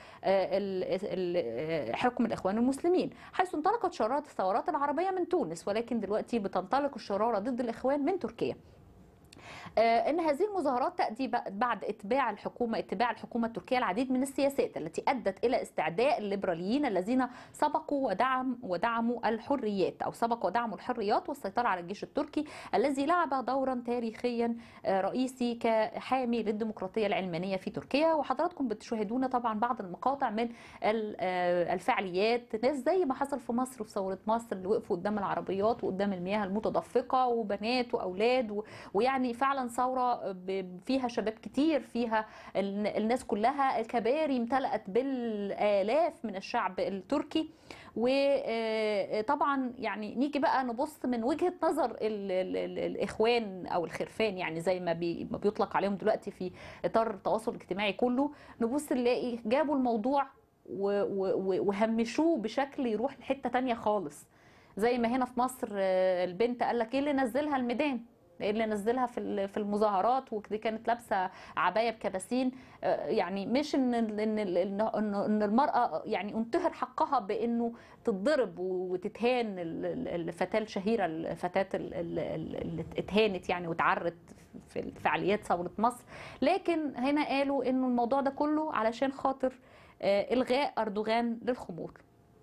حكم الإخوان المسلمين، حيث انطلقت شرارة الثورات العربية من تونس، ولكن دلوقتي بتنطلق الشرارة ضد الإخوان من تركيا. ان هذه المظاهرات تاتي بعد اتباع الحكومه التركيه العديد من السياسات التي ادت الى استعداء الليبراليين الذين سبقوا ودعموا الحريات، او سبقوا ودعموا الحريات والسيطره على الجيش التركي الذي لعب دورا تاريخيا رئيسي كحامي للديمقراطيه العلمانيه في تركيا. وحضراتكم بتشاهدون طبعا بعض المقاطع من الفعاليات، ناس زي ما حصل في مصر في ثوره مصر اللي وقفوا قدام العربيات وقدام المياه المتدفقه، وبنات واولاد، ويعني فعلا ثورة فيها شباب كتير، فيها الناس كلها، الكباري امتلأت بالآلاف من الشعب التركي. وطبعا يعني نيجي بقى نبص من وجهة نظر الإخوان أو الخرفان، يعني زي ما بيطلق عليهم دلوقتي في إطار التواصل الاجتماعي كله، نبص نلاقي جابوا الموضوع وهمشوه بشكل يروح لحتة تانية خالص. زي ما هنا في مصر البنت قال لك ايه اللي نزلها الميدان، اللي نزلها في المظاهرات، ودي كانت لابسه عبايه بكباسين. يعني مش ان المراه يعني انتهر حقها بانه تتضرب وتتهان الفتاه الشهيره، الفتاه اللي اتهانت يعني واتعرت في فعاليات ثوره مصر. لكن هنا قالوا انه الموضوع ده كله علشان خاطر الغاء اردوغان للخمور.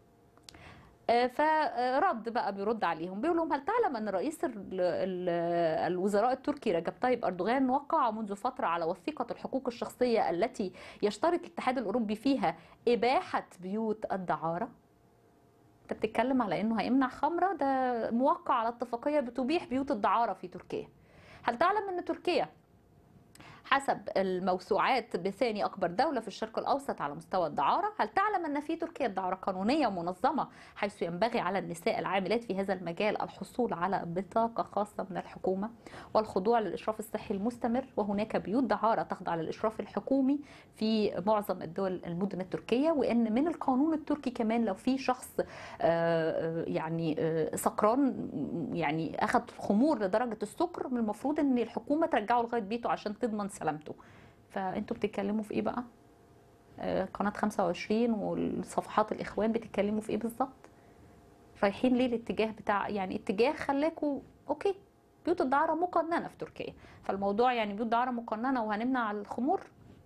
فرد بقى بيرد عليهم، بيقول لهم هل تعلم أن رئيس الوزراء التركي رجب طيب أردوغان وقع منذ فترة على وثيقة الحقوق الشخصية التي يشترط الاتحاد الأوروبي فيها إباحة بيوت الدعارة؟ أنت بتتكلم على أنه هيمنع خمرة، ده موقع على اتفاقية بتبيح بيوت الدعارة في تركيا. هل تعلم أن تركيا حسب الموسوعات بثاني أكبر دولة في الشرق الأوسط على مستوى الدعارة؟ هل تعلم أن في تركيا الدعارة قانونية ومنظمة، حيث ينبغي على النساء العاملات في هذا المجال الحصول على بطاقة خاصة من الحكومة والخضوع للإشراف الصحي المستمر؟ وهناك بيوت دعارة تخضع للإشراف الحكومي في معظم الدول المدن التركية. وأن من القانون التركي كمان لو في شخص يعني سكران، يعني أخذ خمور لدرجة السكر، من المفروض أن الحكومة ترجعه لغاية بيته عشان تضمن سلامته. فانتوا بتتكلموا في ايه بقى؟ قناة 25 والصفحات الاخوان بتتكلموا في ايه بالظبط؟ رايحين ليه الاتجاه بتاع يعني اتجاه خلاكوا اوكي بيوت الدعارة مقننة في تركيا، فالموضوع يعني بيوت دعارة مقننة وهنمنع الخمور؟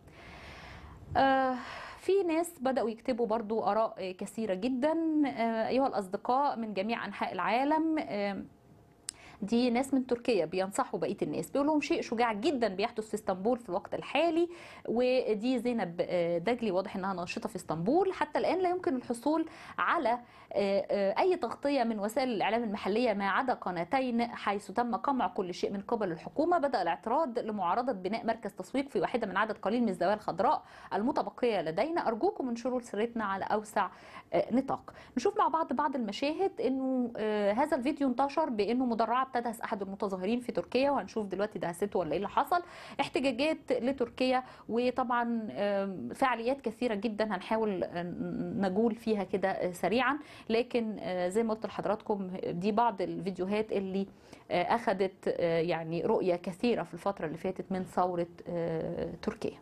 في ناس بدأوا يكتبوا برضو آراء كثيرة جدا. أيها الأصدقاء من جميع أنحاء العالم، دي ناس من تركيا بينصحوا بقيه الناس، بيقولوا لهم شيء شجاع جدا بيحدث في اسطنبول في الوقت الحالي. ودي زينب دجلي واضح انها ناشطه في اسطنبول. حتى الان لا يمكن الحصول على اي تغطيه من وسائل الاعلام المحليه ما عدا قناتين، حيث تم قمع كل شيء من قبل الحكومه. بدا الاعتراض لمعارضه بناء مركز تسويق في واحده من عدد قليل من الزوايا الخضراء المتبقيه لدينا. ارجوكم انشروا سيرتنا على اوسع نطاق. نشوف مع بعض المشاهد. انه هذا الفيديو انتشر بانه مدرعه ابتدى احد المتظاهرين في تركيا، وهنشوف دلوقتي دهسته ولا ايه اللي حصل. احتجاجات لتركيا، وطبعا فعاليات كثيره جدا هنحاول نجول فيها كده سريعا، لكن زي ما قلت لحضراتكم دي بعض الفيديوهات اللي اخذت يعني رؤيه كثيره في الفتره اللي فاتت من ثوره تركيا.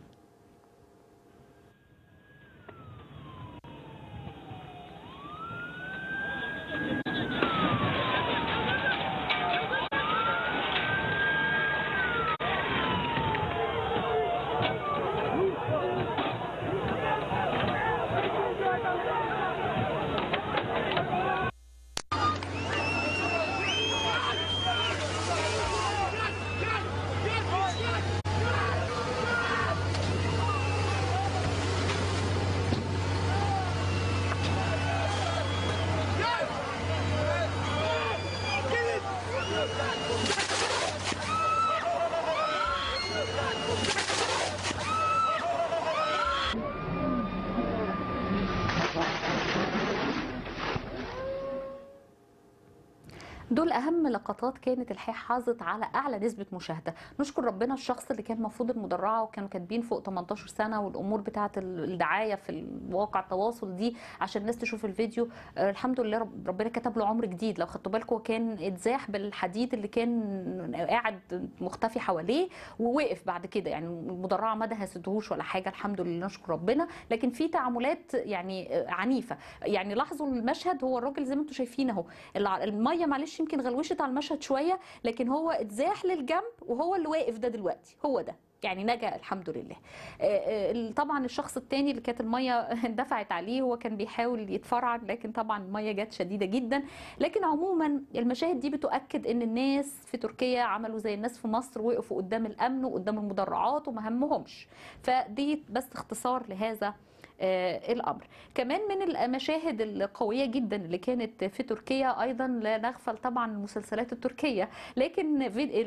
دول اهم لقطات كانت الحقيقه حازت على اعلى نسبه مشاهده. نشكر ربنا الشخص اللي كان المفروض المدرعه وكانوا كاتبين فوق 18 سنه، والامور بتاعه الدعايه في مواقع التواصل دي عشان الناس تشوف الفيديو، الحمد لله ربنا كتب له عمر جديد. لو خدتوا بالكم كان اتزاح بالحديد اللي كان قاعد مختفي حواليه ووقف بعد كده، يعني المدرعه ما دهستهوش ولا حاجه، الحمد لله نشكر ربنا. لكن في تعاملات يعني عنيفه، يعني لاحظوا المشهد، هو الراجل زي ما انتم شايفين اهو الميه معلش يمكن غلوشت على المشهد شويه، لكن هو اتزاح للجنب وهو اللي واقف ده دلوقتي، هو ده يعني نجا الحمد لله. طبعا الشخص الثاني اللي كانت الميه اندفعت عليه هو كان بيحاول يتفرعن، لكن طبعا الميه جت شديده جدا. لكن عموما المشاهد دي بتؤكد ان الناس في تركيا عملوا زي الناس في مصر، وقفوا قدام الامن وقدام المدرعات وما همهمش. فدي بس اختصار لهذا الامر. كمان من المشاهد القويه جدا اللي كانت في تركيا ايضا لا نغفل طبعا المسلسلات التركيه، لكن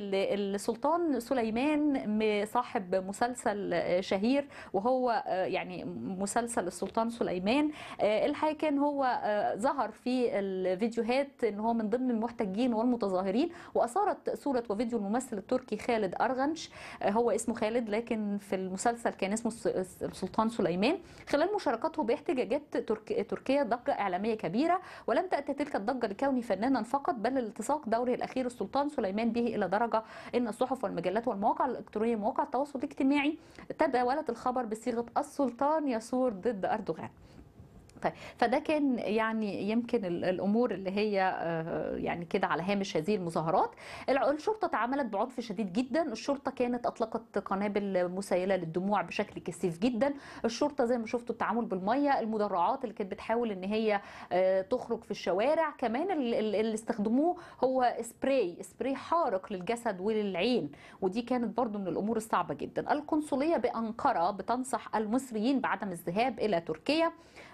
السلطان سليمان صاحب مسلسل شهير وهو يعني مسلسل السلطان سليمان، الحقيقه كان هو ظهر في الفيديوهات ان هو من ضمن المحتجين والمتظاهرين، واثارت صوره وفيديو الممثل التركي خالد ارغنش، هو اسمه خالد لكن في المسلسل كان اسمه السلطان سليمان. خلال مشاركته باحتجاجات تركيا ضجة إعلامية كبيرة، ولم تأتي تلك الضجة لكونه فنانا فقط، بل الالتصاق دوره الأخير السلطان سليمان به إلى درجة أن الصحف والمجلات والمواقع الإلكترونية ومواقع التواصل الاجتماعي تداولت الخبر بصيغة السلطان يثور ضد أردوغان. طيب فده كان يعني يمكن الامور اللي هي يعني كده على هامش هذه المظاهرات. الشرطه تعاملت بعنف شديد جدا، الشرطه كانت اطلقت قنابل مسيله للدموع بشكل كثيف جدا، الشرطه زي ما شفتوا التعامل بالميه، المدرعات اللي كانت بتحاول ان هي تخرج في الشوارع، كمان اللي استخدموه هو سبراي حارق للجسد وللعين، ودي كانت برضو من الامور الصعبه جدا. القنصليه بانقره بتنصح المصريين بعدم الذهاب الى تركيا،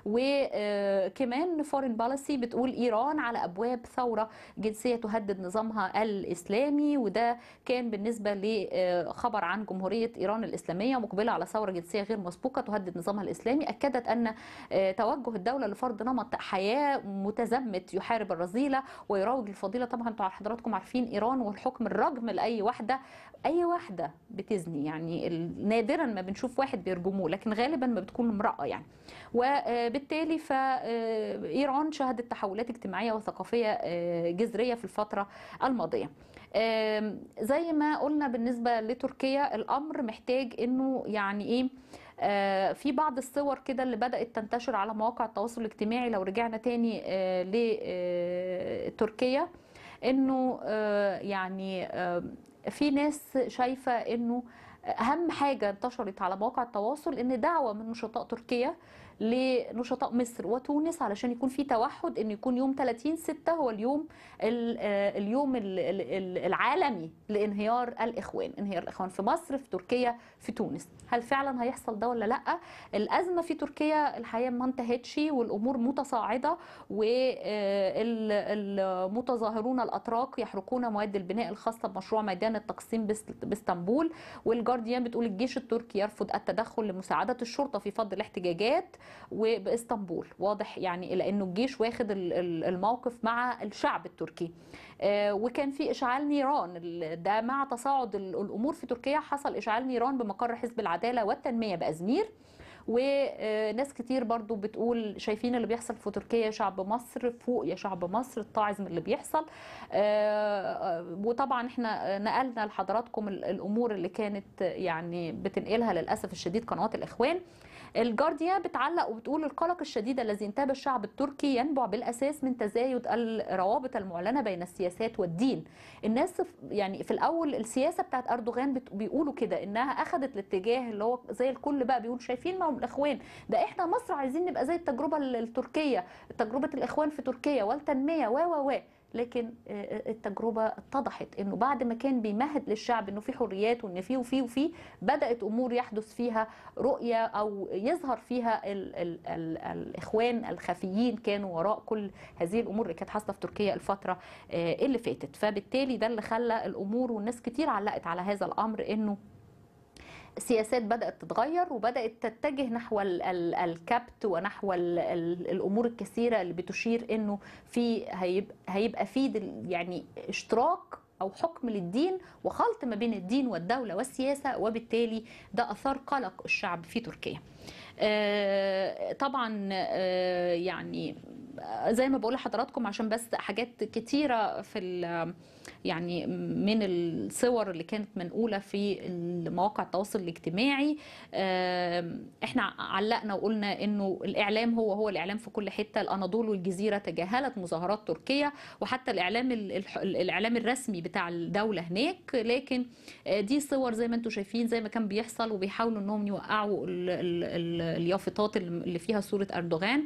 وكمان فورين باليسي بتقول إيران على أبواب ثورة جنسية تهدد نظامها الإسلامي، وده كان بالنسبة لخبر عن جمهورية إيران الإسلامية مقبلة على ثورة جنسية غير مسبوقة تهدد نظامها الإسلامي. أكدت أن توجه الدولة لفرض نمط حياة متزمت يحارب الرذيلة ويروج للفضيلة. طبعا انتوا حضراتكم عارفين إيران والحكم الرجم لأي واحدة بتزني، يعني نادرا ما بنشوف واحد بيرجموه، لكن غالبا ما بتكون امرأة يعني. وبالتالي فإيران شهدت تحولات اجتماعية وثقافية جذرية في الفترة الماضية. زي ما قلنا بالنسبة لتركيا الأمر محتاج إنه يعني إيه، في بعض الصور كده اللي بدأت تنتشر على مواقع التواصل الاجتماعي لو رجعنا تاني لتركيا، إنه يعني في ناس شايفة إنه أهم حاجة انتشرت على مواقع التواصل إن دعوة من نشطاء تركيا لنشطاء مصر وتونس علشان يكون في توحد، ان يكون يوم 30/6 هو اليوم العالمي لانهيار الاخوان في مصر، في تركيا، في تونس. هل فعلا هيحصل ده ولا لا؟ الازمه في تركيا الحقيقه ما انتهتش والامور متصاعده، والمتظاهرون الاتراك يحرقون مواد البناء الخاصه بمشروع ميدان التقسيم باسطنبول. والجارديان بتقول الجيش التركي يرفض التدخل لمساعده الشرطه في فض الاحتجاجات، وباسطنبول. واضح يعني لانه الجيش واخد الموقف مع الشعب التركي. وكان في اشعال نيران، ده مع تصاعد الامور في تركيا حصل اشعال نيران بمقر حزب العداله والتنميه بازمير. وناس كتير برضو بتقول شايفين اللي بيحصل في تركيا يا شعب مصر، فوق يا شعب مصر، اتعظ من اللي بيحصل. وطبعا احنا نقلنا لحضراتكم الامور اللي كانت يعني بتنقلها للاسف الشديد قنوات الاخوان. الجارديان بتعلق وبتقول القلق الشديد الذي انتاب الشعب التركي ينبع بالاساس من تزايد الروابط المعلنه بين السياسات والدين. الناس يعني في الاول السياسه بتاعت اردوغان بيقولوا كده انها اخذت الاتجاه اللي هو زي الكل بقى بيقول شايفين معهم الاخوان، ده احنا مصر عايزين نبقى زي التجربه التركيه، تجربه الاخوان في تركيا والتنميه و لكن التجربه اتضحت انه بعد ما كان بيمهد للشعب انه في حريات وان في وفي بدات امور يحدث فيها رؤيه او يظهر فيها الاخوان الخفيين كانوا وراء كل هذه الامور اللي كانت حاصله في تركيا الفتره اللي فاتت. فبالتالي ده اللي خلى الامور، والناس كتير علقت على هذا الامر، انه السياسات بدأت تتغير وبدأت تتجه نحو الكبت ونحو الأمور الكثيرة اللي بتشير إنه هيبقى في يعني اشتراك أو حكم للدين وخلط ما بين الدين والدولة والسياسة، وبالتالي ده أثار قلق الشعب في تركيا. طبعا يعني زي ما بقول لحضراتكم عشان بس حاجات كتيرة في يعني من الصور اللي كانت منقولة في مواقع التواصل الاجتماعي، احنا علقنا وقلنا انه الاعلام هو الاعلام في كل حتة. الاناضول والجزيرة تجاهلت مظاهرات تركيا وحتى الاعلام الرسمي بتاع الدولة هناك، لكن دي صور زي ما انتم شايفين زي ما كان بيحصل، وبيحاولوا انهم يوقعوا اليافطات اللي فيها صورة اردوغان.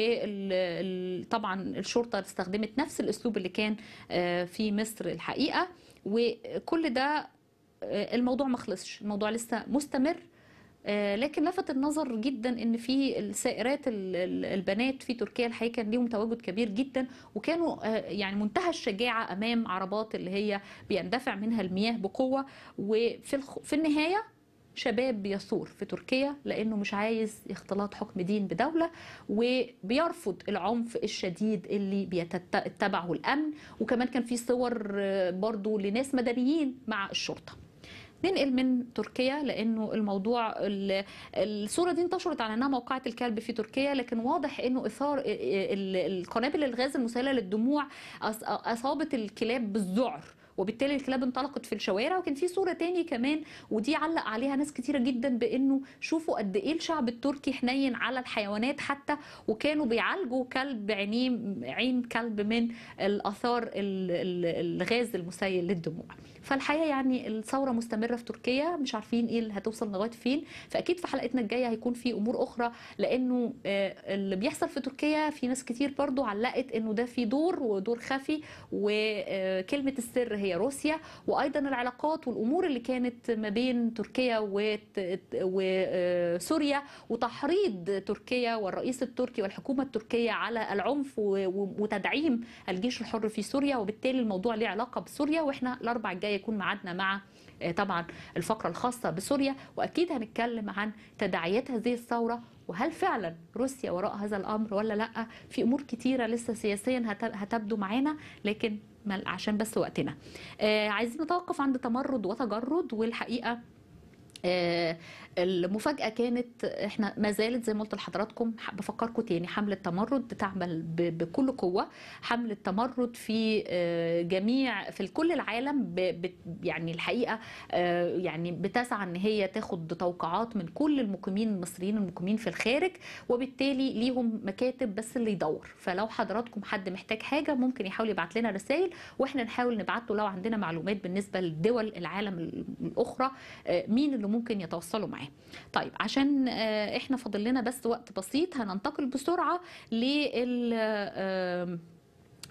وطبعا الشرطة استخدمت نفس الاسلوب اللي كان في مصر الحقيقة. وكل ده الموضوع ما خلصش، الموضوع لسه مستمر. لكن لفت النظر جدا ان في السائرات البنات في تركيا الحقيقه كان ليهم تواجد كبير جدا، وكانوا يعني منتهى الشجاعه امام عربات اللي هي بيندفع منها المياه بقوه. وفي النهايه شباب بيثور في تركيا لانه مش عايز اختلاط حكم دين بدوله، وبيرفض العنف الشديد اللي بيتبعه الامن. وكمان كان في صور برضو لناس مدنيين مع الشرطه. ننقل من تركيا لانه الموضوع الصوره دي انتشرت على انها موقعة الكلب في تركيا، لكن واضح انه اثار القنابل الغاز المسيله للدموع اصابت الكلاب بالذعر، وبالتالي الكلاب انطلقت في الشوارع. وكان في صورة تاني كمان ودي علق عليها ناس كتيرة جدا بانه شوفوا قد ايه الشعب التركي حنين على الحيوانات حتى، وكانوا بيعالجوا كلب عين كلب من الاثار الغاز المسيل للدموع. فالحقيقة يعني الثورة مستمرة في تركيا، مش عارفين ايه اللي هتوصل لغاية فين. فاكيد في حلقتنا الجاية هيكون في امور اخرى، لانه اللي بيحصل في تركيا في ناس كتير برضو علقت انه ده في دور خفي، وكلمة السر هي روسيا. وايضا العلاقات والامور اللي كانت ما بين تركيا وسوريا، وتحريض تركيا والرئيس التركي والحكومه التركيه على العنف وتدعيم الجيش الحر في سوريا. وبالتالي الموضوع له علاقه بسوريا، واحنا الاربع الجاي يكون ميعادنا مع طبعا الفقره الخاصه بسوريا، واكيد هنتكلم عن تداعيات هذه الثوره، وهل فعلا روسيا وراء هذا الامر ولا لا. في امور كتيره لسه سياسيا هتبدو معانا، لكن عشان بس وقتنا عايزين نتوقف عند تمرد وتجرد. والحقيقه المفاجأة كانت احنا ما زالت زي ما قلت لحضراتكم، بفكركم تاني، حملة تمرد بتعمل بكل قوة. حملة تمرد في كل العالم يعني الحقيقة يعني بتسعى ان هي تاخد توقعات من كل المقيمين المصريين المقيمين في الخارج، وبالتالي ليهم مكاتب بس اللي يدور. فلو حضراتكم حد محتاج حاجة ممكن يحاول يبعت لنا رسائل، واحنا نحاول نبعته لو عندنا معلومات بالنسبة لدول العالم الأخرى مين اللي ممكن يتوصلوا معاه. طيب عشان احنا فاضل لنا بس وقت بسيط، هننتقل بسرعه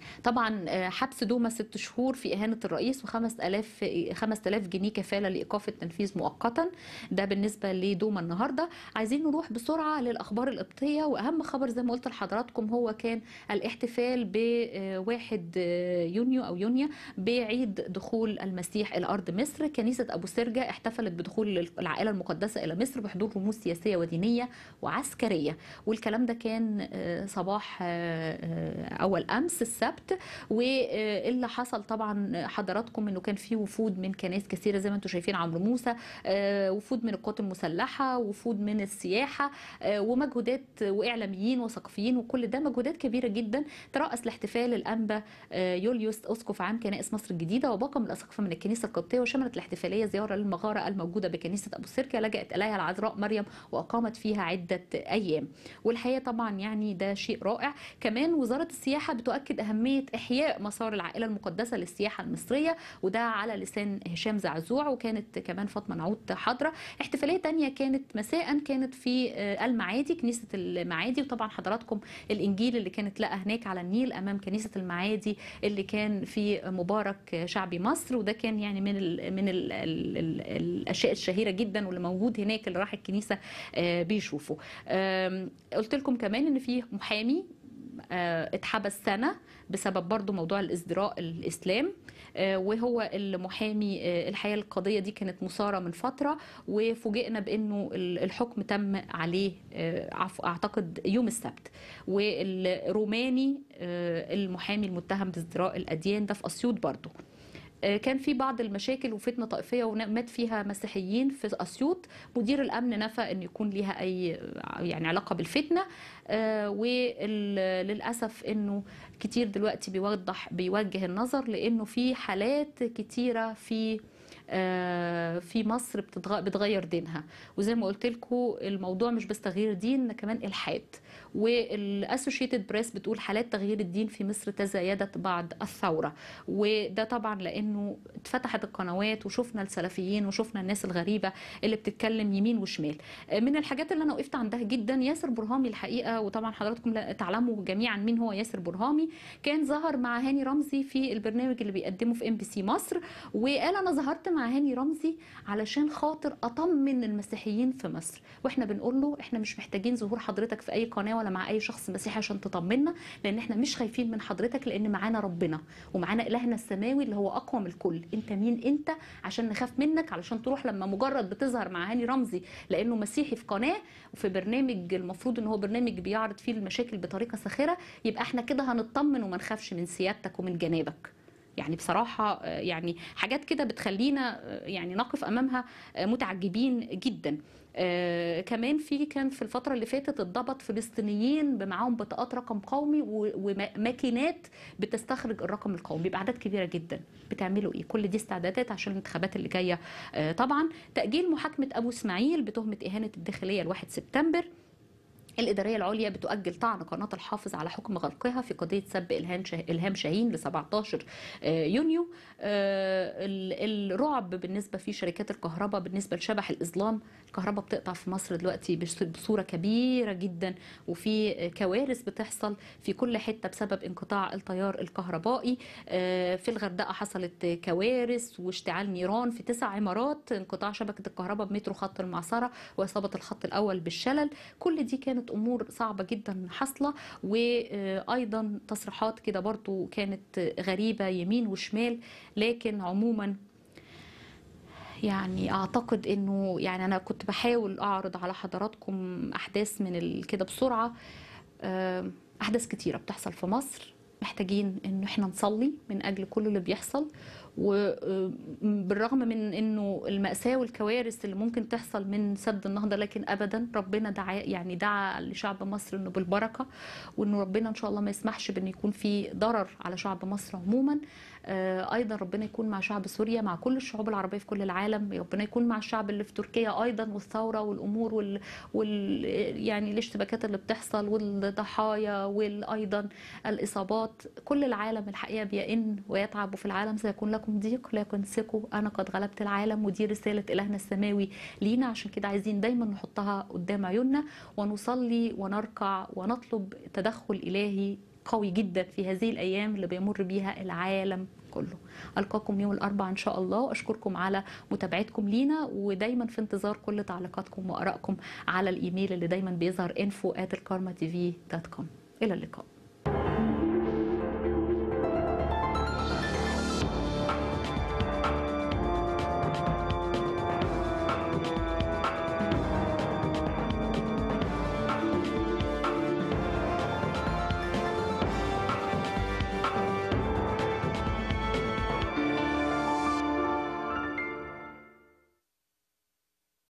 طبعا حبس دوما 6 شهور في إهانة الرئيس و5000 جنيه كفالة لإيقاف التنفيذ مؤقتا. ده بالنسبة لدوما النهاردة. عايزين نروح بسرعة للأخبار القبطية، وأهم خبر زي ما قلت لحضراتكم هو كان الاحتفال ب1 يونيو أو يونيو بعيد دخول المسيح إلى أرض مصر. كنيسة أبو سرجة احتفلت بدخول العائلة المقدسة إلى مصر بحضور رموز سياسية ودينية وعسكرية، والكلام ده كان صباح أول أمس السبت. واللي حصل طبعا حضراتكم انه كان في وفود من كنائس كثيره زي ما انتم شايفين، عمرو موسى، وفود من القوات المسلحه، وفود من السياحه، ومجهودات واعلاميين وثقافيين، وكل ده مجهودات كبيره جدا. ترأس الاحتفال الانبا يوليوس اسقف عام كنائس مصر الجديده وباقي من الاساقفه من الكنيسه القبطيه، وشملت الاحتفاليه زياره للمغاره الموجوده بكنيسه ابو سرجة لجأت اليها العذراء مريم واقامت فيها عده ايام. والحقيقه طبعا يعني ده شيء رائع. كمان وزاره السياحه بتؤكد اهميه احياء مسار العائله المقدسه للسياحه المصريه، وده على لسان هشام زعزوع، وكانت كمان فاطمه نعود حاضره. احتفاليه تانية كانت مساء كانت في المعادي، كنيسه المعادي، وطبعا حضراتكم الانجيل اللي كانت لقى هناك على النيل امام كنيسه المعادي اللي كان في مبارك شعبي مصر، وده كان يعني من الاشياء الشهيره جدا واللي موجود هناك اللي راح الكنيسه بيشوفوا. قلت لكم كمان ان في محامي اتحبس سنة بسبب برضو موضوع الازدراء الإسلام، وهو المحامي. الحقيقة القضية دي كانت مثارة من فترة، وفوجئنا بأنه الحكم تم عليه أعتقد يوم السبت. والروماني المحامي المتهم بازدراء الأديان ده في أسيوط برضو. كان في بعض المشاكل وفتنه طائفيه ومات فيها مسيحيين في اسيوط. مدير الامن نفى ان يكون ليها اي يعني علاقه بالفتنه، وللاسف انه كتير دلوقتي بيوجه النظر لانه في حالات كتيره في مصر بتغير دينها، وزي ما قلت لكم الموضوع مش بس تغيير دين، كمان الحاد. والاسوشيتد بريس بتقول حالات تغيير الدين في مصر تزايدت بعد الثوره، وده طبعا لانه اتفتحت القنوات وشفنا السلفيين وشفنا الناس الغريبه اللي بتتكلم يمين وشمال. من الحاجات اللي انا وقفت عندها جدا ياسر برهامي الحقيقه، وطبعا حضراتكم تعلموا جميعا مين هو ياسر برهامي. كان ظهر مع هاني رمزي في البرنامج اللي بيقدمه في MBC مصر، وقال انا ظهرت مع هاني رمزي علشان خاطر اطمن المسيحيين في مصر، واحنا بنقول له احنا مش محتاجين ظهور حضرتك في اي قناه ولا مع اي شخص مسيحي عشان تطمنا، لان احنا مش خايفين من حضرتك، لان معانا ربنا ومعانا الهنا السماوي اللي هو اقوى من الكل. انت مين انت عشان نخاف منك؟ علشان تروح لما مجرد بتظهر مع هاني رمزي لانه مسيحي في قناه وفي برنامج المفروض ان هو برنامج بيعرض فيه المشاكل بطريقه ساخره، يبقى احنا كده هنطمن وما نخافش من سيادتك ومن جنابك. يعني بصراحة يعني حاجات كده بتخلينا يعني نقف أمامها متعجبين جدا. كمان كان في الفترة اللي فاتت اتضبط فلسطينيين معاهم بطاقات رقم قومي وماكينات بتستخرج الرقم القومي بأعداد كبيرة جدا. بتعملوا ايه؟ كل دي استعدادات عشان الانتخابات اللي جاية. طبعا تأجيل محاكمة أبو إسماعيل بتهمة إهانة الداخلية ل1 سبتمبر. الإدارية العليا بتؤجل طعن قناة الحافظ على حكم غلقها في قضية سب إلهام شاهين ل 17 يونيو. الرعب بالنسبة في شركات الكهرباء بالنسبة لشبح الإظلام. الكهرباء بتقطع في مصر دلوقتي بصورة كبيرة جدا، وفي كوارث بتحصل في كل حتة بسبب انقطاع التيار الكهربائي. في الغردقة حصلت كوارث واشتعال نيران في 9 عمارات، انقطاع شبكة الكهرباء بمترو خط المعصرة وإصابة الخط الأول بالشلل. كل دي كانت امور صعبه جدا حاصله. وايضا تصريحات كده برضو كانت غريبه يمين وشمال، لكن عموما يعني اعتقد انه يعني انا كنت بحاول اعرض على حضراتكم احداث من كده بسرعه. احداث كتيره بتحصل في مصر، محتاجين ان احنا نصلي من اجل كل اللي بيحصل. وبالرغم من انه المأساة والكوارث اللي ممكن تحصل من سد النهضة، لكن ابدا ربنا دعا لشعب مصر انه بالبركة، وانه ربنا ان شاء الله ما يسمحش بان يكون في ضرر على شعب مصر عموما. ايضا ربنا يكون مع شعب سوريا، مع كل الشعوب العربية في كل العالم. ربنا يكون مع الشعب اللي في تركيا ايضا، والثورة والامور يعني الاشتباكات اللي بتحصل والضحايا وايضا الاصابات. كل العالم الحقيقة بيئن ويتعب، وفي العالم سيكون لكم ضيق لكن ثقوا انا قد غلبت العالم. ودي رسالة الهنا السماوي لينا، عشان كده عايزين دايما نحطها قدام عيوننا ونصلي ونركع ونطلب تدخل الهي قوي جدا في هذه الأيام اللي بيمر بيها العالم كله. ألقاكم يوم الأربعاء إن شاء الله، وأشكركم على متابعتكم لينا، ودايما في انتظار كل تعليقاتكم وآرائكم على الإيميل اللي دايما بيظهر info@elkarmatv.com. إلى اللقاء.